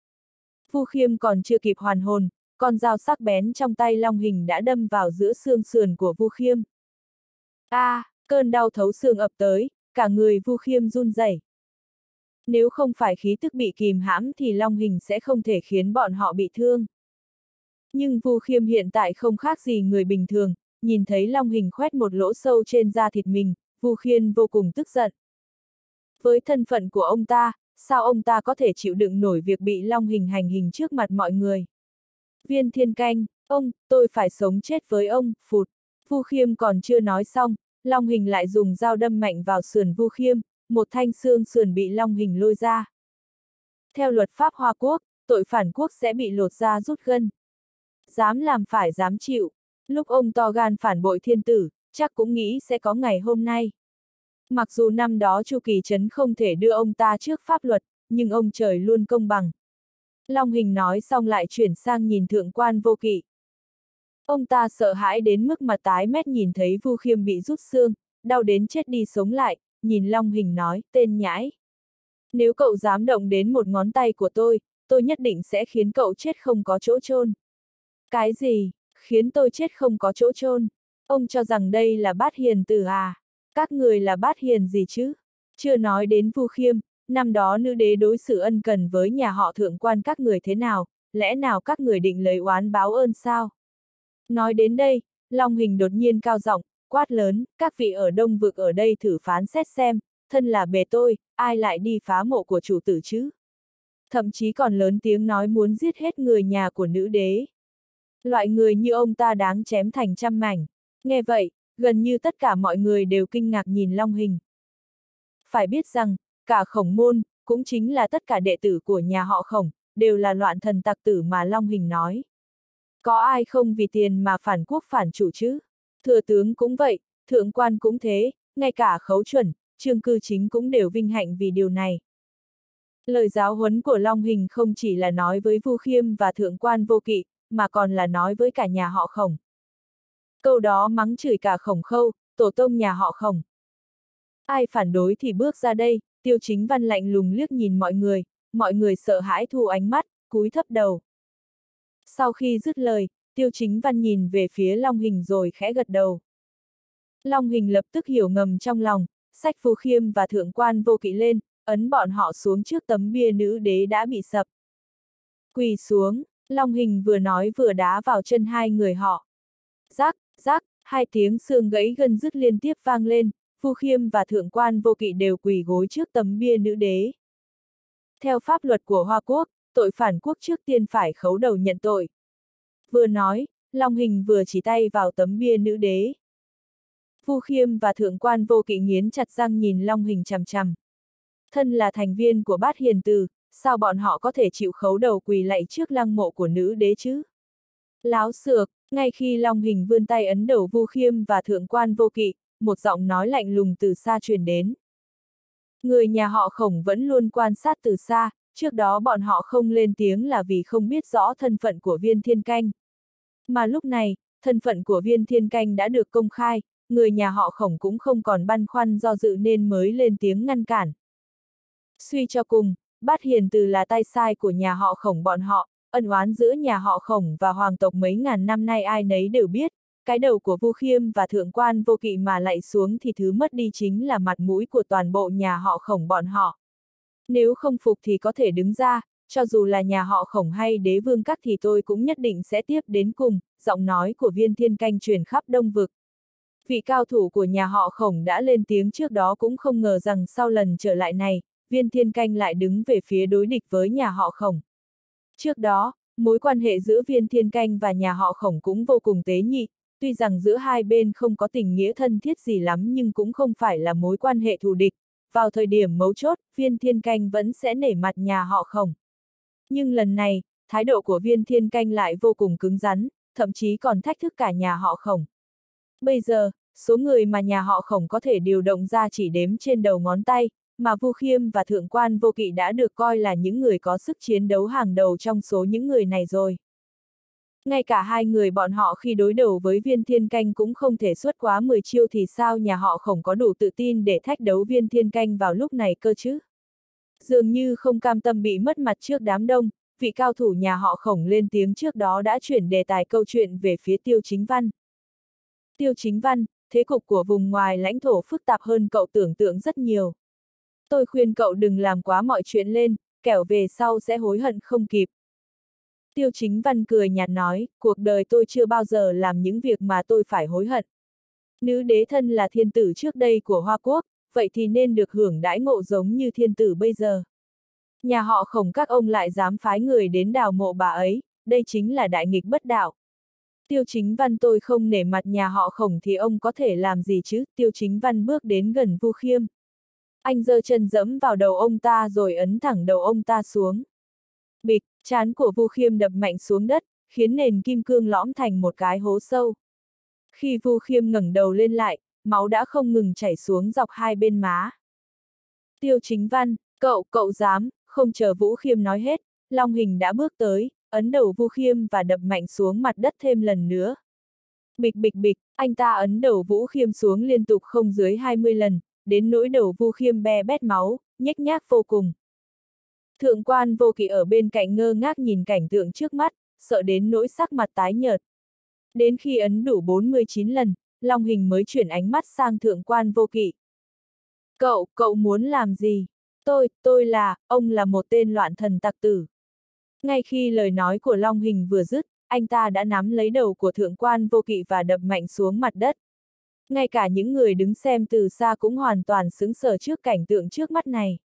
Vu Khiêm còn chưa kịp hoàn hồn, con dao sắc bén trong tay Long Hình đã đâm vào giữa xương sườn của Vu Khiêm. A, à, cơn đau thấu xương ập tới, cả người Vu Khiêm run rẩy. Nếu không phải khí tức bị kìm hãm thì Long Hình sẽ không thể khiến bọn họ bị thương. Nhưng Vu Khiêm hiện tại không khác gì người bình thường, nhìn thấy Long Hình khoét một lỗ sâu trên da thịt mình, Vu Khiêm vô cùng tức giận. Với thân phận của ông ta, sao ông ta có thể chịu đựng nổi việc bị Long Hình hành hình trước mặt mọi người? Viên Thiên Canh, ông, tôi phải sống chết với ông, phụt. Vu Khiêm còn chưa nói xong, Long Hình lại dùng dao đâm mạnh vào sườn Vu Khiêm, một thanh xương sườn bị Long Hình lôi ra. Theo luật pháp Hoa Quốc, tội phản quốc sẽ bị lột da rút gân. Dám làm phải dám chịu. Lúc ông to gan phản bội thiên tử, chắc cũng nghĩ sẽ có ngày hôm nay. Mặc dù năm đó Chu Kỳ Trấn không thể đưa ông ta trước pháp luật, nhưng ông trời luôn công bằng. Long Hình nói xong lại chuyển sang nhìn Thượng quan Vô Kỵ. Ông ta sợ hãi đến mức mặt tái mét nhìn thấy Vu Khiêm bị rút xương, đau đến chết đi sống lại, nhìn Long Hình nói, tên nhãi. Nếu cậu dám động đến một ngón tay của tôi, tôi nhất định sẽ khiến cậu chết không có chỗ chôn. Cái gì? Khiến tôi chết không có chỗ chôn? Ông cho rằng đây là Bát Hiền Từ à? Các người là Bát Hiền gì chứ? Chưa nói đến Vu Khiêm, năm đó nữ đế đối xử ân cần với nhà họ Thượng quan các người thế nào, lẽ nào các người định lấy oán báo ơn sao? Nói đến đây, Long Hình đột nhiên cao giọng, quát lớn, các vị ở Đông Vực ở đây thử phán xét xem, thân là bề tôi, ai lại đi phá mộ của chủ tử chứ? Thậm chí còn lớn tiếng nói muốn giết hết người nhà của nữ đế. Loại người như ông ta đáng chém thành trăm mảnh. Nghe vậy, gần như tất cả mọi người đều kinh ngạc nhìn Long Hình. Phải biết rằng, cả Khổng môn, cũng chính là tất cả đệ tử của nhà họ Khổng, đều là loạn thần tặc tử mà Long Hình nói. Có ai không vì tiền mà phản quốc phản chủ chứ? Thừa tướng cũng vậy, thượng quan cũng thế, ngay cả Khấu Chuẩn, Trương Cư Chính cũng đều vinh hạnh vì điều này. Lời giáo huấn của Long Hình không chỉ là nói với Vu Khiêm và Thượng quan Vô Kỵ, mà còn là nói với cả nhà họ Khổng. Câu đó mắng chửi cả Khổng Khâu, tổ tông nhà họ Khổng. Ai phản đối thì bước ra đây, Tiêu Chính Văn lạnh lùng liếc nhìn mọi người, mọi người sợ hãi thu ánh mắt, cúi thấp đầu. Sau khi dứt lời, Tiêu Chính Văn nhìn về phía Long Hình rồi khẽ gật đầu. Long Hình lập tức hiểu ngầm trong lòng, xách Vu Khiêm và Thượng quan Vô Kỵ lên, ấn bọn họ xuống trước tấm bia nữ đế đã bị sập. Quỳ xuống, Long Hình vừa nói vừa đá vào chân hai người họ. Rắc, rắc, hai tiếng xương gãy gân dứt liên tiếp vang lên, Vu Khiêm và Thượng quan Vô Kỵ đều quỳ gối trước tấm bia nữ đế. Theo pháp luật của Hoa Quốc, tội phản quốc trước tiên phải khấu đầu nhận tội. Vừa nói, Long Hình vừa chỉ tay vào tấm bia nữ đế. Vu Khiêm và Thượng quan Vô Kỵ nghiến chặt răng nhìn Long Hình chằm chằm. Thân là thành viên của Bát Hiền Từ, sao bọn họ có thể chịu khấu đầu quỳ lạy trước lăng mộ của nữ đế chứ? Láo xược, ngay khi Long Hình vươn tay ấn đầu Vu Khiêm và Thượng quan Vô Kỵ, một giọng nói lạnh lùng từ xa truyền đến. Người nhà họ Khổng vẫn luôn quan sát từ xa, trước đó bọn họ không lên tiếng là vì không biết rõ thân phận của Viên Thiên Canh. Mà lúc này, thân phận của Viên Thiên Canh đã được công khai, người nhà họ Khổng cũng không còn băn khoăn do dự nên mới lên tiếng ngăn cản. Suy cho cùng, Bát Hiền Từ là tay sai của nhà họ Khổng bọn họ, ân oán giữa nhà họ Khổng và hoàng tộc mấy ngàn năm nay ai nấy đều biết, cái đầu của Vu Khiêm và Thượng quan Vô Kỵ mà lạy xuống thì thứ mất đi chính là mặt mũi của toàn bộ nhà họ Khổng bọn họ. Nếu không phục thì có thể đứng ra, cho dù là nhà họ Khổng hay đế vương các thì tôi cũng nhất định sẽ tiếp đến cùng, giọng nói của Viên Thiên Canh truyền khắp Đông Vực. Vị cao thủ của nhà họ Khổng đã lên tiếng trước đó cũng không ngờ rằng sau lần trở lại này, Viên Thiên Canh lại đứng về phía đối địch với nhà họ Khổng. Trước đó, mối quan hệ giữa Viên Thiên Canh và nhà họ Khổng cũng vô cùng tế nhị, tuy rằng giữa hai bên không có tình nghĩa thân thiết gì lắm nhưng cũng không phải là mối quan hệ thù địch, vào thời điểm mấu chốt, Viên Thiên Canh vẫn sẽ nể mặt nhà họ Khổng. Nhưng lần này, thái độ của Viên Thiên Canh lại vô cùng cứng rắn, thậm chí còn thách thức cả nhà họ Khổng. Bây giờ, số người mà nhà họ Khổng có thể điều động ra chỉ đếm trên đầu ngón tay, mà Vu Khiêm và Thượng quan Vô Kỵ đã được coi là những người có sức chiến đấu hàng đầu trong số những người này rồi. Ngay cả hai người bọn họ khi đối đầu với Viên Thiên Canh cũng không thể xuất quá mười chiêu thì sao nhà họ Khổng có đủ tự tin để thách đấu Viên Thiên Canh vào lúc này cơ chứ? Dường như không cam tâm bị mất mặt trước đám đông, vị cao thủ nhà họ Khổng lên tiếng trước đó đã chuyển đề tài câu chuyện về phía Tiêu Chính Văn. Tiêu Chính Văn, thế cục của vùng ngoài lãnh thổ phức tạp hơn cậu tưởng tượng rất nhiều. Tôi khuyên cậu đừng làm quá mọi chuyện lên, kẻo về sau sẽ hối hận không kịp. Tiêu Chính Văn cười nhạt nói, cuộc đời tôi chưa bao giờ làm những việc mà tôi phải hối hận. Nữ đế thân là thiên tử trước đây của Hoa Quốc, vậy thì nên được hưởng đãi ngộ giống như thiên tử bây giờ. Nhà họ Khổng các ông lại dám phái người đến đào mộ bà ấy, đây chính là đại nghịch bất đạo. Tiêu Chính Văn tôi không nể mặt nhà họ Khổng thì ông có thể làm gì chứ? Tiêu Chính Văn bước đến gần Vu Khiêm. Anh giơ chân dẫm vào đầu ông ta rồi ấn thẳng đầu ông ta xuống. Bịch, trán của Vu Khiêm đập mạnh xuống đất, khiến nền kim cương lõm thành một cái hố sâu. Khi Vu Khiêm ngẩng đầu lên lại, máu đã không ngừng chảy xuống dọc hai bên má. Tiêu Chính Văn, cậu, cậu dám, không chờ Vũ Khiêm nói hết, Long Hình đã bước tới, ấn đầu Vu Khiêm và đập mạnh xuống mặt đất thêm lần nữa. Bịch bịch bịch, anh ta ấn đầu Vũ Khiêm xuống liên tục không dưới hai mươi lần, đến nỗi đầu Vu Khiêm be bét máu, nhếch nhác vô cùng. Thượng quan Vô Kỵ ở bên cạnh ngơ ngác nhìn cảnh tượng trước mắt, sợ đến nỗi sắc mặt tái nhợt. Đến khi ấn đủ bốn mươi chín lần, Long Hình mới chuyển ánh mắt sang Thượng quan Vô Kỵ. Cậu, cậu muốn làm gì? Tôi, tôi là, ông là một tên loạn thần tặc tử. Ngay khi lời nói của Long Hình vừa dứt, anh ta đã nắm lấy đầu của Thượng quan Vô Kỵ và đập mạnh xuống mặt đất. Ngay cả những người đứng xem từ xa cũng hoàn toàn sững sờ trước cảnh tượng trước mắt này.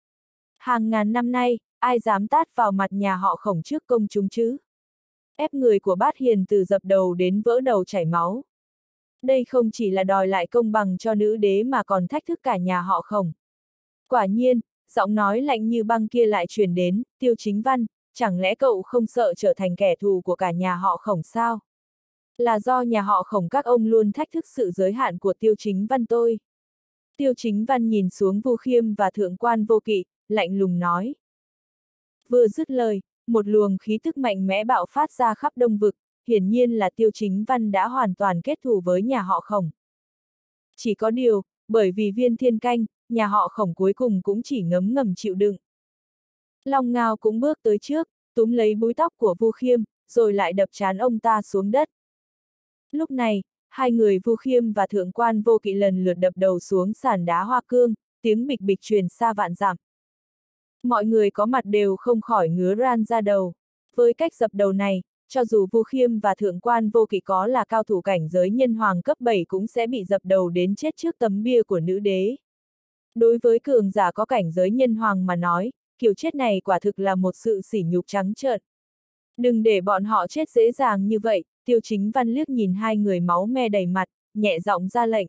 Hàng ngàn năm nay, ai dám tát vào mặt nhà họ Khổng trước công chúng chứ? Ép người của Bát Hiền từ dập đầu đến vỡ đầu chảy máu. Đây không chỉ là đòi lại công bằng cho nữ đế mà còn thách thức cả nhà họ Khổng. Quả nhiên, giọng nói lạnh như băng kia lại truyền đến, Tiêu Chính Văn, chẳng lẽ cậu không sợ trở thành kẻ thù của cả nhà họ Khổng sao? Là do nhà họ Khổng các ông luôn thách thức sự giới hạn của Tiêu Chính Văn tôi. Tiêu Chính Văn nhìn xuống Vu Khiêm và Thượng quan Vô Kỵ, lạnh lùng nói. Vừa dứt lời, một luồng khí tức mạnh mẽ bạo phát ra khắp Đông Vực, hiển nhiên là Tiêu Chính Văn đã hoàn toàn kết thù với nhà họ Khổng. Chỉ có điều, bởi vì Viên Thiên Canh, nhà họ Khổng cuối cùng cũng chỉ ngấm ngầm chịu đựng. Long Ngao cũng bước tới trước, túm lấy búi tóc của Vu Khiêm, rồi lại đập trán ông ta xuống đất. Lúc này, hai người Vu Khiêm và Thượng quan Vô Kỵ lần lượt đập đầu xuống sàn đá hoa cương, tiếng bịch bịch truyền xa vạn dặm. Mọi người có mặt đều không khỏi ngứa ran ra đầu. Với cách dập đầu này, cho dù Vu Khiêm và Thượng quan Vô Kỵ có là cao thủ cảnh giới nhân hoàng cấp bảy cũng sẽ bị dập đầu đến chết trước tấm bia của nữ đế. Đối với cường giả có cảnh giới nhân hoàng mà nói, kiểu chết này quả thực là một sự sỉ nhục trắng trợn. Đừng để bọn họ chết dễ dàng như vậy, Tiêu Chính Văn liếc nhìn hai người máu me đầy mặt, nhẹ giọng ra lệnh.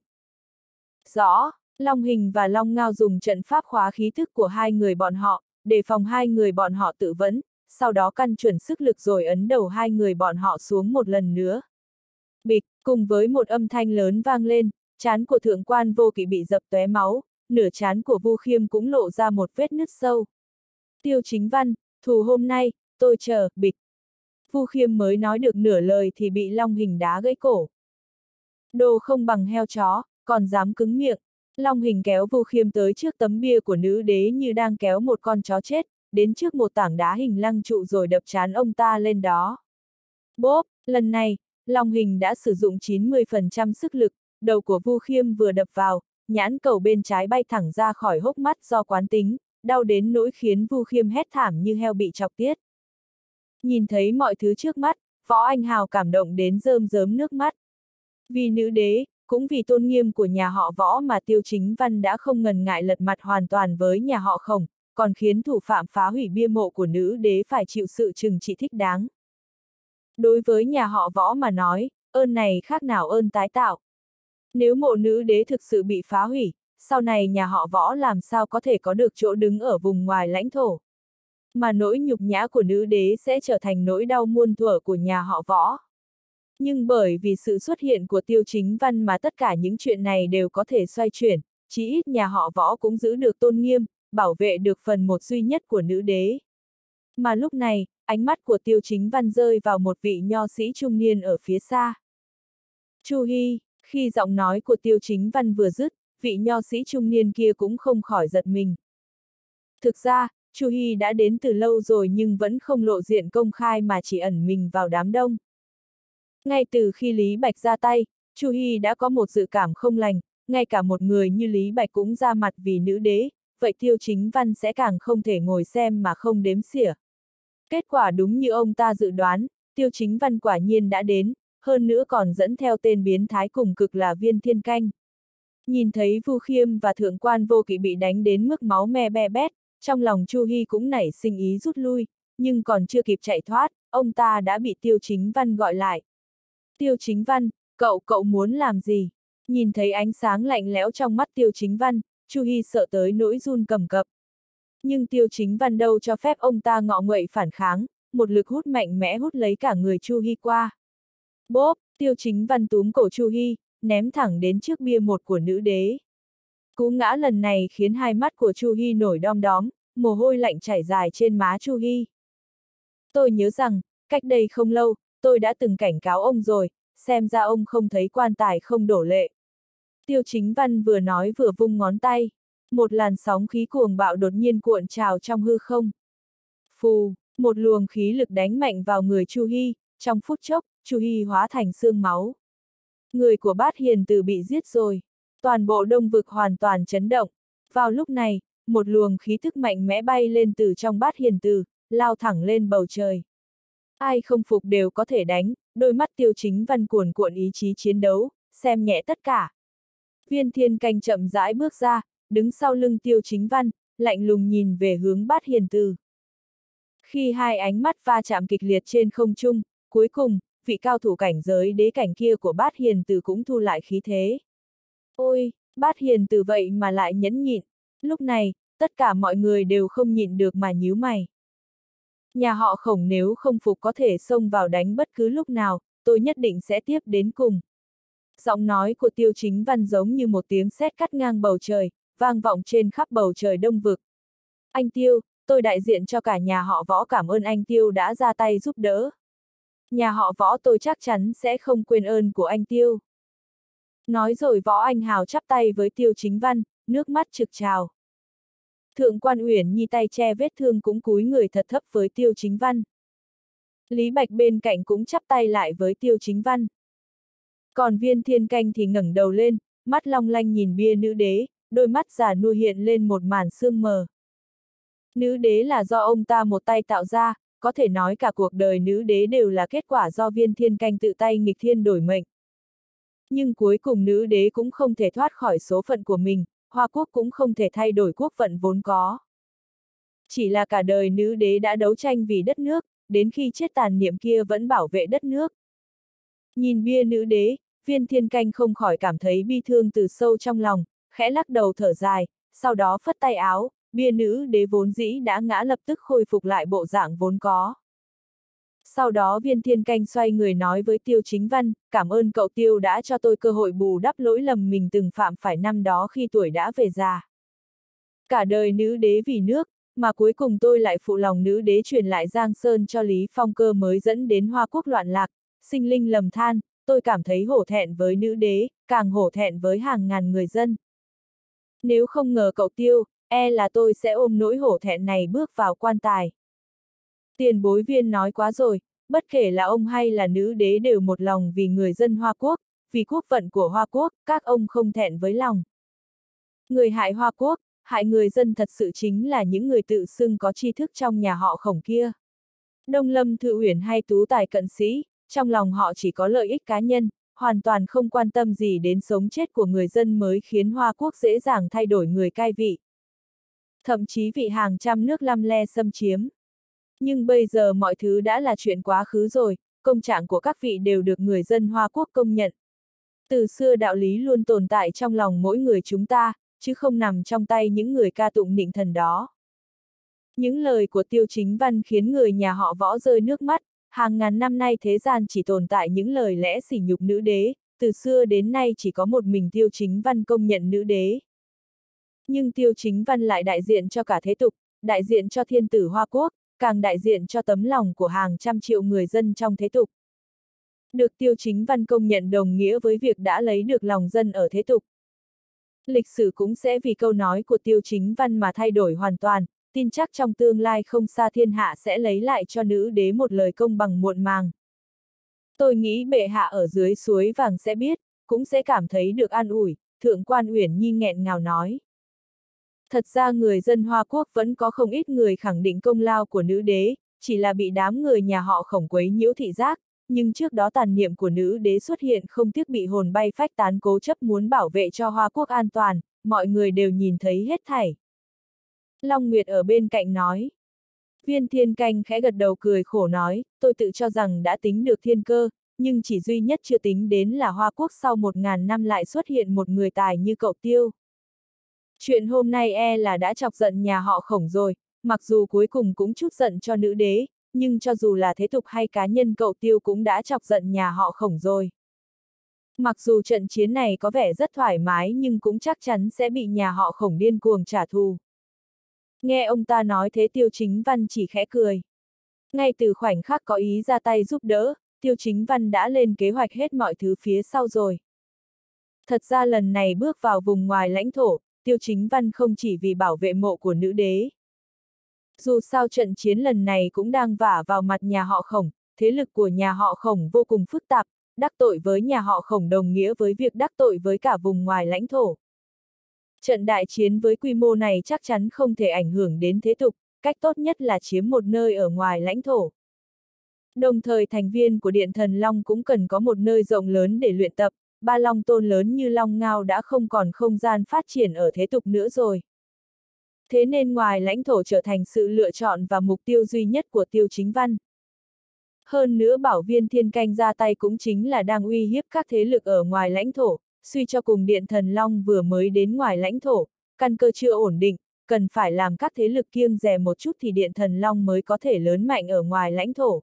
Rõ, Long Hình và Long Ngao dùng trận pháp khóa khí thức của hai người bọn họ, để phòng hai người bọn họ tự vấn, sau đó căn chuẩn sức lực rồi ấn đầu hai người bọn họ xuống một lần nữa. Bịch, cùng với một âm thanh lớn vang lên, trán của Thượng quan Vô Kỵ bị dập tóe máu, nửa trán của Vu Khiêm cũng lộ ra một vết nứt sâu. Tiêu Chính Văn, thù hôm nay, tôi chờ, bịch. Vu Khiêm mới nói được nửa lời thì bị Long Hình đá gãy cổ. Đồ không bằng heo chó, còn dám cứng miệng. Long Hình kéo Vu Khiêm tới trước tấm bia của nữ đế như đang kéo một con chó chết, đến trước một tảng đá hình lăng trụ rồi đập trán ông ta lên đó. Bốp, lần này, Long Hình đã sử dụng chín mươi phần trăm sức lực, đầu của Vu Khiêm vừa đập vào, nhãn cầu bên trái bay thẳng ra khỏi hốc mắt do quán tính, đau đến nỗi khiến Vu Khiêm hét thảm như heo bị chọc tiết. Nhìn thấy mọi thứ trước mắt, Võ Anh Hào cảm động đến rơm rớm nước mắt. Vì nữ đế, cũng vì tôn nghiêm của nhà họ Võ mà Tiêu Chính Văn đã không ngần ngại lật mặt hoàn toàn với nhà họ Khổng, còn khiến thủ phạm phá hủy bia mộ của nữ đế phải chịu sự trừng trị thích đáng. Đối với nhà họ Võ mà nói, ơn này khác nào ơn tái tạo. Nếu mộ nữ đế thực sự bị phá hủy, sau này nhà họ Võ làm sao có thể có được chỗ đứng ở vùng ngoài lãnh thổ. Mà nỗi nhục nhã của nữ đế sẽ trở thành nỗi đau muôn thuở của nhà họ Võ. Nhưng bởi vì sự xuất hiện của Tiêu Chính Văn mà tất cả những chuyện này đều có thể xoay chuyển, chí ít nhà họ Võ cũng giữ được tôn nghiêm, bảo vệ được phần một duy nhất của nữ đế. Mà lúc này, ánh mắt của Tiêu Chính Văn rơi vào một vị nho sĩ trung niên ở phía xa. Chu Hy, khi giọng nói của Tiêu Chính Văn vừa dứt, vị nho sĩ trung niên kia cũng không khỏi giật mình. Thực ra, Chu Hy đã đến từ lâu rồi nhưng vẫn không lộ diện công khai mà chỉ ẩn mình vào đám đông. Ngay từ khi Lý Bạch ra tay, Chu Hy đã có một dự cảm không lành, ngay cả một người như Lý Bạch cũng ra mặt vì nữ đế, vậy Tiêu Chính Văn sẽ càng không thể ngồi xem mà không đếm xỉa. Kết quả đúng như ông ta dự đoán, Tiêu Chính Văn quả nhiên đã đến, hơn nữa còn dẫn theo tên biến thái cùng cực là Viên Thiên Canh. Nhìn thấy Vu Khiêm và Thượng quan Vô Kỵ bị đánh đến mức máu me be bét, trong lòng Chu Hy cũng nảy sinh ý rút lui, nhưng còn chưa kịp chạy thoát, ông ta đã bị Tiêu Chính Văn gọi lại. Tiêu Chính Văn, cậu, cậu muốn làm gì? Nhìn thấy ánh sáng lạnh lẽo trong mắt Tiêu Chính Văn, Chu Hy sợ tới nỗi run cầm cập. Nhưng Tiêu Chính Văn đâu cho phép ông ta ngọ nguậy phản kháng, một lực hút mạnh mẽ hút lấy cả người Chu Hy qua. Bốp, Tiêu Chính Văn túm cổ Chu Hy, ném thẳng đến trước bia một của nữ đế. Cú ngã lần này khiến hai mắt của Chu Hy nổi đom đóm, mồ hôi lạnh chảy dài trên má Chu Hy. Tôi nhớ rằng, cách đây không lâu, tôi đã từng cảnh cáo ông rồi, xem ra ông không thấy quan tài không đổ lệ. Tiêu Chính Văn vừa nói vừa vung ngón tay. Một làn sóng khí cuồng bạo đột nhiên cuộn trào trong hư không. Phù, một luồng khí lực đánh mạnh vào người Chu Hy, trong phút chốc, Chu Hy hóa thành xương máu. Người của Bát Hiền Từ bị giết rồi. Toàn bộ Đông Vực hoàn toàn chấn động. Vào lúc này, một luồng khí thức mạnh mẽ bay lên từ trong Bát Hiền Từ, lao thẳng lên bầu trời. Ai không phục đều có thể đánh, đôi mắt Tiêu Chính Văn cuồn cuộn ý chí chiến đấu, xem nhẹ tất cả. Viên Thiên Canh chậm rãi bước ra, đứng sau lưng Tiêu Chính Văn, lạnh lùng nhìn về hướng Bát Hiền Từ. Khi hai ánh mắt va chạm kịch liệt trên không trung, cuối cùng, vị cao thủ cảnh giới đế cảnh kia của Bát Hiền Từ cũng thu lại khí thế. Ôi, Bát Hiền Từ vậy mà lại nhẫn nhịn. Lúc này, tất cả mọi người đều không nhịn được mà nhíu mày. Nhà họ Khổng nếu không phục có thể xông vào đánh bất cứ lúc nào, tôi nhất định sẽ tiếp đến cùng. Giọng nói của Tiêu Chính Văn giống như một tiếng sét cắt ngang bầu trời, vang vọng trên khắp bầu trời Đông Vực. Anh Tiêu, tôi đại diện cho cả nhà họ Võ cảm ơn anh Tiêu đã ra tay giúp đỡ. Nhà họ Võ tôi chắc chắn sẽ không quên ơn của anh Tiêu. Nói rồi Võ Anh Hào chắp tay với Tiêu Chính Văn, nước mắt trực trào. Thượng quan Uyển Nhi tay che vết thương cũng cúi người thật thấp với Tiêu Chính Văn. Lý Bạch bên cạnh cũng chắp tay lại với Tiêu Chính Văn. Còn Viên Thiên Canh thì ngẩng đầu lên, mắt long lanh nhìn bia nữ đế, đôi mắt già nua hiện lên một màn sương mờ. Nữ đế là do ông ta một tay tạo ra, có thể nói cả cuộc đời nữ đế đều là kết quả do Viên Thiên Canh tự tay nghịch thiên đổi mệnh. Nhưng cuối cùng nữ đế cũng không thể thoát khỏi số phận của mình, Hoa Quốc cũng không thể thay đổi quốc vận vốn có. Chỉ là cả đời nữ đế đã đấu tranh vì đất nước, đến khi chết tàn niệm kia vẫn bảo vệ đất nước. Nhìn bia nữ đế, Viên Thiên Canh không khỏi cảm thấy bi thương từ sâu trong lòng, khẽ lắc đầu thở dài, sau đó phất tay áo, bia nữ đế vốn dĩ đã ngã lập tức khôi phục lại bộ dạng vốn có. Sau đó Viên Thiên Canh xoay người nói với Tiêu Chính Văn, cảm ơn cậu Tiêu đã cho tôi cơ hội bù đắp lỗi lầm mình từng phạm phải năm đó khi tuổi đã về già. Cả đời nữ đế vì nước, mà cuối cùng tôi lại phụ lòng nữ đế truyền lại Giang Sơn cho Lý Phong Cơ mới dẫn đến Hoa Quốc loạn lạc, sinh linh lầm than, tôi cảm thấy hổ thẹn với nữ đế, càng hổ thẹn với hàng ngàn người dân. Nếu không ngờ cậu Tiêu, e là tôi sẽ ôm nỗi hổ thẹn này bước vào quan tài. Tiền bối Viên nói quá rồi, bất kể là ông hay là nữ đế đều một lòng vì người dân Hoa Quốc, vì quốc vận của Hoa Quốc, các ông không thẹn với lòng. Người hại Hoa Quốc, hại người dân thật sự chính là những người tự xưng có tri thức trong nhà họ Khổng kia. Đông Lâm Thự Uyển hay Tú Tài Cận Sĩ, trong lòng họ chỉ có lợi ích cá nhân, hoàn toàn không quan tâm gì đến sống chết của người dân mới khiến Hoa Quốc dễ dàng thay đổi người cai vị. Thậm chí vị hàng trăm nước lăm le xâm chiếm. Nhưng bây giờ mọi thứ đã là chuyện quá khứ rồi, công trạng của các vị đều được người dân Hoa Quốc công nhận. Từ xưa đạo lý luôn tồn tại trong lòng mỗi người chúng ta, chứ không nằm trong tay những người ca tụng nịnh thần đó. Những lời của Tiêu Chính Văn khiến người nhà họ Võ rơi nước mắt, hàng ngàn năm nay thế gian chỉ tồn tại những lời lẽ sỉ nhục nữ đế, từ xưa đến nay chỉ có một mình Tiêu Chính Văn công nhận nữ đế. Nhưng Tiêu Chính Văn lại đại diện cho cả thế tục, đại diện cho thiên tử Hoa Quốc, càng đại diện cho tấm lòng của hàng trăm triệu người dân trong thế tục. Được Tiêu Chính Văn công nhận đồng nghĩa với việc đã lấy được lòng dân ở thế tục. Lịch sử cũng sẽ vì câu nói của Tiêu Chính Văn mà thay đổi hoàn toàn, tin chắc trong tương lai không xa thiên hạ sẽ lấy lại cho nữ đế một lời công bằng muộn màng. Tôi nghĩ bệ hạ ở dưới suối vàng sẽ biết, cũng sẽ cảm thấy được an ủi, Thượng quan Uyển Nhi nghẹn ngào nói. Thật ra người dân Hoa Quốc vẫn có không ít người khẳng định công lao của nữ đế, chỉ là bị đám người nhà họ Khổng quấy nhiễu thị giác, nhưng trước đó tàn niệm của nữ đế xuất hiện không tiếc bị hồn bay phách tán cố chấp muốn bảo vệ cho Hoa Quốc an toàn, mọi người đều nhìn thấy hết thảy. Long Nguyệt ở bên cạnh nói. Viên Thiên Canh khẽ gật đầu cười khổ nói, tôi tự cho rằng đã tính được thiên cơ, nhưng chỉ duy nhất chưa tính đến là Hoa Quốc sau một ngàn năm lại xuất hiện một người tài như cậu Tiêu. Chuyện hôm nay e là đã chọc giận nhà họ Khổng rồi, mặc dù cuối cùng cũng chút giận cho nữ đế, nhưng cho dù là thế tục hay cá nhân cậu Tiêu cũng đã chọc giận nhà họ Khổng rồi. Mặc dù trận chiến này có vẻ rất thoải mái nhưng cũng chắc chắn sẽ bị nhà họ Khổng điên cuồng trả thù. Nghe ông ta nói thế Tiêu Chính Văn chỉ khẽ cười. Ngay từ khoảnh khắc có ý ra tay giúp đỡ, Tiêu Chính Văn đã lên kế hoạch hết mọi thứ phía sau rồi. Thật ra lần này bước vào vùng ngoài lãnh thổ, Tiêu Chính Văn không chỉ vì bảo vệ mộ của nữ đế. Dù sao trận chiến lần này cũng đang vả vào mặt nhà họ Khổng, thế lực của nhà họ Khổng vô cùng phức tạp, đắc tội với nhà họ Khổng đồng nghĩa với việc đắc tội với cả vùng ngoài lãnh thổ. Trận đại chiến với quy mô này chắc chắn không thể ảnh hưởng đến thế tục, cách tốt nhất là chiếm một nơi ở ngoài lãnh thổ. Đồng thời thành viên của Điện Thần Long cũng cần có một nơi rộng lớn để luyện tập, ba long tôn lớn như Long Ngao đã không còn không gian phát triển ở thế tục nữa rồi. Thế nên ngoài lãnh thổ trở thành sự lựa chọn và mục tiêu duy nhất của Tiêu Chính Văn. Hơn nữa bảo Viên Thiên Canh ra tay cũng chính là đang uy hiếp các thế lực ở ngoài lãnh thổ, suy cho cùng Điện Thần Long vừa mới đến ngoài lãnh thổ, căn cơ chưa ổn định, cần phải làm các thế lực kiêng dè một chút thì Điện Thần Long mới có thể lớn mạnh ở ngoài lãnh thổ.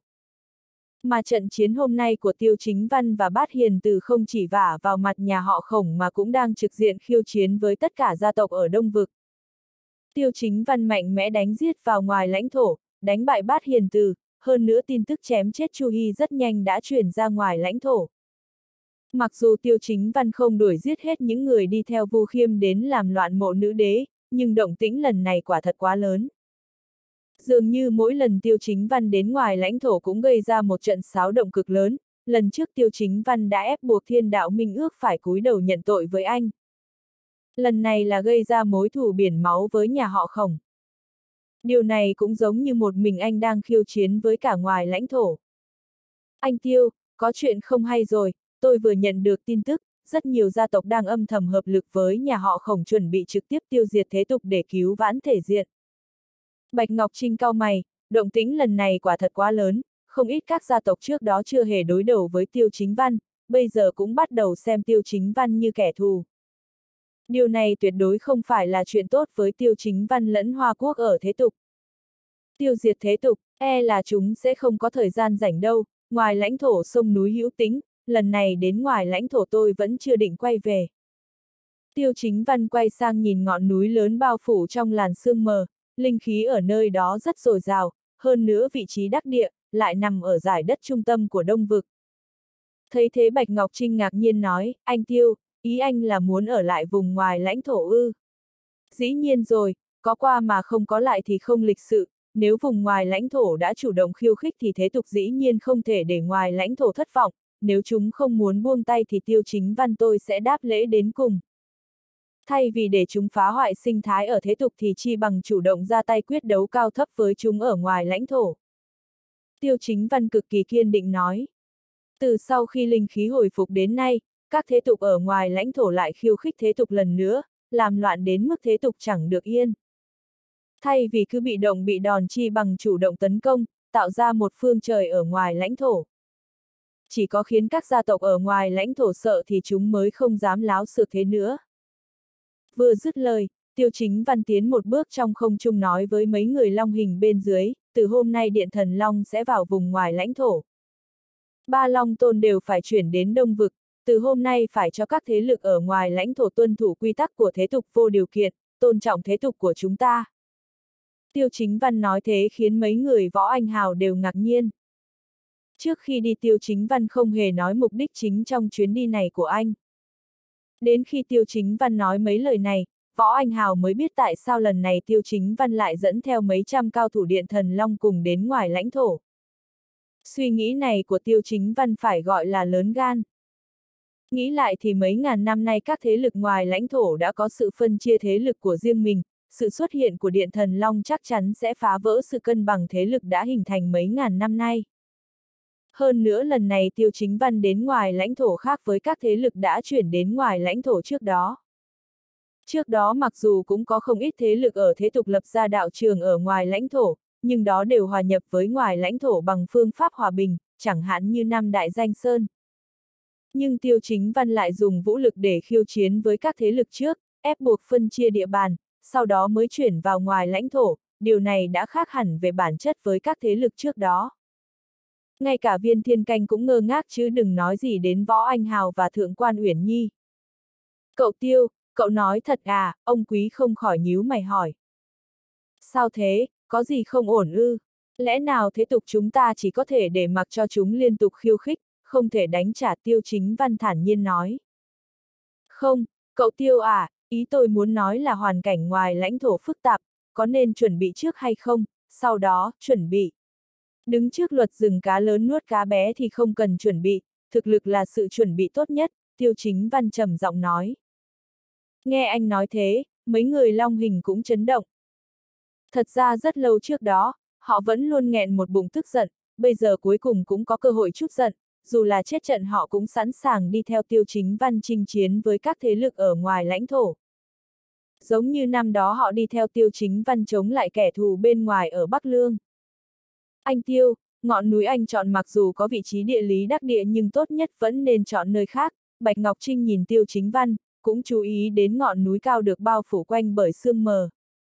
Mà trận chiến hôm nay của Tiêu Chính Văn và Bát Hiền Từ không chỉ vả vào mặt nhà họ Khổng mà cũng đang trực diện khiêu chiến với tất cả gia tộc ở Đông Vực. Tiêu Chính Văn mạnh mẽ đánh giết vào ngoài lãnh thổ, đánh bại Bát Hiền Từ, hơn nữa tin tức chém chết Chu Hy rất nhanh đã truyền ra ngoài lãnh thổ. Mặc dù Tiêu Chính Văn không đuổi giết hết những người đi theo Vu Khiêm đến làm loạn mộ nữ đế, nhưng động tĩnh lần này quả thật quá lớn. Dường như mỗi lần Tiêu Chính Văn đến ngoài lãnh thổ cũng gây ra một trận xáo động cực lớn, lần trước Tiêu Chính Văn đã ép buộc Thiên Đạo Minh Ước phải cúi đầu nhận tội với anh. Lần này là gây ra mối thù biển máu với nhà họ Khổng. Điều này cũng giống như một mình anh đang khiêu chiến với cả ngoài lãnh thổ. Anh Tiêu, có chuyện không hay rồi, tôi vừa nhận được tin tức, rất nhiều gia tộc đang âm thầm hợp lực với nhà họ Khổng chuẩn bị trực tiếp tiêu diệt thế tục để cứu vãn thể diện. Bạch Ngọc Trinh cau mày, động tĩnh lần này quả thật quá lớn, không ít các gia tộc trước đó chưa hề đối đầu với Tiêu Chính Văn, bây giờ cũng bắt đầu xem Tiêu Chính Văn như kẻ thù. Điều này tuyệt đối không phải là chuyện tốt với Tiêu Chính Văn lẫn Hoa Quốc ở thế tục. Tiêu diệt thế tục, e là chúng sẽ không có thời gian rảnh đâu, ngoài lãnh thổ sông núi Hữu Tính, lần này đến ngoài lãnh thổ tôi vẫn chưa định quay về. Tiêu Chính Văn quay sang nhìn ngọn núi lớn bao phủ trong làn sương mờ, linh khí ở nơi đó rất dồi dào, hơn nữa vị trí đắc địa, lại nằm ở giải đất trung tâm của Đông Vực. Thấy thế Bạch Ngọc Trinh ngạc nhiên nói, anh Tiêu, ý anh là muốn ở lại vùng ngoài lãnh thổ ư? Dĩ nhiên rồi, có qua mà không có lại thì không lịch sự, nếu vùng ngoài lãnh thổ đã chủ động khiêu khích thì thế tục dĩ nhiên không thể để ngoài lãnh thổ thất vọng, nếu chúng không muốn buông tay thì Tiêu Chính Văn tôi sẽ đáp lễ đến cùng. Thay vì để chúng phá hoại sinh thái ở thế tục thì chi bằng chủ động ra tay quyết đấu cao thấp với chúng ở ngoài lãnh thổ. Tiêu Chính Văn cực kỳ kiên định nói. Từ sau khi linh khí hồi phục đến nay, các thế tục ở ngoài lãnh thổ lại khiêu khích thế tục lần nữa, làm loạn đến mức thế tục chẳng được yên. Thay vì cứ bị động bị đòn chi bằng chủ động tấn công, tạo ra một phương trời ở ngoài lãnh thổ. Chỉ có khiến các gia tộc ở ngoài lãnh thổ sợ thì chúng mới không dám láo xược thế nữa. Vừa dứt lời, Tiêu Chính Văn tiến một bước trong không trung nói với mấy người long hình bên dưới, từ hôm nay Điện Thần Long sẽ vào vùng ngoài lãnh thổ. Ba long tôn đều phải chuyển đến Đông Vực, từ hôm nay phải cho các thế lực ở ngoài lãnh thổ tuân thủ quy tắc của thế tục vô điều kiện, tôn trọng thế tục của chúng ta. Tiêu Chính Văn nói thế khiến mấy người võ anh hào đều ngạc nhiên. Trước khi đi Tiêu Chính Văn không hề nói mục đích chính trong chuyến đi này của anh. Đến khi Tiêu Chính Văn nói mấy lời này, Võ Anh Hào mới biết tại sao lần này Tiêu Chính Văn lại dẫn theo mấy trăm cao thủ Điện Thần Long cùng đến ngoài lãnh thổ. Suy nghĩ này của Tiêu Chính Văn phải gọi là lớn gan. Nghĩ lại thì mấy ngàn năm nay các thế lực ngoài lãnh thổ đã có sự phân chia thế lực của riêng mình, sự xuất hiện của Điện Thần Long chắc chắn sẽ phá vỡ sự cân bằng thế lực đã hình thành mấy ngàn năm nay. Hơn nữa lần này Tiêu Chính Văn đến ngoài lãnh thổ khác với các thế lực đã chuyển đến ngoài lãnh thổ trước đó. Trước đó mặc dù cũng có không ít thế lực ở thế tục lập ra đạo trường ở ngoài lãnh thổ, nhưng đó đều hòa nhập với ngoài lãnh thổ bằng phương pháp hòa bình, chẳng hạn như năm Đại Danh Sơn. Nhưng Tiêu Chính Văn lại dùng vũ lực để khiêu chiến với các thế lực trước, ép buộc phân chia địa bàn, sau đó mới chuyển vào ngoài lãnh thổ, điều này đã khác hẳn về bản chất với các thế lực trước đó. Ngay cả Viên Thiên Canh cũng ngơ ngác chứ đừng nói gì đến Võ Anh Hào và Thượng quan Uyển Nhi. Cậu Tiêu, cậu nói thật à, ông Quý không khỏi nhíu mày hỏi. Sao thế, có gì không ổn ư? Lẽ nào thế tục chúng ta chỉ có thể để mặc cho chúng liên tục khiêu khích, không thể đánh trả? Tiêu Chính Văn thản nhiên nói. Không, cậu Tiêu à, ý tôi muốn nói là hoàn cảnh ngoài lãnh thổ phức tạp, có nên chuẩn bị trước hay không, sau đó, chuẩn bị. Đứng trước luật rừng cá lớn nuốt cá bé thì không cần chuẩn bị, thực lực là sự chuẩn bị tốt nhất, Tiêu Chính Văn trầm giọng nói. Nghe anh nói thế, mấy người long hình cũng chấn động. Thật ra rất lâu trước đó, họ vẫn luôn nghẹn một bụng tức giận, bây giờ cuối cùng cũng có cơ hội trút giận, dù là chết trận họ cũng sẵn sàng đi theo Tiêu Chính Văn chinh chiến với các thế lực ở ngoài lãnh thổ. Giống như năm đó họ đi theo Tiêu Chính Văn chống lại kẻ thù bên ngoài ở Bắc Lương. Anh Tiêu, ngọn núi anh chọn mặc dù có vị trí địa lý đắc địa nhưng tốt nhất vẫn nên chọn nơi khác. Bạch Ngọc Trinh nhìn Tiêu Chính Văn, cũng chú ý đến ngọn núi cao được bao phủ quanh bởi sương mờ.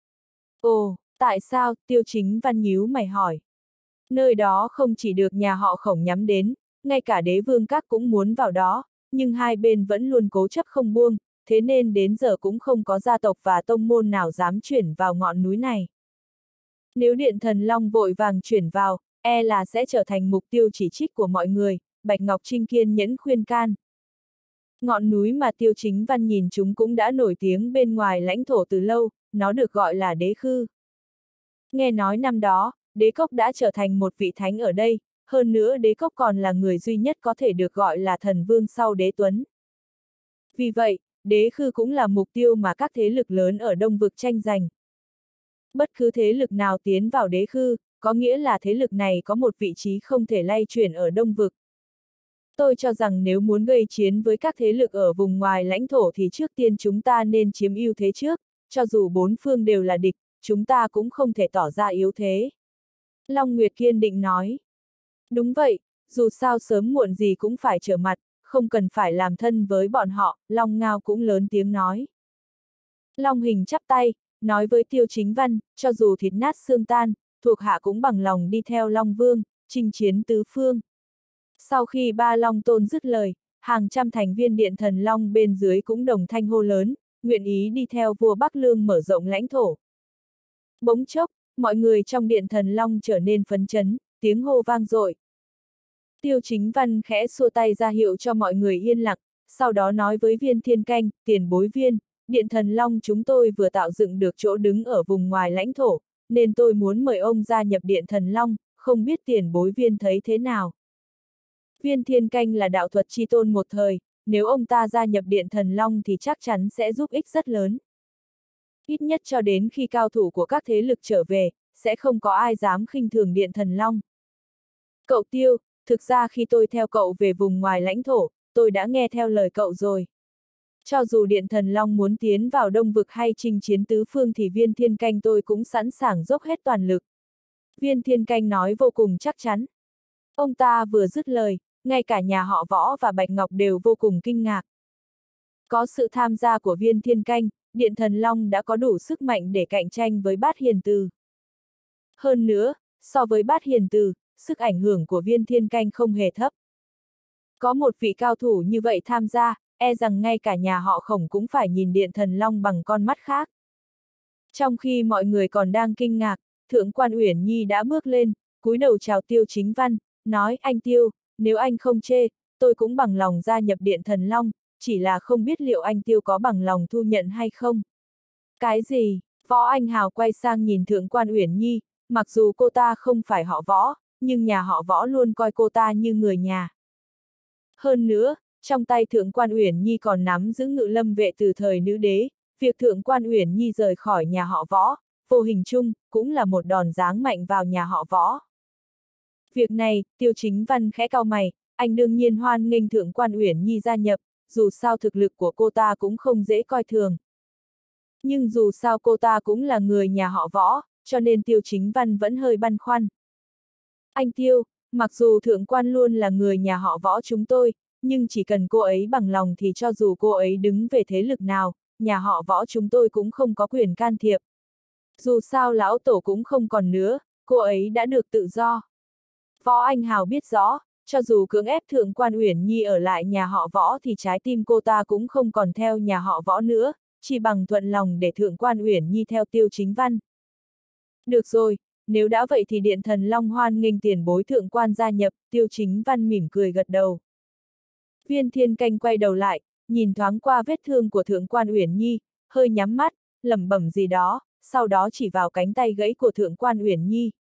Ồ, tại sao? Tiêu Chính Văn nhíu mày hỏi. Nơi đó không chỉ được nhà họ Khổng nhắm đến, ngay cả đế vương các cũng muốn vào đó, nhưng hai bên vẫn luôn cố chấp không buông, thế nên đến giờ cũng không có gia tộc và tông môn nào dám chuyển vào ngọn núi này. Nếu Điện Thần Long vội vàng chuyển vào, e là sẽ trở thành mục tiêu chỉ trích của mọi người, Bạch Ngọc Trinh kiên nhẫn khuyên can. Ngọn núi mà Tiêu Chính Văn nhìn chúng cũng đã nổi tiếng bên ngoài lãnh thổ từ lâu, nó được gọi là Đế Khư. Nghe nói năm đó, Đế Cốc đã trở thành một vị thánh ở đây, hơn nữa Đế Cốc còn là người duy nhất có thể được gọi là thần vương sau Đế Tuấn. Vì vậy, Đế Khư cũng là mục tiêu mà các thế lực lớn ở Đông Vực tranh giành. Bất cứ thế lực nào tiến vào Đế Khư, có nghĩa là thế lực này có một vị trí không thể lay chuyển ở Đông Vực. Tôi cho rằng nếu muốn gây chiến với các thế lực ở vùng ngoài lãnh thổ thì trước tiên chúng ta nên chiếm ưu thế trước, cho dù bốn phương đều là địch, chúng ta cũng không thể tỏ ra yếu thế. Long Nguyệt kiên định nói. Đúng vậy, dù sao sớm muộn gì cũng phải trở mặt, không cần phải làm thân với bọn họ, Long Ngao cũng lớn tiếng nói. Long Hình chắp tay, nói với Tiêu Chính Văn, cho dù thịt nát xương tan, thuộc hạ cũng bằng lòng đi theo Long Vương, chinh chiến tứ phương. Sau khi ba Long Tôn dứt lời, hàng trăm thành viên Điện Thần Long bên dưới cũng đồng thanh hô lớn, nguyện ý đi theo vua Bắc Lương mở rộng lãnh thổ. Bỗng chốc, mọi người trong Điện Thần Long trở nên phấn chấn, tiếng hô vang dội. Tiêu Chính Văn khẽ xua tay ra hiệu cho mọi người yên lặng, sau đó nói với Viên Thiên Canh, tiền bối Viên, Điện Thần Long chúng tôi vừa tạo dựng được chỗ đứng ở vùng ngoài lãnh thổ, nên tôi muốn mời ông gia nhập Điện Thần Long, không biết tiền bối Viên thấy thế nào. Viên Thiên Canh là đạo thuật chi tôn một thời, nếu ông ta gia nhập Điện Thần Long thì chắc chắn sẽ giúp ích rất lớn. Ít nhất cho đến khi cao thủ của các thế lực trở về, sẽ không có ai dám khinh thường Điện Thần Long. Cậu Tiêu, thực ra khi tôi theo cậu về vùng ngoài lãnh thổ, tôi đã nghe theo lời cậu rồi. Cho dù Điện Thần Long muốn tiến vào Đông Vực hay chinh chiến tứ phương thì Viên Thiên Canh tôi cũng sẵn sàng dốc hết toàn lực. Viên Thiên Canh nói vô cùng chắc chắn. Ông ta vừa dứt lời, ngay cả nhà họ Võ và Bạch Ngọc đều vô cùng kinh ngạc. Có sự tham gia của Viên Thiên Canh, Điện Thần Long đã có đủ sức mạnh để cạnh tranh với Bát Hiền Từ. Hơn nữa, so với Bát Hiền Từ, sức ảnh hưởng của Viên Thiên Canh không hề thấp. Có một vị cao thủ như vậy tham gia, e rằng ngay cả nhà họ Khổng cũng phải nhìn Điện Thần Long bằng con mắt khác. Trong khi mọi người còn đang kinh ngạc, Thượng quan Uyển Nhi đã bước lên, cúi đầu chào Tiêu Chính Văn, nói: anh Tiêu, nếu anh không chê, tôi cũng bằng lòng gia nhập Điện Thần Long, chỉ là không biết liệu anh Tiêu có bằng lòng thu nhận hay không. Cái gì? Võ Anh Hào quay sang nhìn Thượng quan Uyển Nhi, mặc dù cô ta không phải họ Võ, nhưng nhà họ Võ luôn coi cô ta như người nhà. Hơn nữa, trong tay Thượng quan Uyển Nhi còn nắm giữ Ngự Lâm vệ từ thời nữ đế, việc Thượng quan Uyển Nhi rời khỏi nhà họ Võ, vô hình chung, cũng là một đòn giáng mạnh vào nhà họ Võ. Việc này, Tiêu Chính Văn khẽ cau mày, anh đương nhiên hoan nghênh Thượng quan Uyển Nhi gia nhập, dù sao thực lực của cô ta cũng không dễ coi thường. Nhưng dù sao cô ta cũng là người nhà họ Võ, cho nên Tiêu Chính Văn vẫn hơi băn khoăn. Anh Tiêu, mặc dù Thượng quan luôn là người nhà họ Võ chúng tôi, nhưng chỉ cần cô ấy bằng lòng thì cho dù cô ấy đứng về thế lực nào, nhà họ Võ chúng tôi cũng không có quyền can thiệp. Dù sao lão tổ cũng không còn nữa, cô ấy đã được tự do. Võ Anh Hào biết rõ, cho dù cưỡng ép Thượng quan Uyển Nhi ở lại nhà họ Võ thì trái tim cô ta cũng không còn theo nhà họ Võ nữa, chỉ bằng thuận lòng để Thượng quan Uyển Nhi theo Tiêu Chính Văn. Được rồi, nếu đã vậy thì Điện Thần Long hoan nghênh tiền bối Thượng quan gia nhập, Tiêu Chính Văn mỉm cười gật đầu. Viên Thiên Canh quay đầu lại, nhìn thoáng qua vết thương của Thượng quan Uyển Nhi, hơi nhắm mắt, lẩm bẩm gì đó, sau đó chỉ vào cánh tay gãy của Thượng quan Uyển Nhi.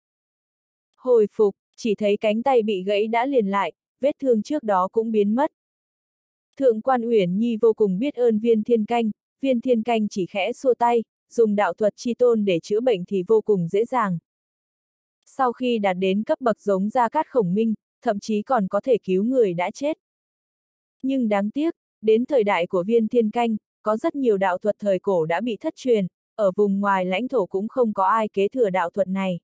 Hồi phục, chỉ thấy cánh tay bị gãy đã liền lại, vết thương trước đó cũng biến mất. Thượng quan Uyển Nhi vô cùng biết ơn Viên Thiên Canh, Viên Thiên Canh chỉ khẽ xua tay, dùng đạo thuật chi tôn để chữa bệnh thì vô cùng dễ dàng. Sau khi đạt đến cấp bậc giống Gia Cát Khổng Minh, thậm chí còn có thể cứu người đã chết. Nhưng đáng tiếc, đến thời đại của Viên Thiên Canh, có rất nhiều đạo thuật thời cổ đã bị thất truyền, ở vùng ngoài lãnh thổ cũng không có ai kế thừa đạo thuật này.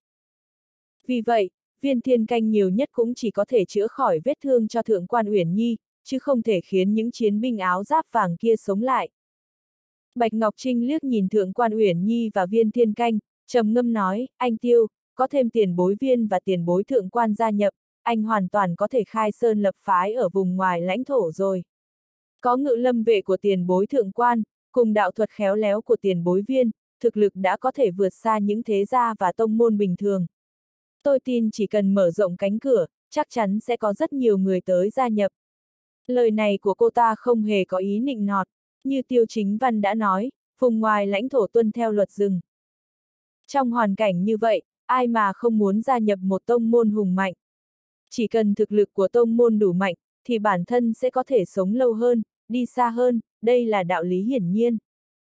Vì vậy, Viên Thiên Canh nhiều nhất cũng chỉ có thể chữa khỏi vết thương cho Thượng quan Uyển Nhi, chứ không thể khiến những chiến binh áo giáp vàng kia sống lại. Bạch Ngọc Trinh liếc nhìn Thượng quan Uyển Nhi và Viên Thiên Canh, trầm ngâm nói: anh Tiêu, có thêm tiền bối Viên và tiền bối Thượng quan gia nhập, anh hoàn toàn có thể khai sơn lập phái ở vùng ngoài lãnh thổ rồi. Có Ngự Lâm vệ của tiền bối Thượng quan, cùng đạo thuật khéo léo của tiền bối Viên, thực lực đã có thể vượt xa những thế gia và tông môn bình thường. Tôi tin chỉ cần mở rộng cánh cửa, chắc chắn sẽ có rất nhiều người tới gia nhập. Lời này của cô ta không hề có ý nịnh nọt, như Tiêu Chính Văn đã nói, vùng ngoài lãnh thổ tuân theo luật rừng. Trong hoàn cảnh như vậy, ai mà không muốn gia nhập một tông môn hùng mạnh. Chỉ cần thực lực của tông môn đủ mạnh, thì bản thân sẽ có thể sống lâu hơn, đi xa hơn, đây là đạo lý hiển nhiên.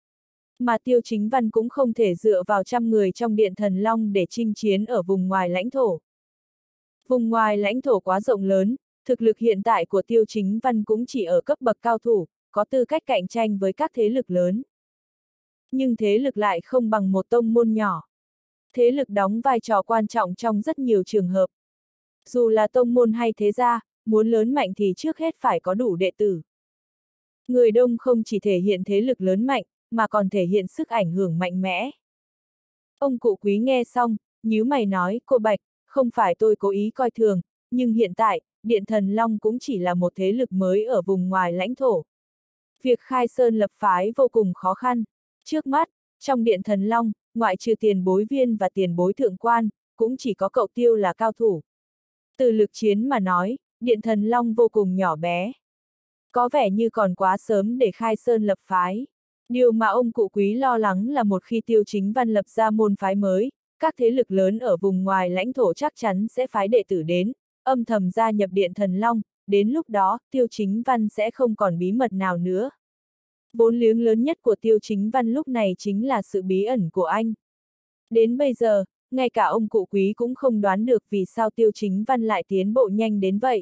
Mà Tiêu Chính Văn cũng không thể dựa vào trăm người trong Điện Thần Long để chinh chiến ở vùng ngoài lãnh thổ. Vùng ngoài lãnh thổ quá rộng lớn, thực lực hiện tại của Tiêu Chính Văn cũng chỉ ở cấp bậc cao thủ, có tư cách cạnh tranh với các thế lực lớn. Nhưng thế lực lại không bằng một tông môn nhỏ. Thế lực đóng vai trò quan trọng trong rất nhiều trường hợp. Dù là tông môn hay thế gia, muốn lớn mạnh thì trước hết phải có đủ đệ tử. Người đông không chỉ thể hiện thế lực lớn mạnh, mà còn thể hiện sức ảnh hưởng mạnh mẽ. Ông cụ Quý nghe xong, nhíu mày nói: cô Bạch, không phải tôi cố ý coi thường, nhưng hiện tại, Điện Thần Long cũng chỉ là một thế lực mới ở vùng ngoài lãnh thổ. Việc khai sơn lập phái vô cùng khó khăn. Trước mắt, trong Điện Thần Long, ngoại trừ tiền bối Viên và tiền bối Thượng quan, cũng chỉ có cậu Tiêu là cao thủ. Từ lực chiến mà nói, Điện Thần Long vô cùng nhỏ bé. Có vẻ như còn quá sớm để khai sơn lập phái. Điều mà ông cụ Quý lo lắng là một khi Tiêu Chính Văn lập ra môn phái mới, các thế lực lớn ở vùng ngoài lãnh thổ chắc chắn sẽ phái đệ tử đến, âm thầm gia nhập Điện Thần Long, đến lúc đó, Tiêu Chính Văn sẽ không còn bí mật nào nữa. Vốn liếng lớn nhất của Tiêu Chính Văn lúc này chính là sự bí ẩn của anh. Đến bây giờ, ngay cả ông cụ Quý cũng không đoán được vì sao Tiêu Chính Văn lại tiến bộ nhanh đến vậy.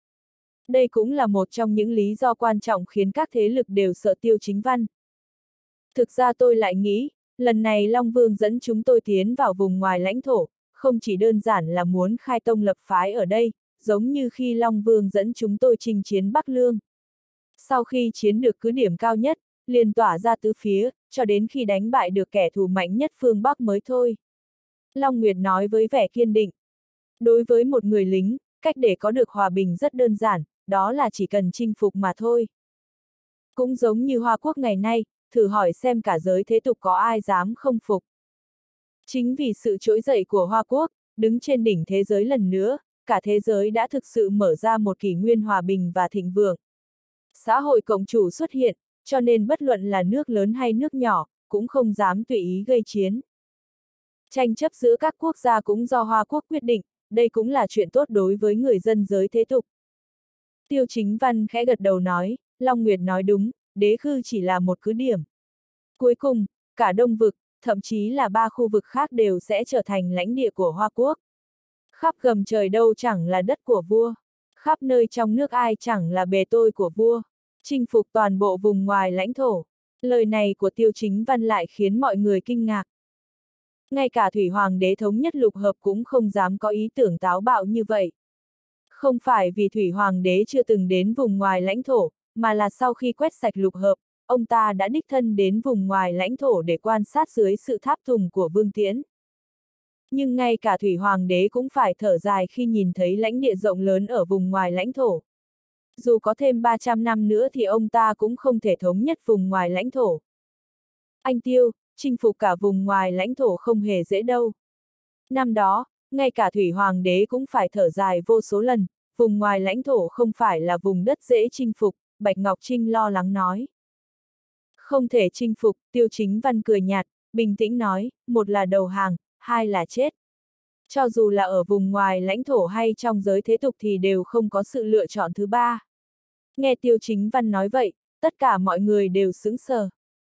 Đây cũng là một trong những lý do quan trọng khiến các thế lực đều sợ Tiêu Chính Văn. Thực ra tôi lại nghĩ, lần này Long Vương dẫn chúng tôi tiến vào vùng ngoài lãnh thổ, không chỉ đơn giản là muốn khai tông lập phái ở đây, giống như khi Long Vương dẫn chúng tôi chinh chiến Bắc Lương. Sau khi chiến được cứ điểm cao nhất, liền tỏa ra tứ phía, cho đến khi đánh bại được kẻ thù mạnh nhất phương Bắc mới thôi. Long Nguyệt nói với vẻ kiên định. Đối với một người lính, cách để có được hòa bình rất đơn giản, đó là chỉ cần chinh phục mà thôi. Cũng giống như Hoa Quốc ngày nay, thử hỏi xem cả giới thế tục có ai dám không phục. Chính vì sự trỗi dậy của Hoa Quốc, đứng trên đỉnh thế giới lần nữa, cả thế giới đã thực sự mở ra một kỷ nguyên hòa bình và thịnh vượng. Xã hội cộng chủ xuất hiện, cho nên bất luận là nước lớn hay nước nhỏ, cũng không dám tùy ý gây chiến. Tranh chấp giữa các quốc gia cũng do Hoa Quốc quyết định, đây cũng là chuyện tốt đối với người dân giới thế tục. Tiêu Chính Văn khẽ gật đầu nói, Long Nguyệt nói đúng, đế khư chỉ là một cứ điểm. Cuối cùng, cả Đông vực, thậm chí là ba khu vực khác đều sẽ trở thành lãnh địa của Hoa Quốc. Khắp gầm trời đâu chẳng là đất của vua, khắp nơi trong nước ai chẳng là bề tôi của vua, chinh phục toàn bộ vùng ngoài lãnh thổ. Lời này của Tiêu Chính Văn lại khiến mọi người kinh ngạc. Ngay cả Thủy Hoàng đế thống nhất lục hợp cũng không dám có ý tưởng táo bạo như vậy. Không phải vì Thủy Hoàng đế chưa từng đến vùng ngoài lãnh thổ, mà là sau khi quét sạch lục hợp, ông ta đã đích thân đến vùng ngoài lãnh thổ để quan sát dưới sự tháp tùng của Vương Tiễn. Nhưng ngay cả Thủy Hoàng đế cũng phải thở dài khi nhìn thấy lãnh địa rộng lớn ở vùng ngoài lãnh thổ. Dù có thêm ba trăm năm nữa thì ông ta cũng không thể thống nhất vùng ngoài lãnh thổ. Anh Tiêu, chinh phục cả vùng ngoài lãnh thổ không hề dễ đâu. Năm đó, ngay cả Thủy Hoàng đế cũng phải thở dài vô số lần, vùng ngoài lãnh thổ không phải là vùng đất dễ chinh phục, Bạch Ngọc Trinh lo lắng nói. Không thể chinh phục, Tiêu Chính Văn cười nhạt, bình tĩnh nói, một là đầu hàng, hai là chết. Cho dù là ở vùng ngoài lãnh thổ hay trong giới thế tục thì đều không có sự lựa chọn thứ ba. Nghe Tiêu Chính Văn nói vậy, tất cả mọi người đều sững sờ.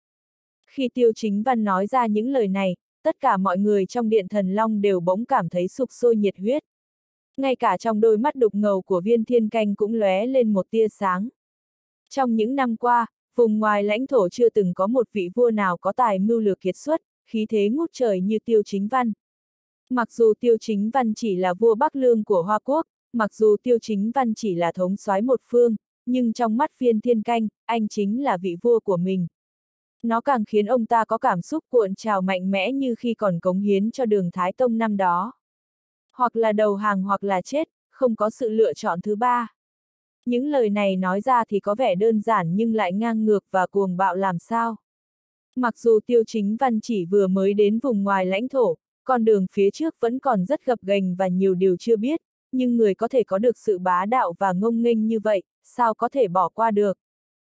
Khi Tiêu Chính Văn nói ra những lời này, tất cả mọi người trong Điện Thần Long đều bỗng cảm thấy sục sôi nhiệt huyết. Ngay cả trong đôi mắt đục ngầu của Viên Thiên Canh cũng lóe lên một tia sáng. Trong những năm qua, vùng ngoài lãnh thổ chưa từng có một vị vua nào có tài mưu lược kiệt xuất, khí thế ngút trời như Tiêu Chính Văn. Mặc dù Tiêu Chính Văn chỉ là vua Bắc Lương của Hoa Quốc, mặc dù Tiêu Chính Văn chỉ là thống soái một phương, nhưng trong mắt Viên Thiên Canh, anh chính là vị vua của mình. Nó càng khiến ông ta có cảm xúc cuộn trào mạnh mẽ như khi còn cống hiến cho Đường Thái Tông năm đó. Hoặc là đầu hàng hoặc là chết, không có sự lựa chọn thứ ba. Những lời này nói ra thì có vẻ đơn giản nhưng lại ngang ngược và cuồng bạo làm sao. Mặc dù Tiêu Chính Văn chỉ vừa mới đến vùng ngoài lãnh thổ, con đường phía trước vẫn còn rất gập ghềnh và nhiều điều chưa biết, nhưng người có thể có được sự bá đạo và ngông nghênh như vậy, sao có thể bỏ qua được.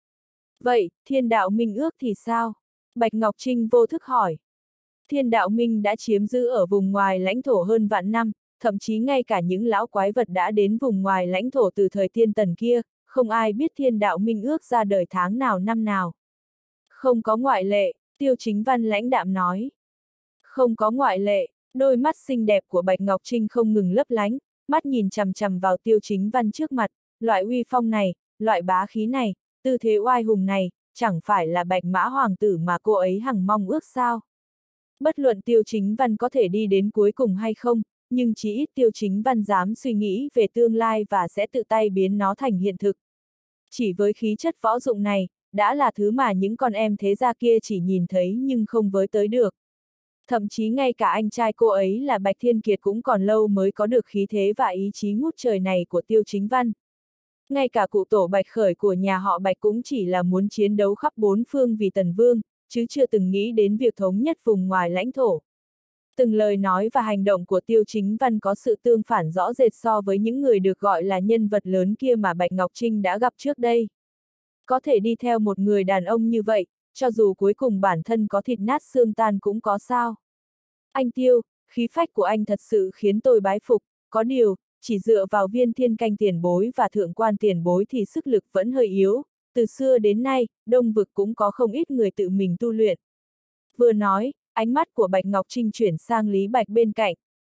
Vậy, Thiên Đạo Minh Ước thì sao? Bạch Ngọc Trinh vô thức hỏi. Thiên Đạo Minh đã chiếm giữ ở vùng ngoài lãnh thổ hơn vạn năm, thậm chí ngay cả những lão quái vật đã đến vùng ngoài lãnh thổ từ thời Thiên Tần kia, không ai biết Thiên Đạo Minh Ước ra đời tháng nào năm nào. Không có ngoại lệ, Tiêu Chính Văn lãnh đạm nói. Không có ngoại lệ, đôi mắt xinh đẹp của Bạch Ngọc Trinh không ngừng lấp lánh, mắt nhìn chằm chằm vào Tiêu Chính Văn trước mặt, loại uy phong này, loại bá khí này, tư thế oai hùng này, chẳng phải là Bạch Mã Hoàng tử mà cô ấy hằng mong ước sao. Bất luận Tiêu Chính Văn có thể đi đến cuối cùng hay không, nhưng chỉ ít Tiêu Chính Văn dám suy nghĩ về tương lai và sẽ tự tay biến nó thành hiện thực. Chỉ với khí chất võ dụng này, đã là thứ mà những con em thế gia kia chỉ nhìn thấy nhưng không với tới được. Thậm chí ngay cả anh trai cô ấy là Bạch Thiên Kiệt cũng còn lâu mới có được khí thế và ý chí ngút trời này của Tiêu Chính Văn. Ngay cả cụ tổ Bạch Khởi của nhà họ Bạch cũng chỉ là muốn chiến đấu khắp bốn phương vì Tần Vương, chứ chưa từng nghĩ đến việc thống nhất vùng ngoài lãnh thổ. Từng lời nói và hành động của Tiêu Chính Văn có sự tương phản rõ rệt so với những người được gọi là nhân vật lớn kia mà Bạch Ngọc Trinh đã gặp trước đây. Có thể đi theo một người đàn ông như vậy, cho dù cuối cùng bản thân có thịt nát xương tan cũng có sao. Anh Tiêu, khí phách của anh thật sự khiến tôi bái phục, có điều, chỉ dựa vào Viên Thiên Canh tiền bối và thượng quan tiền bối thì sức lực vẫn hơi yếu, từ xưa đến nay, Đông vực cũng có không ít người tự mình tu luyện. Vừa nói, ánh mắt của Bạch Ngọc Trinh chuyển sang Lý Bạch bên cạnh.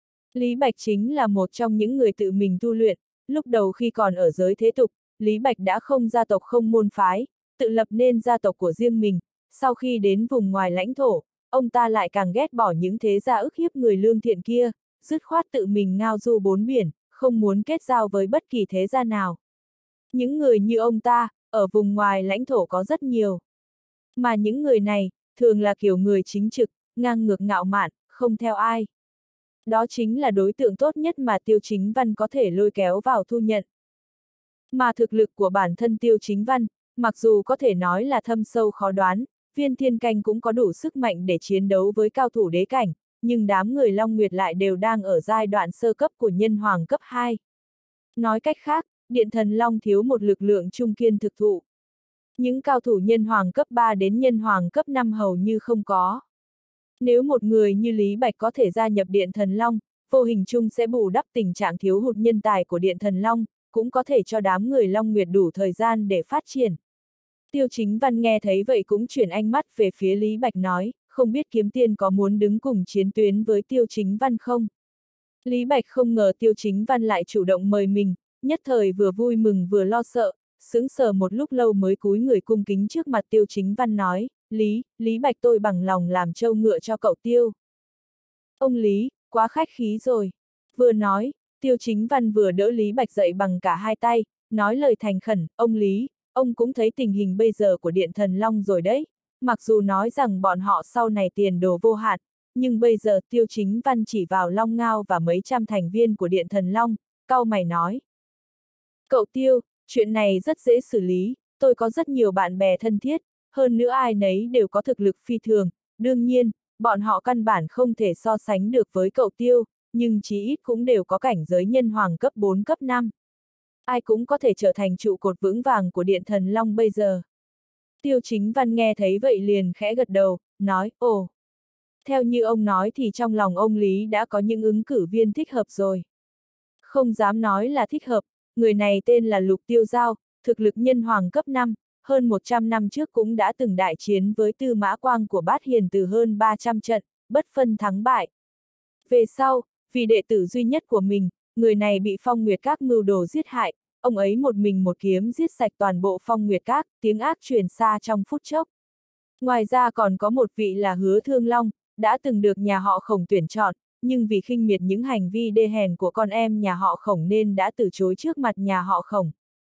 Lý Bạch chính là một trong những người tự mình tu luyện, lúc đầu khi còn ở giới thế tục, Lý Bạch đã không gia tộc không môn phái, tự lập nên gia tộc của riêng mình, sau khi đến vùng ngoài lãnh thổ, ông ta lại càng ghét bỏ những thế gia ức hiếp người lương thiện kia, dứt khoát tự mình ngao du bốn biển, không muốn kết giao với bất kỳ thế gia nào. Những người như ông ta, ở vùng ngoài lãnh thổ có rất nhiều. Mà những người này, thường là kiểu người chính trực, ngang ngược ngạo mạn, không theo ai. Đó chính là đối tượng tốt nhất mà Tiêu Chính Văn có thể lôi kéo vào thu nhận. Mà thực lực của bản thân Tiêu Chính Văn, mặc dù có thể nói là thâm sâu khó đoán, Viên Thiên Canh cũng có đủ sức mạnh để chiến đấu với cao thủ đế cảnh, nhưng đám người Long Nguyệt lại đều đang ở giai đoạn sơ cấp của nhân hoàng cấp hai. Nói cách khác, Điện Thần Long thiếu một lực lượng trung kiên thực thụ. Những cao thủ nhân hoàng cấp ba đến nhân hoàng cấp năm hầu như không có. Nếu một người như Lý Bạch có thể gia nhập Điện Thần Long, vô hình chung sẽ bù đắp tình trạng thiếu hụt nhân tài của Điện Thần Long, cũng có thể cho đám người Long Nguyệt đủ thời gian để phát triển. Tiêu Chính Văn nghe thấy vậy cũng chuyển ánh mắt về phía Lý Bạch nói, không biết Kiếm Tiên có muốn đứng cùng chiến tuyến với Tiêu Chính Văn không? Lý Bạch không ngờ Tiêu Chính Văn lại chủ động mời mình, nhất thời vừa vui mừng vừa lo sợ, sững sờ một lúc lâu mới cúi người cung kính trước mặt Tiêu Chính Văn nói, Lý, Lý Bạch tôi bằng lòng làm trâu ngựa cho cậu Tiêu. Ông Lý, quá khách khí rồi. Vừa nói, Tiêu Chính Văn vừa đỡ Lý Bạch dậy bằng cả hai tay, nói lời thành khẩn, ông Lý, ông cũng thấy tình hình bây giờ của Điện Thần Long rồi đấy, mặc dù nói rằng bọn họ sau này tiền đồ vô hạn, nhưng bây giờ Tiêu Chính Văn chỉ vào Long Ngao và mấy trăm thành viên của Điện Thần Long, cau mày nói. Cậu Tiêu, chuyện này rất dễ xử lý, tôi có rất nhiều bạn bè thân thiết, hơn nữa ai nấy đều có thực lực phi thường, đương nhiên, bọn họ căn bản không thể so sánh được với cậu Tiêu, nhưng chí ít cũng đều có cảnh giới nhân hoàng cấp bốn cấp năm. Ai cũng có thể trở thành trụ cột vững vàng của Điện Thần Long bây giờ. Tiêu Chính Văn nghe thấy vậy liền khẽ gật đầu, nói, ồ. Theo như ông nói thì trong lòng ông Lý đã có những ứng cử viên thích hợp rồi. Không dám nói là thích hợp, người này tên là Lục Tiêu Giao, thực lực nhân hoàng cấp năm, hơn một trăm năm trước cũng đã từng đại chiến với Tư Mã Quang của Bát Hiền từ hơn ba trăm trận, bất phân thắng bại. Về sau, vì đệ tử duy nhất của mình, người này bị Phong Nguyệt Các mưu đồ giết hại, ông ấy một mình một kiếm giết sạch toàn bộ Phong Nguyệt Các, tiếng ác truyền xa trong phút chốc. Ngoài ra còn có một vị là Hứa Thương Long, đã từng được nhà họ Khổng tuyển chọn, nhưng vì khinh miệt những hành vi đê hèn của con em nhà họ Khổng nên đã từ chối trước mặt nhà họ Khổng.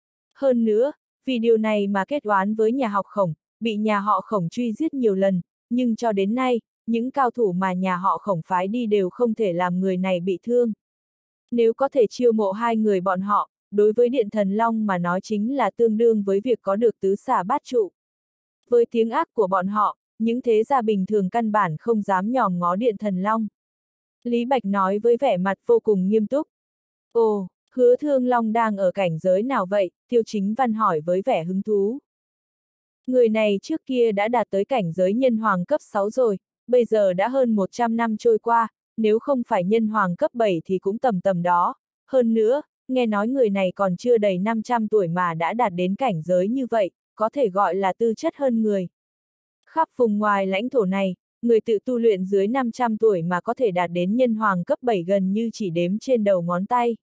Hơn nữa, vì điều này mà kết oán với nhà họ Khổng, bị nhà họ Khổng truy giết nhiều lần, nhưng cho đến nay, những cao thủ mà nhà họ Khổng phái đi đều không thể làm người này bị thương. Nếu có thể chiêu mộ hai người bọn họ, đối với Điện Thần Long mà nói chính là tương đương với việc có được tứ xà bát trụ. Với tiếng ác của bọn họ, những thế gia bình thường căn bản không dám nhòm ngó Điện Thần Long. Lý Bạch nói với vẻ mặt vô cùng nghiêm túc. Ồ, Hứa Thương Long đang ở cảnh giới nào vậy? Tiêu Chính Văn hỏi với vẻ hứng thú. Người này trước kia đã đạt tới cảnh giới nhân hoàng cấp sáu rồi, bây giờ đã hơn một trăm năm trôi qua, nếu không phải nhân hoàng cấp bảy thì cũng tầm tầm đó. Hơn nữa, nghe nói người này còn chưa đầy năm trăm tuổi mà đã đạt đến cảnh giới như vậy, có thể gọi là tư chất hơn người. Khắp vùng ngoài lãnh thổ này, người tự tu luyện dưới năm trăm tuổi mà có thể đạt đến nhân hoàng cấp bảy gần như chỉ đếm trên đầu ngón tay.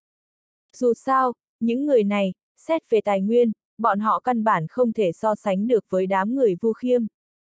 Dù sao, những người này, xét về tài nguyên, bọn họ căn bản không thể so sánh được với đám người Vu Khiêm.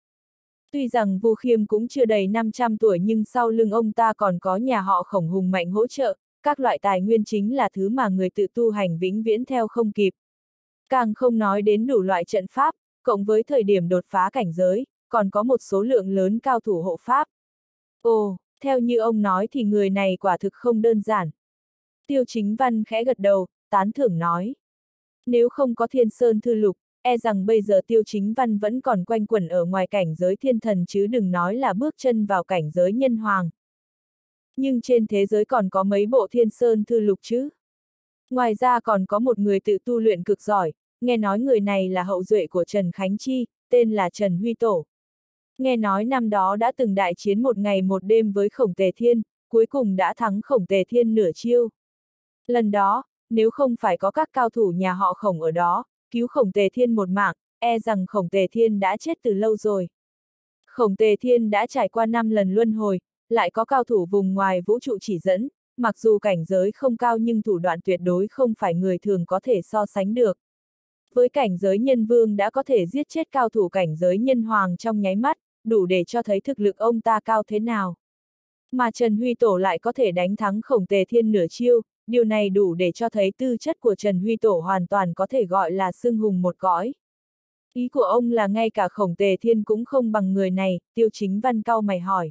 Tuy rằng Vu Khiêm cũng chưa đầy năm trăm tuổi nhưng sau lưng ông ta còn có nhà họ Khổng hùng mạnh hỗ trợ, các loại tài nguyên chính là thứ mà người tự tu hành vĩnh viễn theo không kịp. Càng không nói đến đủ loại trận pháp, cộng với thời điểm đột phá cảnh giới, còn có một số lượng lớn cao thủ hộ pháp. Ồ, theo như ông nói thì người này quả thực không đơn giản. Tiêu Chính Văn khẽ gật đầu, tán thưởng nói. Nếu không có Thiên Sơn Thư Lục, e rằng bây giờ Tiêu Chính Văn vẫn còn quanh quẩn ở ngoài cảnh giới thiên thần chứ đừng nói là bước chân vào cảnh giới nhân hoàng. Nhưng trên thế giới còn có mấy bộ Thiên Sơn Thư Lục chứ? Ngoài ra còn có một người tự tu luyện cực giỏi, nghe nói người này là hậu duệ của Trần Khánh Chi, tên là Trần Huy Tổ. Nghe nói năm đó đã từng đại chiến một ngày một đêm với Khổng Tề Thiên, cuối cùng đã thắng Khổng Tề Thiên nửa chiêu. Lần đó, nếu không phải có các cao thủ nhà họ Khổng ở đó, cứu Khổng Tề Thiên một mạng, e rằng Khổng Tề Thiên đã chết từ lâu rồi. Khổng Tề Thiên đã trải qua năm lần luân hồi, lại có cao thủ vùng ngoài vũ trụ chỉ dẫn, mặc dù cảnh giới không cao nhưng thủ đoạn tuyệt đối không phải người thường có thể so sánh được. Với cảnh giới nhân vương đã có thể giết chết cao thủ cảnh giới nhân hoàng trong nháy mắt, đủ để cho thấy thực lực ông ta cao thế nào. Mà Trần Huy Tổ lại có thể đánh thắng Khổng Tề Thiên nửa chiêu, điều này đủ để cho thấy tư chất của Trần Huy Tổ hoàn toàn có thể gọi là xưng hùng một cõi. Ý của ông là ngay cả Khổng Tề Thiên cũng không bằng người này, Tiêu Chính Văn cau mày hỏi.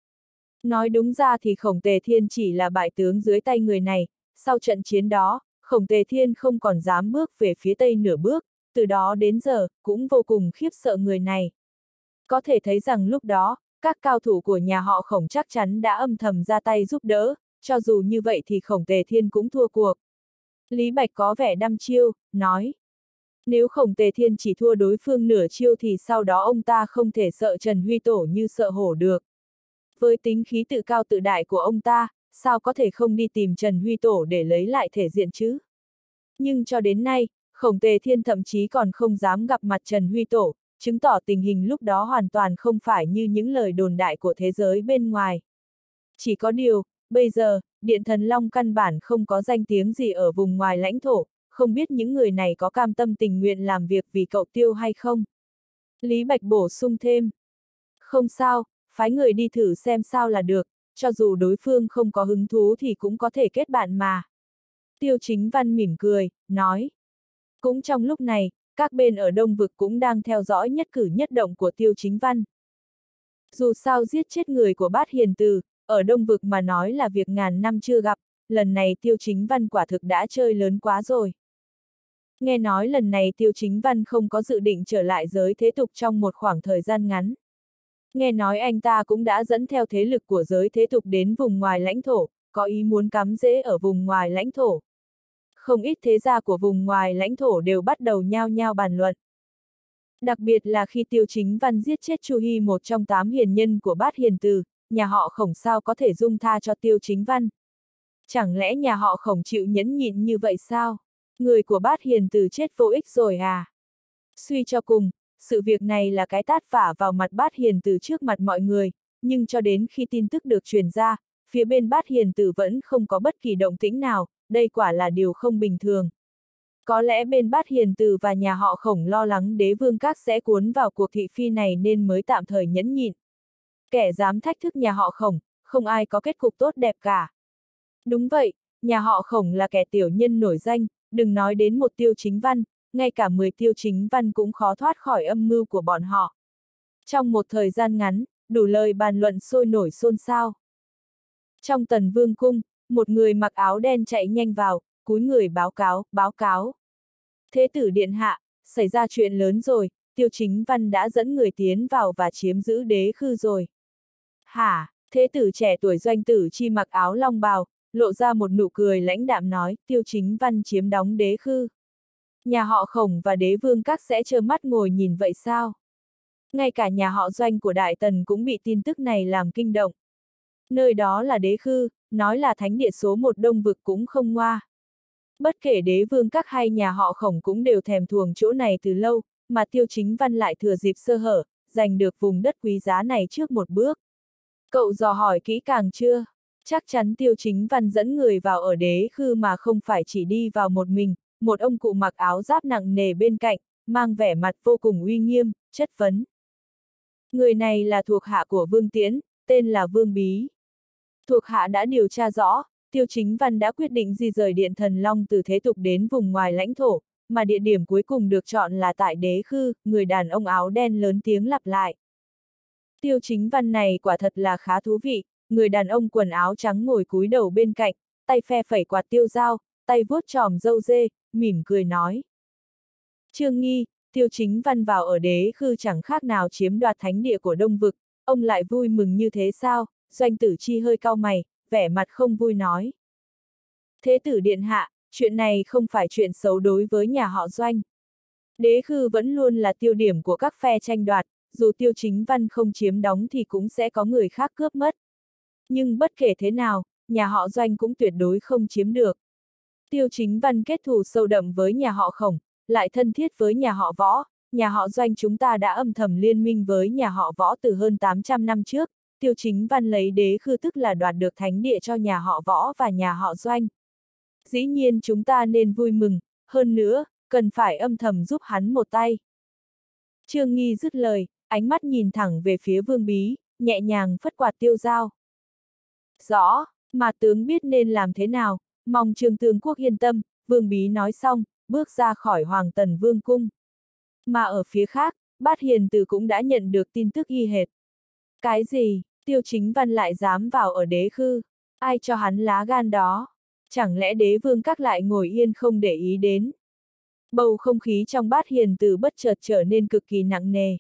Nói đúng ra thì Khổng Tề Thiên chỉ là bại tướng dưới tay người này, sau trận chiến đó, Khổng Tề Thiên không còn dám bước về phía tây nửa bước, từ đó đến giờ, cũng vô cùng khiếp sợ người này. Có thể thấy rằng lúc đó, các cao thủ của nhà họ Khổng chắc chắn đã âm thầm ra tay giúp đỡ, cho dù như vậy thì Khổng Tề Thiên cũng thua cuộc. Lý Bạch có vẻ đăm chiêu, nói. Nếu Khổng Tề Thiên chỉ thua đối phương nửa chiêu thì sau đó ông ta không thể sợ Trần Huy Tổ như sợ hổ được. Với tính khí tự cao tự đại của ông ta, sao có thể không đi tìm Trần Huy Tổ để lấy lại thể diện chứ? Nhưng cho đến nay, Khổng Tề Thiên thậm chí còn không dám gặp mặt Trần Huy Tổ, chứng tỏ tình hình lúc đó hoàn toàn không phải như những lời đồn đại của thế giới bên ngoài. Chỉ có điều, bây giờ, Điện Thần Long căn bản không có danh tiếng gì ở vùng ngoài lãnh thổ, không biết những người này có cam tâm tình nguyện làm việc vì cậu Tiêu hay không? Lý Bạch bổ sung thêm. Không sao, phái người đi thử xem sao là được, cho dù đối phương không có hứng thú thì cũng có thể kết bạn mà. Tiêu Chính Văn mỉm cười, nói. Cũng trong lúc này, các bên ở Đông Vực cũng đang theo dõi nhất cử nhất động của Tiêu Chính Văn. Dù sao giết chết người của Bát Hiền Từ, ở Đông Vực mà nói là việc ngàn năm chưa gặp, lần này Tiêu Chính Văn quả thực đã chơi lớn quá rồi. Nghe nói lần này Tiêu Chính Văn không có dự định trở lại giới thế tục trong một khoảng thời gian ngắn. Nghe nói anh ta cũng đã dẫn theo thế lực của giới thế tục đến vùng ngoài lãnh thổ, có ý muốn cắm rễ ở vùng ngoài lãnh thổ. Không ít thế gia của vùng ngoài lãnh thổ đều bắt đầu nhao nhao bàn luận. Đặc biệt là khi Tiêu Chính Văn giết chết Chu Hy, một trong tám hiền nhân của Bát Hiền Từ, nhà họ Khổng sao có thể dung tha cho Tiêu Chính Văn. Chẳng lẽ nhà họ Khổng chịu nhẫn nhịn như vậy sao? Người của Bát Hiền Từ chết vô ích rồi à? Suy cho cùng, sự việc này là cái tát vả vào mặt Bát Hiền Từ trước mặt mọi người, nhưng cho đến khi tin tức được truyền ra, phía bên Bát Hiền Từ vẫn không có bất kỳ động tĩnh nào, đây quả là điều không bình thường. Có lẽ bên Bát Hiền Từ và nhà họ Khổng lo lắng đế vương các sẽ cuốn vào cuộc thị phi này nên mới tạm thời nhẫn nhịn. Kẻ dám thách thức nhà họ Khổng, không ai có kết cục tốt đẹp cả. Đúng vậy, nhà họ Khổng là kẻ tiểu nhân nổi danh, đừng nói đến một Tiêu Chính Văn, ngay cả mười Tiêu Chính Văn cũng khó thoát khỏi âm mưu của bọn họ. Trong một thời gian ngắn, đủ lời bàn luận sôi nổi xôn xao. Trong Tần Vương cung, một người mặc áo đen chạy nhanh vào, cúi người báo cáo, báo cáo. Thế tử điện hạ, xảy ra chuyện lớn rồi, Tiêu Chính Văn đã dẫn người tiến vào và chiếm giữ đế khư rồi. Hả, thế tử trẻ tuổi Doanh Tử Chi mặc áo long bào, lộ ra một nụ cười lãnh đạm nói, Tiêu Chính Văn chiếm đóng đế khư. Nhà họ Khổng và đế vương các sẽ trơ mắt ngồi nhìn vậy sao? Ngay cả nhà họ Doanh của Đại Tần cũng bị tin tức này làm kinh động. Nơi đó là đế khư, nói là thánh địa số một Đông Vực cũng không ngoa. Bất kể đế vương các hay nhà họ Khổng cũng đều thèm thuồng chỗ này từ lâu, mà Tiêu Chính Văn lại thừa dịp sơ hở, giành được vùng đất quý giá này trước một bước. Cậu dò hỏi kỹ càng chưa? Chắc chắn Tiêu Chính Văn dẫn người vào ở đế khư mà không phải chỉ đi vào một mình, một ông cụ mặc áo giáp nặng nề bên cạnh, mang vẻ mặt vô cùng uy nghiêm, chất vấn. Người này là thuộc hạ của Vương Tiễn, tên là Vương Bí. Thuộc hạ đã điều tra rõ, Tiêu Chính Văn đã quyết định di rời Điện Thần Long từ thế tục đến vùng ngoài lãnh thổ, mà địa điểm cuối cùng được chọn là tại đế khư, người đàn ông áo đen lớn tiếng lặp lại. Tiêu Chính Văn này quả thật là khá thú vị, người đàn ông quần áo trắng ngồi cúi đầu bên cạnh, tay phe phẩy quạt tiêu dao, tay vuốt chòm râu dê, mỉm cười nói. Trương Nghi, Tiêu Chính Văn vào ở đế khư chẳng khác nào chiếm đoạt thánh địa của Đông Vực, ông lại vui mừng như thế sao? Doanh Tử Chi hơi cau mày, vẻ mặt không vui nói. Thế tử điện hạ, chuyện này không phải chuyện xấu đối với nhà họ Doanh. Đế khư vẫn luôn là tiêu điểm của các phe tranh đoạt, dù Tiêu Chính Văn không chiếm đóng thì cũng sẽ có người khác cướp mất. Nhưng bất kể thế nào, nhà họ Doanh cũng tuyệt đối không chiếm được. Tiêu Chính Văn kết thù sâu đậm với nhà họ Khổng, lại thân thiết với nhà họ Võ, nhà họ Doanh chúng ta đã âm thầm liên minh với nhà họ Võ từ hơn tám trăm năm trước, Tiêu Chính Văn lấy đế khư tức là đoạt được thánh địa cho nhà họ Võ và nhà họ Doanh. Dĩ nhiên chúng ta nên vui mừng, hơn nữa, cần phải âm thầm giúp hắn một tay. Trương Nghi dứt lời, ánh mắt nhìn thẳng về phía Vương Bí, nhẹ nhàng phất quạt tiêu dao. Rõ, mà tướng biết nên làm thế nào, mong Trương Tướng Quốc yên tâm, Vương Bí nói xong, bước ra khỏi Hoàng Tần Vương cung. Mà ở phía khác, Bát Hiền Từ cũng đã nhận được tin tức y hệt. Cái gì, Tiêu Chính Văn lại dám vào ở đế khư? Ai cho hắn lá gan đó? Chẳng lẽ đế vương các lại ngồi yên không để ý đến? Bầu không khí trong Bát Hiền Từ bất chợt trở nên cực kỳ nặng nề.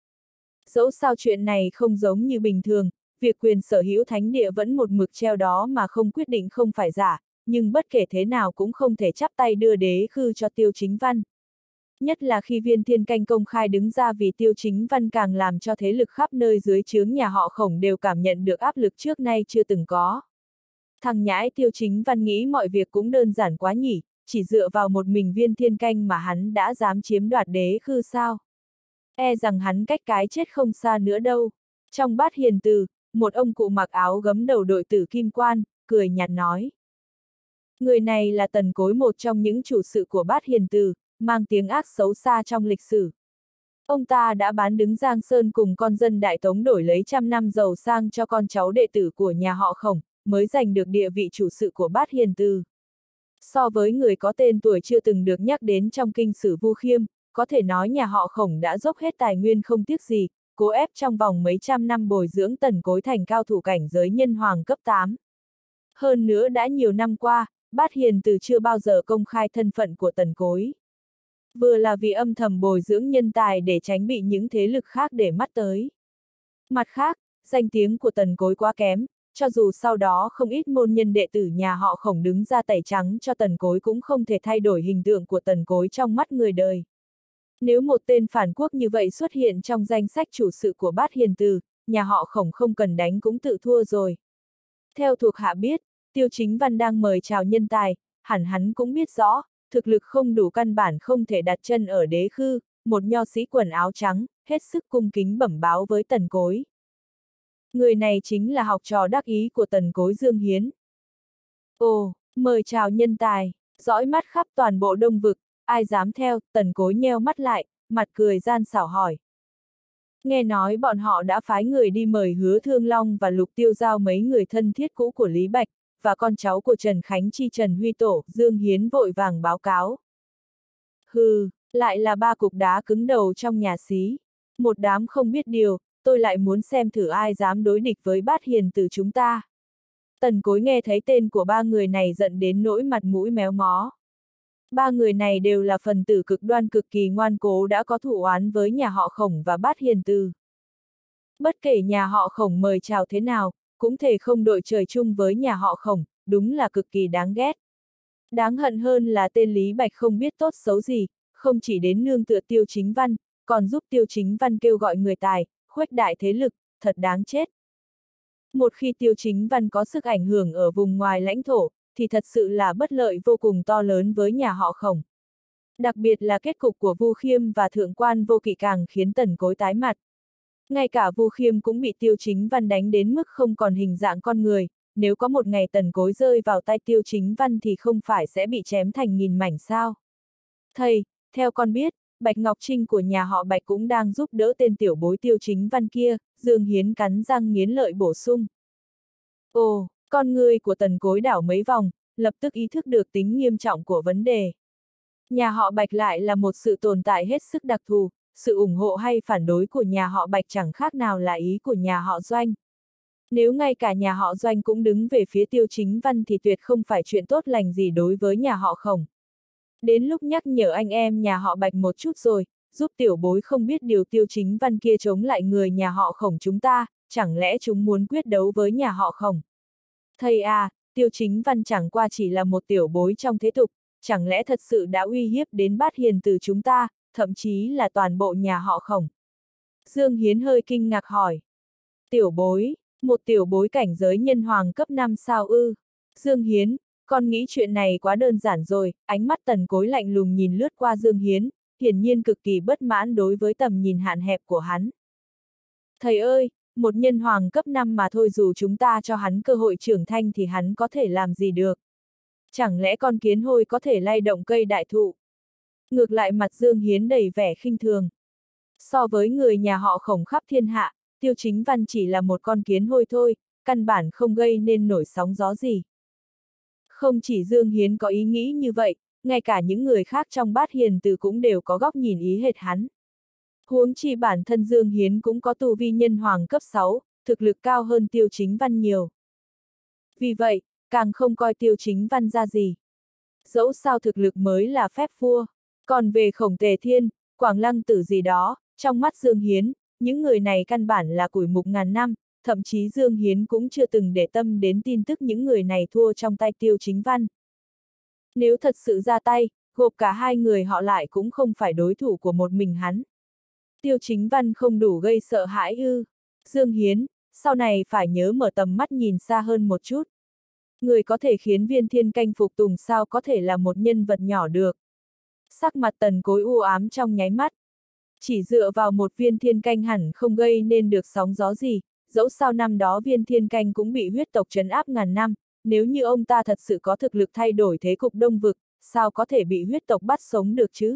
Dẫu sao chuyện này không giống như bình thường, việc quyền sở hữu thánh địa vẫn một mực treo đó mà không quyết định không phải giả, nhưng bất kể thế nào cũng không thể chắp tay đưa đế khư cho Tiêu Chính Văn. Nhất là khi Viên Thiên Canh công khai đứng ra vì Tiêu Chính Văn càng làm cho thế lực khắp nơi dưới trướng nhà họ Khổng đều cảm nhận được áp lực trước nay chưa từng có. Thằng nhãi Tiêu Chính Văn nghĩ mọi việc cũng đơn giản quá nhỉ, chỉ dựa vào một mình Viên Thiên Canh mà hắn đã dám chiếm đoạt đế khư sao? E rằng hắn cách cái chết không xa nữa đâu. Trong Bát Hiền Từ, một ông cụ mặc áo gấm đầu đội tử kim quan, cười nhạt nói. Người này là Tần Cối, một trong những chủ sự của Bát Hiền Từ, mang tiếng ác xấu xa trong lịch sử. Ông ta đã bán đứng Giang Sơn cùng con dân Đại Tống đổi lấy trăm năm giàu sang cho con cháu đệ tử của nhà họ Khổng, mới giành được địa vị chủ sự của Bát Hiền Từ. So với người có tên tuổi chưa từng được nhắc đến trong kinh sử Vu Khiêm, có thể nói nhà họ Khổng đã dốc hết tài nguyên không tiếc gì, cố ép trong vòng mấy trăm năm bồi dưỡng Tần Cối thành cao thủ cảnh giới nhân hoàng cấp tám. Hơn nữa đã nhiều năm qua, Bát Hiền Từ chưa bao giờ công khai thân phận của Tần Cối. Vừa là vì âm thầm bồi dưỡng nhân tài để tránh bị những thế lực khác để mắt tới. Mặt khác, danh tiếng của Tần Cối quá kém, cho dù sau đó không ít môn nhân đệ tử nhà họ Khổng đứng ra tẩy trắng cho Tần Cối cũng không thể thay đổi hình tượng của Tần Cối trong mắt người đời. Nếu một tên phản quốc như vậy xuất hiện trong danh sách chủ sự của Bát Hiền Từ, nhà họ Khổng không cần đánh cũng tự thua rồi. Theo thuộc hạ biết, Tiêu Chính Văn đang mời chào nhân tài, hẳn hắn cũng biết rõ, thực lực không đủ căn bản không thể đặt chân ở đế khư, một nho sĩ quần áo trắng, hết sức cung kính bẩm báo với Tần Cối. Người này chính là học trò đắc ý của Tần Cối Dương Hiến. Ồ, mời chào nhân tài, dõi mắt khắp toàn bộ Đông Vực, ai dám theo? Tần Cối nheo mắt lại, mặt cười gian xảo hỏi. Nghe nói bọn họ đã phái người đi mời Hứa Thương Long và Lục Tiêu Giao, mấy người thân thiết cũ của Lý Bạch, và con cháu của Trần Khánh Chi Trần Huy Tổ. Dương Hiến vội vàng báo cáo. Hừ, lại là ba cục đá cứng đầu trong nhà xí. Một đám không biết điều, tôi lại muốn xem thử ai dám đối địch với Bát Hiền Từ chúng ta. Tần Cối nghe thấy tên của ba người này giận đến nỗi mặt mũi méo mó. Ba người này đều là phần tử cực đoan cực kỳ ngoan cố, đã có thù oán với nhà họ Khổng và Bát Hiền Từ. Bất kể nhà họ Khổng mời chào thế nào, cũng thể không đội trời chung với nhà họ Khổng, đúng là cực kỳ đáng ghét. Đáng hận hơn là tên Lý Bạch không biết tốt xấu gì, không chỉ đến nương tựa Tiêu Chính Văn, còn giúp Tiêu Chính Văn kêu gọi người tài, khuếch đại thế lực, thật đáng chết. Một khi Tiêu Chính Văn có sức ảnh hưởng ở vùng ngoài lãnh thổ, thì thật sự là bất lợi vô cùng to lớn với nhà họ Khổng. Đặc biệt là kết cục của Vu Khiêm và Thượng quan Vô Kỵ càng khiến Tần Cối tái mặt. Ngay cả Vu Khiêm cũng bị Tiêu Chính Văn đánh đến mức không còn hình dạng con người, nếu có một ngày Tần Cối rơi vào tay Tiêu Chính Văn thì không phải sẽ bị chém thành nghìn mảnh sao? Thầy, theo con biết, Bạch Ngọc Trinh của nhà họ Bạch cũng đang giúp đỡ tên tiểu bối Tiêu Chính Văn kia. Dương Hiến cắn răng nghiến lợi bổ sung. Ồ, con người của Tần Cối đảo mấy vòng, lập tức ý thức được tính nghiêm trọng của vấn đề. Nhà họ Bạch lại là một sự tồn tại hết sức đặc thù, sự ủng hộ hay phản đối của nhà họ Bạch chẳng khác nào là ý của nhà họ Doanh. Nếu ngay cả nhà họ Doanh cũng đứng về phía Tiêu Chính Văn thì tuyệt không phải chuyện tốt lành gì đối với nhà họ Khổng. Đến lúc nhắc nhở anh em nhà họ Bạch một chút rồi, giúp tiểu bối không biết điều Tiêu Chính Văn kia chống lại người nhà họ Khổng chúng ta, chẳng lẽ chúng muốn quyết đấu với nhà họ Khổng? Thầy à, Tiêu Chính Văn chẳng qua chỉ là một tiểu bối trong thế tục, chẳng lẽ thật sự đã uy hiếp đến Bát Hiền Từ chúng ta, thậm chí là toàn bộ nhà họ Khổng? Dương Hiến hơi kinh ngạc hỏi. Tiểu bối, một tiểu bối cảnh giới nhân hoàng cấp năm sao ư? Dương Hiến, con nghĩ chuyện này quá đơn giản rồi. Ánh mắt Tần Cối lạnh lùng nhìn lướt qua Dương Hiến, hiển nhiên cực kỳ bất mãn đối với tầm nhìn hạn hẹp của hắn. Thầy ơi, một nhân hoàng cấp năm mà thôi, dù chúng ta cho hắn cơ hội trưởng thành thì hắn có thể làm gì được? Chẳng lẽ con kiến hôi có thể lay động cây đại thụ? Ngược lại mặt Dương Hiến đầy vẻ khinh thường. So với người nhà họ Khổng khắp thiên hạ, Tiêu Chính Văn chỉ là một con kiến hôi thôi, căn bản không gây nên nổi sóng gió gì. Không chỉ Dương Hiến có ý nghĩ như vậy, ngay cả những người khác trong Bát Hiền Từ cũng đều có góc nhìn ý hệt hắn. Huống chi bản thân Dương Hiến cũng có tu vi nhân hoàng cấp sáu, thực lực cao hơn Tiêu Chính Văn nhiều. Vì vậy, càng không coi Tiêu Chính Văn ra gì. Dẫu sao thực lực mới là phép vua, còn về Khổng Tề Thiên, Quảng Lăng Tử gì đó, trong mắt Dương Hiến, những người này căn bản là củi mục ngàn năm, thậm chí Dương Hiến cũng chưa từng để tâm đến tin tức những người này thua trong tay Tiêu Chính Văn. Nếu thật sự ra tay, gộp cả hai người họ lại cũng không phải đối thủ của một mình hắn. Tiêu Chính Văn không đủ gây sợ hãi ư? Dương Hiến, sau này phải nhớ mở tầm mắt nhìn xa hơn một chút. Người có thể khiến Viên Thiên Canh phục tùng sao có thể là một nhân vật nhỏ được. Sắc mặt Tần Cối u ám trong nháy mắt. Chỉ dựa vào một Viên Thiên Canh hẳn không gây nên được sóng gió gì, dẫu sao năm đó Viên Thiên Canh cũng bị huyết tộc trấn áp ngàn năm, nếu như ông ta thật sự có thực lực thay đổi thế cục Đông Vực, sao có thể bị huyết tộc bắt sống được chứ?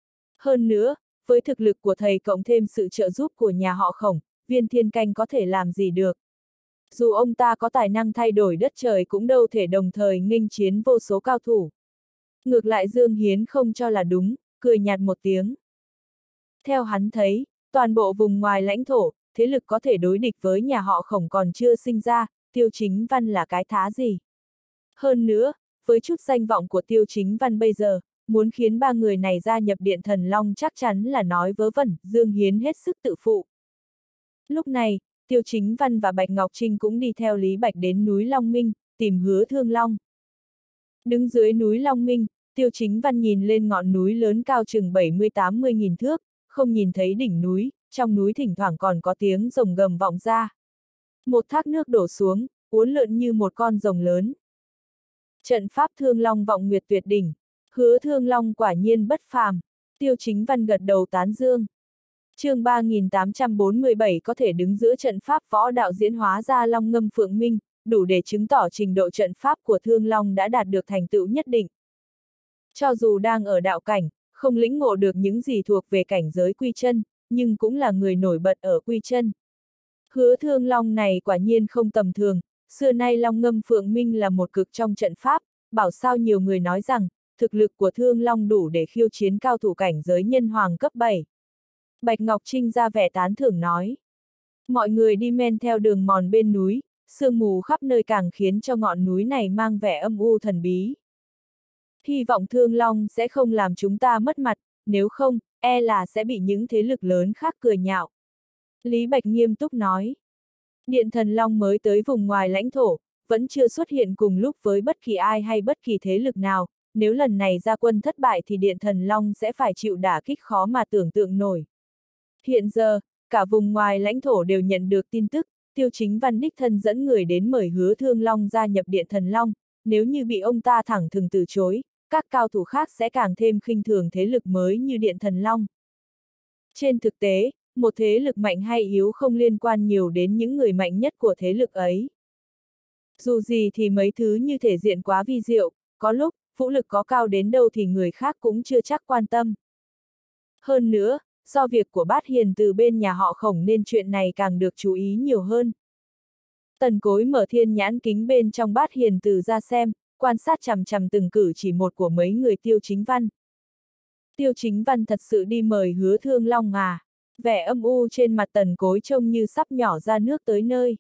Hơn nữa, với thực lực của thầy cộng thêm sự trợ giúp của nhà họ Khổng, Viên Thiên Canh có thể làm gì được? Dù ông ta có tài năng thay đổi đất trời cũng đâu thể đồng thời nghênh chiến vô số cao thủ. Ngược lại Dương Hiến không cho là đúng, cười nhạt một tiếng. Theo hắn thấy, toàn bộ vùng ngoài lãnh thổ, thế lực có thể đối địch với nhà họ Khổng còn chưa sinh ra, Tiêu Chính Văn là cái thá gì. Hơn nữa, với chút danh vọng của Tiêu Chính Văn bây giờ, muốn khiến ba người này gia nhập Điện Thần Long chắc chắn là nói vớ vẩn, Dương Hiến hết sức tự phụ. Lúc này, Tiêu Chính Văn và Bạch Ngọc Trinh cũng đi theo Lý Bạch đến núi Long Minh, tìm Hứa Thương Long. Đứng dưới núi Long Minh, Tiêu Chính Văn nhìn lên ngọn núi lớn cao chừng bảy mươi tám mươi nghìn thước, không nhìn thấy đỉnh núi, trong núi thỉnh thoảng còn có tiếng rồng gầm vọng ra. Một thác nước đổ xuống, uốn lượn như một con rồng lớn. Trận pháp Thương Long vọng nguyệt tuyệt đỉnh, Hứa Thương Long quả nhiên bất phàm, Tiêu Chính Văn gật đầu tán dương. Chương ba nghìn tám trăm bốn mươi bảy có thể đứng giữa trận pháp võ đạo diễn hóa ra Long Ngâm Phượng Minh, đủ để chứng tỏ trình độ trận pháp của Thương Long đã đạt được thành tựu nhất định. Cho dù đang ở đạo cảnh, không lĩnh ngộ được những gì thuộc về cảnh giới quy chân, nhưng cũng là người nổi bật ở quy chân. Hứa Thương Long này quả nhiên không tầm thường, xưa nay Long Ngâm Phượng Minh là một cực trong trận pháp, bảo sao nhiều người nói rằng, thực lực của Thương Long đủ để khiêu chiến cao thủ cảnh giới nhân hoàng cấp bảy. Bạch Ngọc Trinh ra vẻ tán thưởng nói. Mọi người đi men theo đường mòn bên núi, sương mù khắp nơi càng khiến cho ngọn núi này mang vẻ âm u thần bí. Hy vọng Thương Long sẽ không làm chúng ta mất mặt, nếu không, e là sẽ bị những thế lực lớn khác cười nhạo. Lý Bạch nghiêm túc nói. Điện Thần Long mới tới vùng ngoài lãnh thổ, vẫn chưa xuất hiện cùng lúc với bất kỳ ai hay bất kỳ thế lực nào, nếu lần này ra quân thất bại thì Điện Thần Long sẽ phải chịu đả kích khó mà tưởng tượng nổi. Hiện giờ, cả vùng ngoài lãnh thổ đều nhận được tin tức, Tiêu Chính Văn đích thân dẫn người đến mời Hứa Thương Long gia nhập Điện Thần Long, nếu như bị ông ta thẳng thừng từ chối, các cao thủ khác sẽ càng thêm khinh thường thế lực mới như Điện Thần Long. Trên thực tế, một thế lực mạnh hay yếu không liên quan nhiều đến những người mạnh nhất của thế lực ấy. Dù gì thì mấy thứ như thể diện quá vi diệu, có lúc, vũ lực có cao đến đâu thì người khác cũng chưa chắc quan tâm. Hơn nữa, do việc của Bát Hiền từ bên nhà họ Khổng nên chuyện này càng được chú ý nhiều hơn. Tần Cối mở thiên nhãn kính bên trong Bát Hiền từ ra xem, quan sát chằm chằm từng cử chỉ một của mấy người Tiêu Chính Văn. Tiêu Chính Văn thật sự đi mời Hứa Thương Long à? Vẻ âm u trên mặt Tần Cối trông như sắp nhỏ ra nước tới nơi.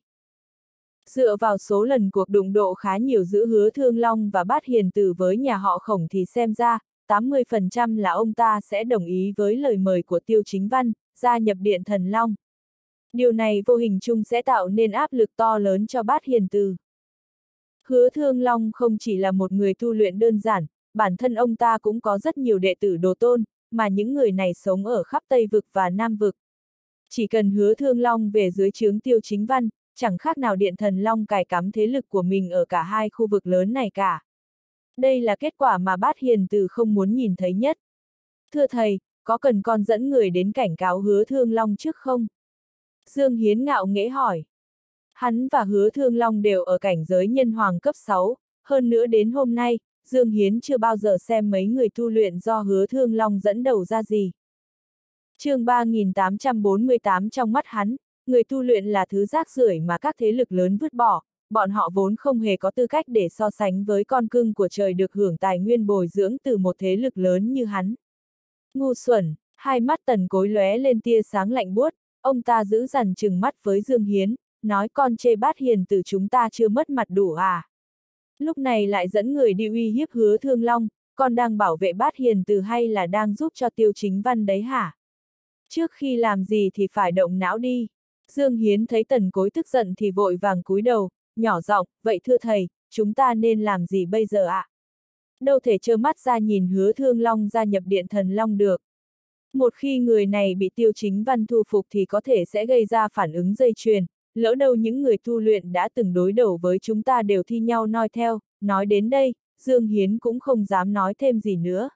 Dựa vào số lần cuộc đụng độ khá nhiều giữa Hứa Thương Long và Bát Hiền từ với nhà họ Khổng thì xem ra, tám mươi phần trăm là ông ta sẽ đồng ý với lời mời của Tiêu Chính Văn, gia nhập Điện Thần Long. Điều này vô hình chung sẽ tạo nên áp lực to lớn cho Bát Hiền từ. Hứa Thương Long không chỉ là một người tu luyện đơn giản, bản thân ông ta cũng có rất nhiều đệ tử đồ tôn, mà những người này sống ở khắp Tây Vực và Nam Vực. Chỉ cần Hứa Thương Long về dưới trướng Tiêu Chính Văn, chẳng khác nào Điện Thần Long cài cắm thế lực của mình ở cả hai khu vực lớn này cả. Đây là kết quả mà Bát Hiền từ không muốn nhìn thấy nhất. Thưa thầy, có cần con dẫn người đến cảnh cáo Hứa Thương Long trước không? Dương Hiến ngạo nghễ hỏi. Hắn và Hứa Thương Long đều ở cảnh giới nhân hoàng cấp sáu, hơn nữa đến hôm nay, Dương Hiến chưa bao giờ xem mấy người tu luyện do Hứa Thương Long dẫn đầu ra gì. Chương ba nghìn tám trăm bốn mươi tám trong mắt hắn, người tu luyện là thứ rác rưởi mà các thế lực lớn vứt bỏ, bọn họ vốn không hề có tư cách để so sánh với con cưng của trời được hưởng tài nguyên bồi dưỡng từ một thế lực lớn như hắn. Ngu xuẩn, hai mắt Tần Cối lóe lên tia sáng lạnh buốt, ông ta giữ dằn trừng mắt với Dương Hiến, nói con chê Bát Hiền Từ chúng ta chưa mất mặt đủ à. Lúc này lại dẫn người đi uy hiếp Hứa Thương Long, con đang bảo vệ Bát Hiền Từ hay là đang giúp cho Tiêu Chính Văn đấy hả? Trước khi làm gì thì phải động não đi. Dương Hiến thấy Tần Cối tức giận thì vội vàng cúi đầu, nhỏ giọng, vậy thưa thầy, chúng ta nên làm gì bây giờ ạ? À? Đâu thể trơ mắt ra nhìn Hứa Thương Long gia nhập Điện Thần Long được. Một khi người này bị Tiêu Chính Văn thu phục thì có thể sẽ gây ra phản ứng dây chuyền, lỡ đâu những người tu luyện đã từng đối đầu với chúng ta đều thi nhau noi theo, nói đến đây, Dương Hiến cũng không dám nói thêm gì nữa.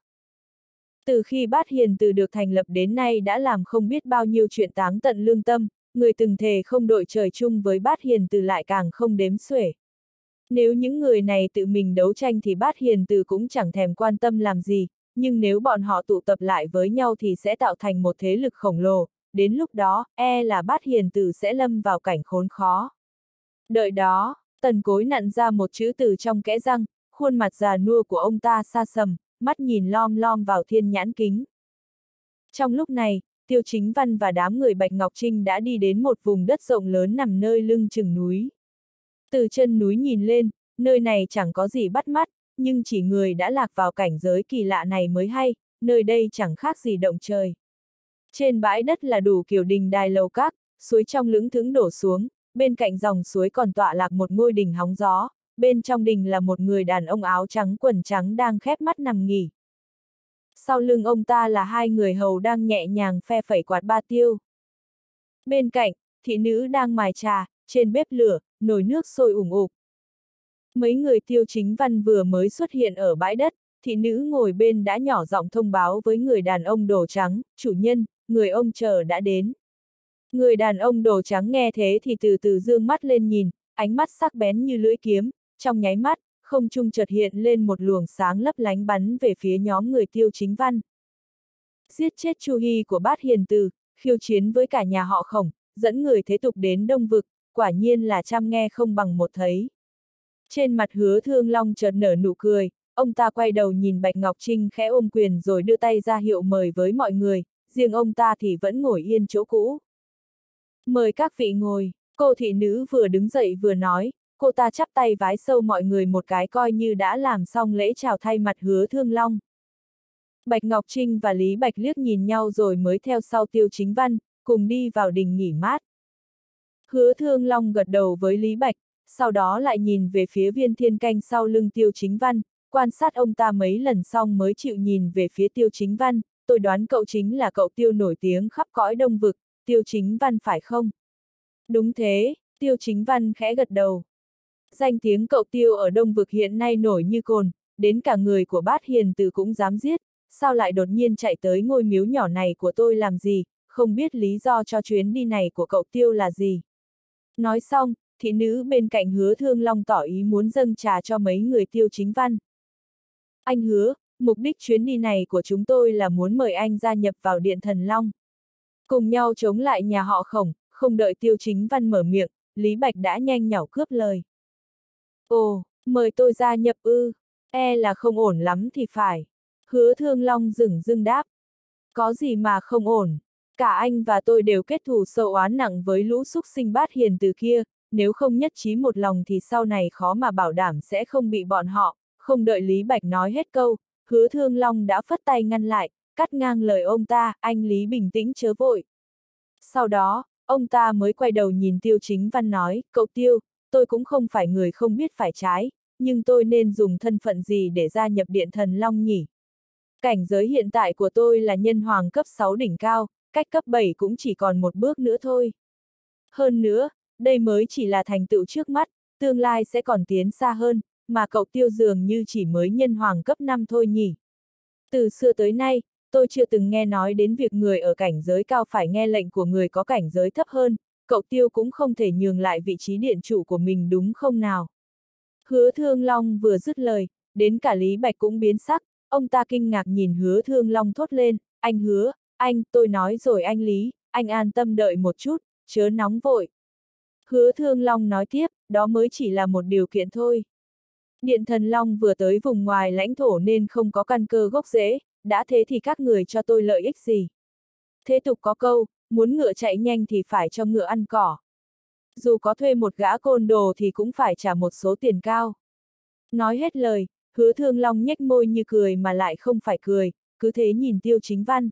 Từ khi Bát Hiền Từ được thành lập đến nay đã làm không biết bao nhiêu chuyện táng tận lương tâm, người từng thề không đội trời chung với Bát Hiền Từ lại càng không đếm xuể. Nếu những người này tự mình đấu tranh thì Bát Hiền Từ cũng chẳng thèm quan tâm làm gì, nhưng nếu bọn họ tụ tập lại với nhau thì sẽ tạo thành một thế lực khổng lồ, đến lúc đó, e là Bát Hiền Từ sẽ lâm vào cảnh khốn khó. Đợi đó, Tần Cối nặn ra một chữ từ trong kẽ răng, khuôn mặt già nua của ông ta xa sầm, mắt nhìn lom lom vào thiên nhãn kính. Trong lúc này, Tiêu Chính Văn và đám người Bạch Ngọc Trinh đã đi đến một vùng đất rộng lớn nằm nơi lưng chừng núi. Từ chân núi nhìn lên, nơi này chẳng có gì bắt mắt, nhưng chỉ người đã lạc vào cảnh giới kỳ lạ này mới hay, nơi đây chẳng khác gì động trời. Trên bãi đất là đủ kiểu đình đài lầu các, suối trong lững thững đổ xuống, bên cạnh dòng suối còn tọa lạc một ngôi đình hóng gió, bên trong đình là một người đàn ông áo trắng quần trắng đang khép mắt nằm nghỉ. Sau lưng ông ta là hai người hầu đang nhẹ nhàng phe phẩy quạt ba tiêu. Bên cạnh, thị nữ đang mài trà, trên bếp lửa, nồi nước sôi ủng ục. Mấy người Tiêu Chính Văn vừa mới xuất hiện ở bãi đất, thị nữ ngồi bên đã nhỏ giọng thông báo với người đàn ông đồ trắng, chủ nhân, người ông chờ đã đến. Người đàn ông đồ trắng nghe thế thì từ từ dương mắt lên nhìn, ánh mắt sắc bén như lưỡi kiếm, trong nháy mắt, không trung chợt hiện lên một luồng sáng lấp lánh bắn về phía nhóm người Tiêu Chính Văn. Giết chết Chu Hy của Bát Hiền Từ, khiêu chiến với cả nhà họ Khổng, dẫn người thế tục đến Đông Vực, quả nhiên là trăm nghe không bằng một thấy. Trên mặt Hứa Thương Long chợt nở nụ cười, ông ta quay đầu nhìn Bạch Ngọc Trinh khẽ ôm quyền rồi đưa tay ra hiệu mời với mọi người, riêng ông ta thì vẫn ngồi yên chỗ cũ. Mời các vị ngồi, cô thị nữ vừa đứng dậy vừa nói, cô ta chắp tay vái sâu mọi người một cái coi như đã làm xong lễ chào thay mặt Hứa Thương Long. Bạch Ngọc Trinh và Lý Bạch liếc nhìn nhau rồi mới theo sau Tiêu Chính Văn, cùng đi vào đình nghỉ mát. Hứa Thương Long gật đầu với Lý Bạch, sau đó lại nhìn về phía Viên Thiên Canh sau lưng Tiêu Chính Văn, quan sát ông ta mấy lần xong mới chịu nhìn về phía Tiêu Chính Văn, tôi đoán cậu chính là cậu Tiêu nổi tiếng khắp cõi Đông Vực, Tiêu Chính Văn phải không? Đúng thế, Tiêu Chính Văn khẽ gật đầu. Danh tiếng cậu Tiêu ở Đông Vực hiện nay nổi như cồn, đến cả người của Bát Hiền Từ cũng dám giết, sao lại đột nhiên chạy tới ngôi miếu nhỏ này của tôi làm gì, không biết lý do cho chuyến đi này của cậu Tiêu là gì. Nói xong, thị nữ bên cạnh Hứa Thương Long tỏ ý muốn dâng trà cho mấy người Tiêu Chính Văn. Anh Hứa, mục đích chuyến đi này của chúng tôi là muốn mời anh gia nhập vào Điện Thần Long. Cùng nhau chống lại nhà họ Khổng, không đợi Tiêu Chính Văn mở miệng, Lý Bạch đã nhanh nhảu cướp lời. Ồ, mời tôi gia nhập ư, e là không ổn lắm thì phải. Hứa Thương Long dửng dưng đáp. Có gì mà không ổn, cả anh và tôi đều kết thù sâu oán nặng với lũ súc sinh Bát Hiền Từ kia, nếu không nhất trí một lòng thì sau này khó mà bảo đảm sẽ không bị bọn họ, không đợi Lý Bạch nói hết câu, Hứa Thương Long đã phất tay ngăn lại, cắt ngang lời ông ta, anh Lý bình tĩnh chớ vội. Sau đó, ông ta mới quay đầu nhìn Tiêu Chính Văn nói, cậu Tiêu, tôi cũng không phải người không biết phải trái, nhưng tôi nên dùng thân phận gì để gia nhập Điện Thần Long nhỉ? Cảnh giới hiện tại của tôi là nhân hoàng cấp sáu đỉnh cao, cách cấp bảy cũng chỉ còn một bước nữa thôi. Hơn nữa, đây mới chỉ là thành tựu trước mắt, tương lai sẽ còn tiến xa hơn, mà cậu Tiêu dường như chỉ mới nhân hoàng cấp năm thôi nhỉ. Từ xưa tới nay, tôi chưa từng nghe nói đến việc người ở cảnh giới cao phải nghe lệnh của người có cảnh giới thấp hơn, cậu Tiêu cũng không thể nhường lại vị trí điện chủ của mình đúng không nào? Hứa Thương Long vừa dứt lời, đến cả Lý Bạch cũng biến sắc, ông ta kinh ngạc nhìn Hứa Thương Long thốt lên, anh Hứa, anh, tôi nói rồi anh Lý, anh an tâm đợi một chút, chớ nóng vội. Hứa Thương Long nói tiếp, đó mới chỉ là một điều kiện thôi. Điện Thần Long vừa tới vùng ngoài lãnh thổ nên không có căn cơ gốc rễ, đã thế thì các người cho tôi lợi ích gì? Thế tục có câu, muốn ngựa chạy nhanh thì phải cho ngựa ăn cỏ. Dù có thuê một gã côn đồ thì cũng phải trả một số tiền cao. Nói hết lời, Hứa Thương Long nhếch môi như cười mà lại không phải cười, cứ thế nhìn Tiêu Chính Văn.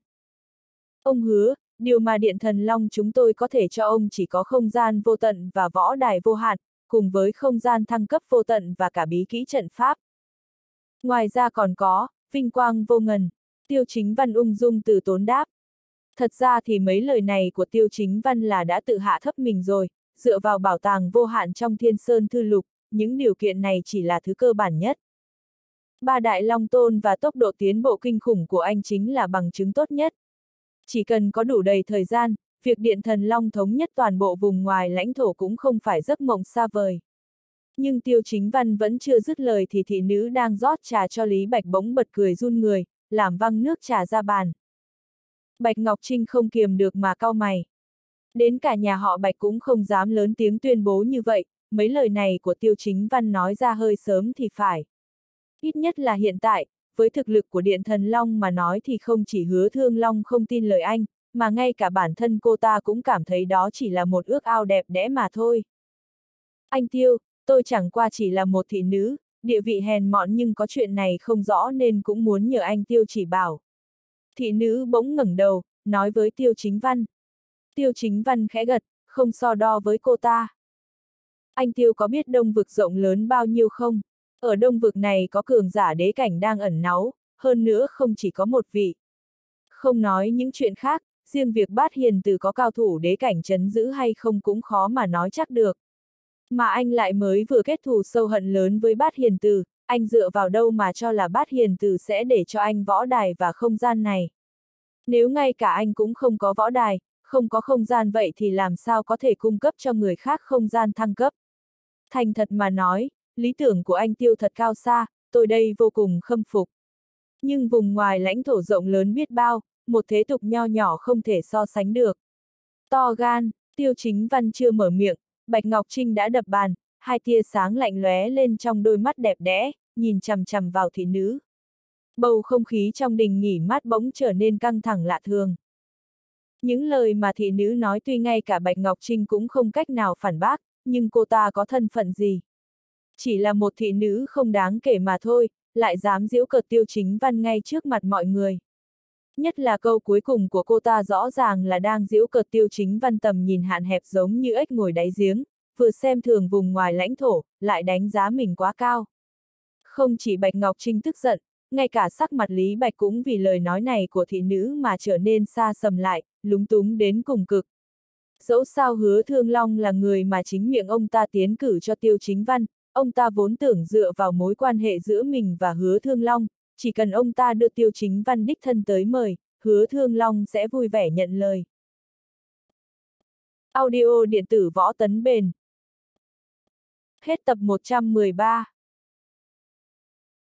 Ông hứa, điều mà Điện Thần Long chúng tôi có thể cho ông chỉ có không gian vô tận và võ đài vô hạn, cùng với không gian thăng cấp vô tận và cả bí kỹ trận pháp. Ngoài ra còn có, vinh quang vô ngần. Tiêu Chính Văn ung dung từ tốn đáp. Thật ra thì mấy lời này của Tiêu Chính Văn là đã tự hạ thấp mình rồi, dựa vào bảo tàng vô hạn trong Thiên Sơn Thư Lục, những điều kiện này chỉ là thứ cơ bản nhất. Ba đại long tôn và tốc độ tiến bộ kinh khủng của anh chính là bằng chứng tốt nhất. Chỉ cần có đủ đầy thời gian, việc Điện Thần Long thống nhất toàn bộ vùng ngoài lãnh thổ cũng không phải giấc mộng xa vời. Nhưng Tiêu Chính Văn vẫn chưa dứt lời thì thị nữ đang rót trà cho Lý Bạch bỗng bật cười run người, làm văng nước trà ra bàn. Bạch Ngọc Trinh không kiềm được mà cau mày. Đến cả nhà họ Bạch cũng không dám lớn tiếng tuyên bố như vậy, mấy lời này của Tiêu Chính Văn nói ra hơi sớm thì phải. Ít nhất là hiện tại, với thực lực của Điện Thần Long mà nói thì không chỉ Hứa Thương Long không tin lời anh, mà ngay cả bản thân cô ta cũng cảm thấy đó chỉ là một ước ao đẹp đẽ mà thôi. Anh Tiêu, tôi chẳng qua chỉ là một thị nữ, địa vị hèn mọn nhưng có chuyện này không rõ nên cũng muốn nhờ anh Tiêu chỉ bảo. Thị nữ bỗng ngẩng đầu, nói với Tiêu Chính Văn. Tiêu Chính Văn khẽ gật, không so đo với cô ta. Anh Tiêu có biết Đông Vực rộng lớn bao nhiêu không? Ở Đông Vực này có cường giả đế cảnh đang ẩn náu, hơn nữa không chỉ có một vị. Không nói những chuyện khác, riêng việc Bát Hiền Từ có cao thủ đế cảnh trấn giữ hay không cũng khó mà nói chắc được. Mà anh lại mới vừa kết thù sâu hận lớn với Bát Hiền Từ, anh dựa vào đâu mà cho là Bát Hiền Từ sẽ để cho anh võ đài và không gian này. Nếu ngay cả anh cũng không có võ đài, không có không gian vậy thì làm sao có thể cung cấp cho người khác không gian thăng cấp. Thành thật mà nói, lý tưởng của anh Tiêu thật cao xa, tôi đây vô cùng khâm phục. Nhưng vùng ngoài lãnh thổ rộng lớn biết bao, một thế tục nho nhỏ không thể so sánh được. To gan, Tiêu Chính Văn chưa mở miệng, Bạch Ngọc Trinh đã đập bàn, hai tia sáng lạnh lóe lên trong đôi mắt đẹp đẽ, nhìn chằm chằm vào thị nữ. Bầu không khí trong đình nghỉ mát bỗng trở nên căng thẳng lạ thường. Những lời mà thị nữ nói tuy ngay cả Bạch Ngọc Trinh cũng không cách nào phản bác, nhưng cô ta có thân phận gì? Chỉ là một thị nữ không đáng kể mà thôi, lại dám giễu cợt Tiêu Chính Văn ngay trước mặt mọi người. Nhất là câu cuối cùng của cô ta rõ ràng là đang giễu cợt Tiêu Chính Văn tầm nhìn hạn hẹp giống như ếch ngồi đáy giếng, vừa xem thường vùng ngoài lãnh thổ, lại đánh giá mình quá cao. Không chỉ Bạch Ngọc Trinh tức giận, ngay cả sắc mặt Lý Bạch cũng vì lời nói này của thị nữ mà trở nên xa sầm lại, lúng túng đến cùng cực. Dẫu sao Hứa Thương Long là người mà chính miệng ông ta tiến cử cho Tiêu Chính Văn, ông ta vốn tưởng dựa vào mối quan hệ giữa mình và Hứa Thương Long, chỉ cần ông ta đưa Tiêu Chính Văn đích thân tới mời, Hứa Thương Long sẽ vui vẻ nhận lời. Audio điện tử Võ Tấn Bền. Hết tập một trăm mười ba.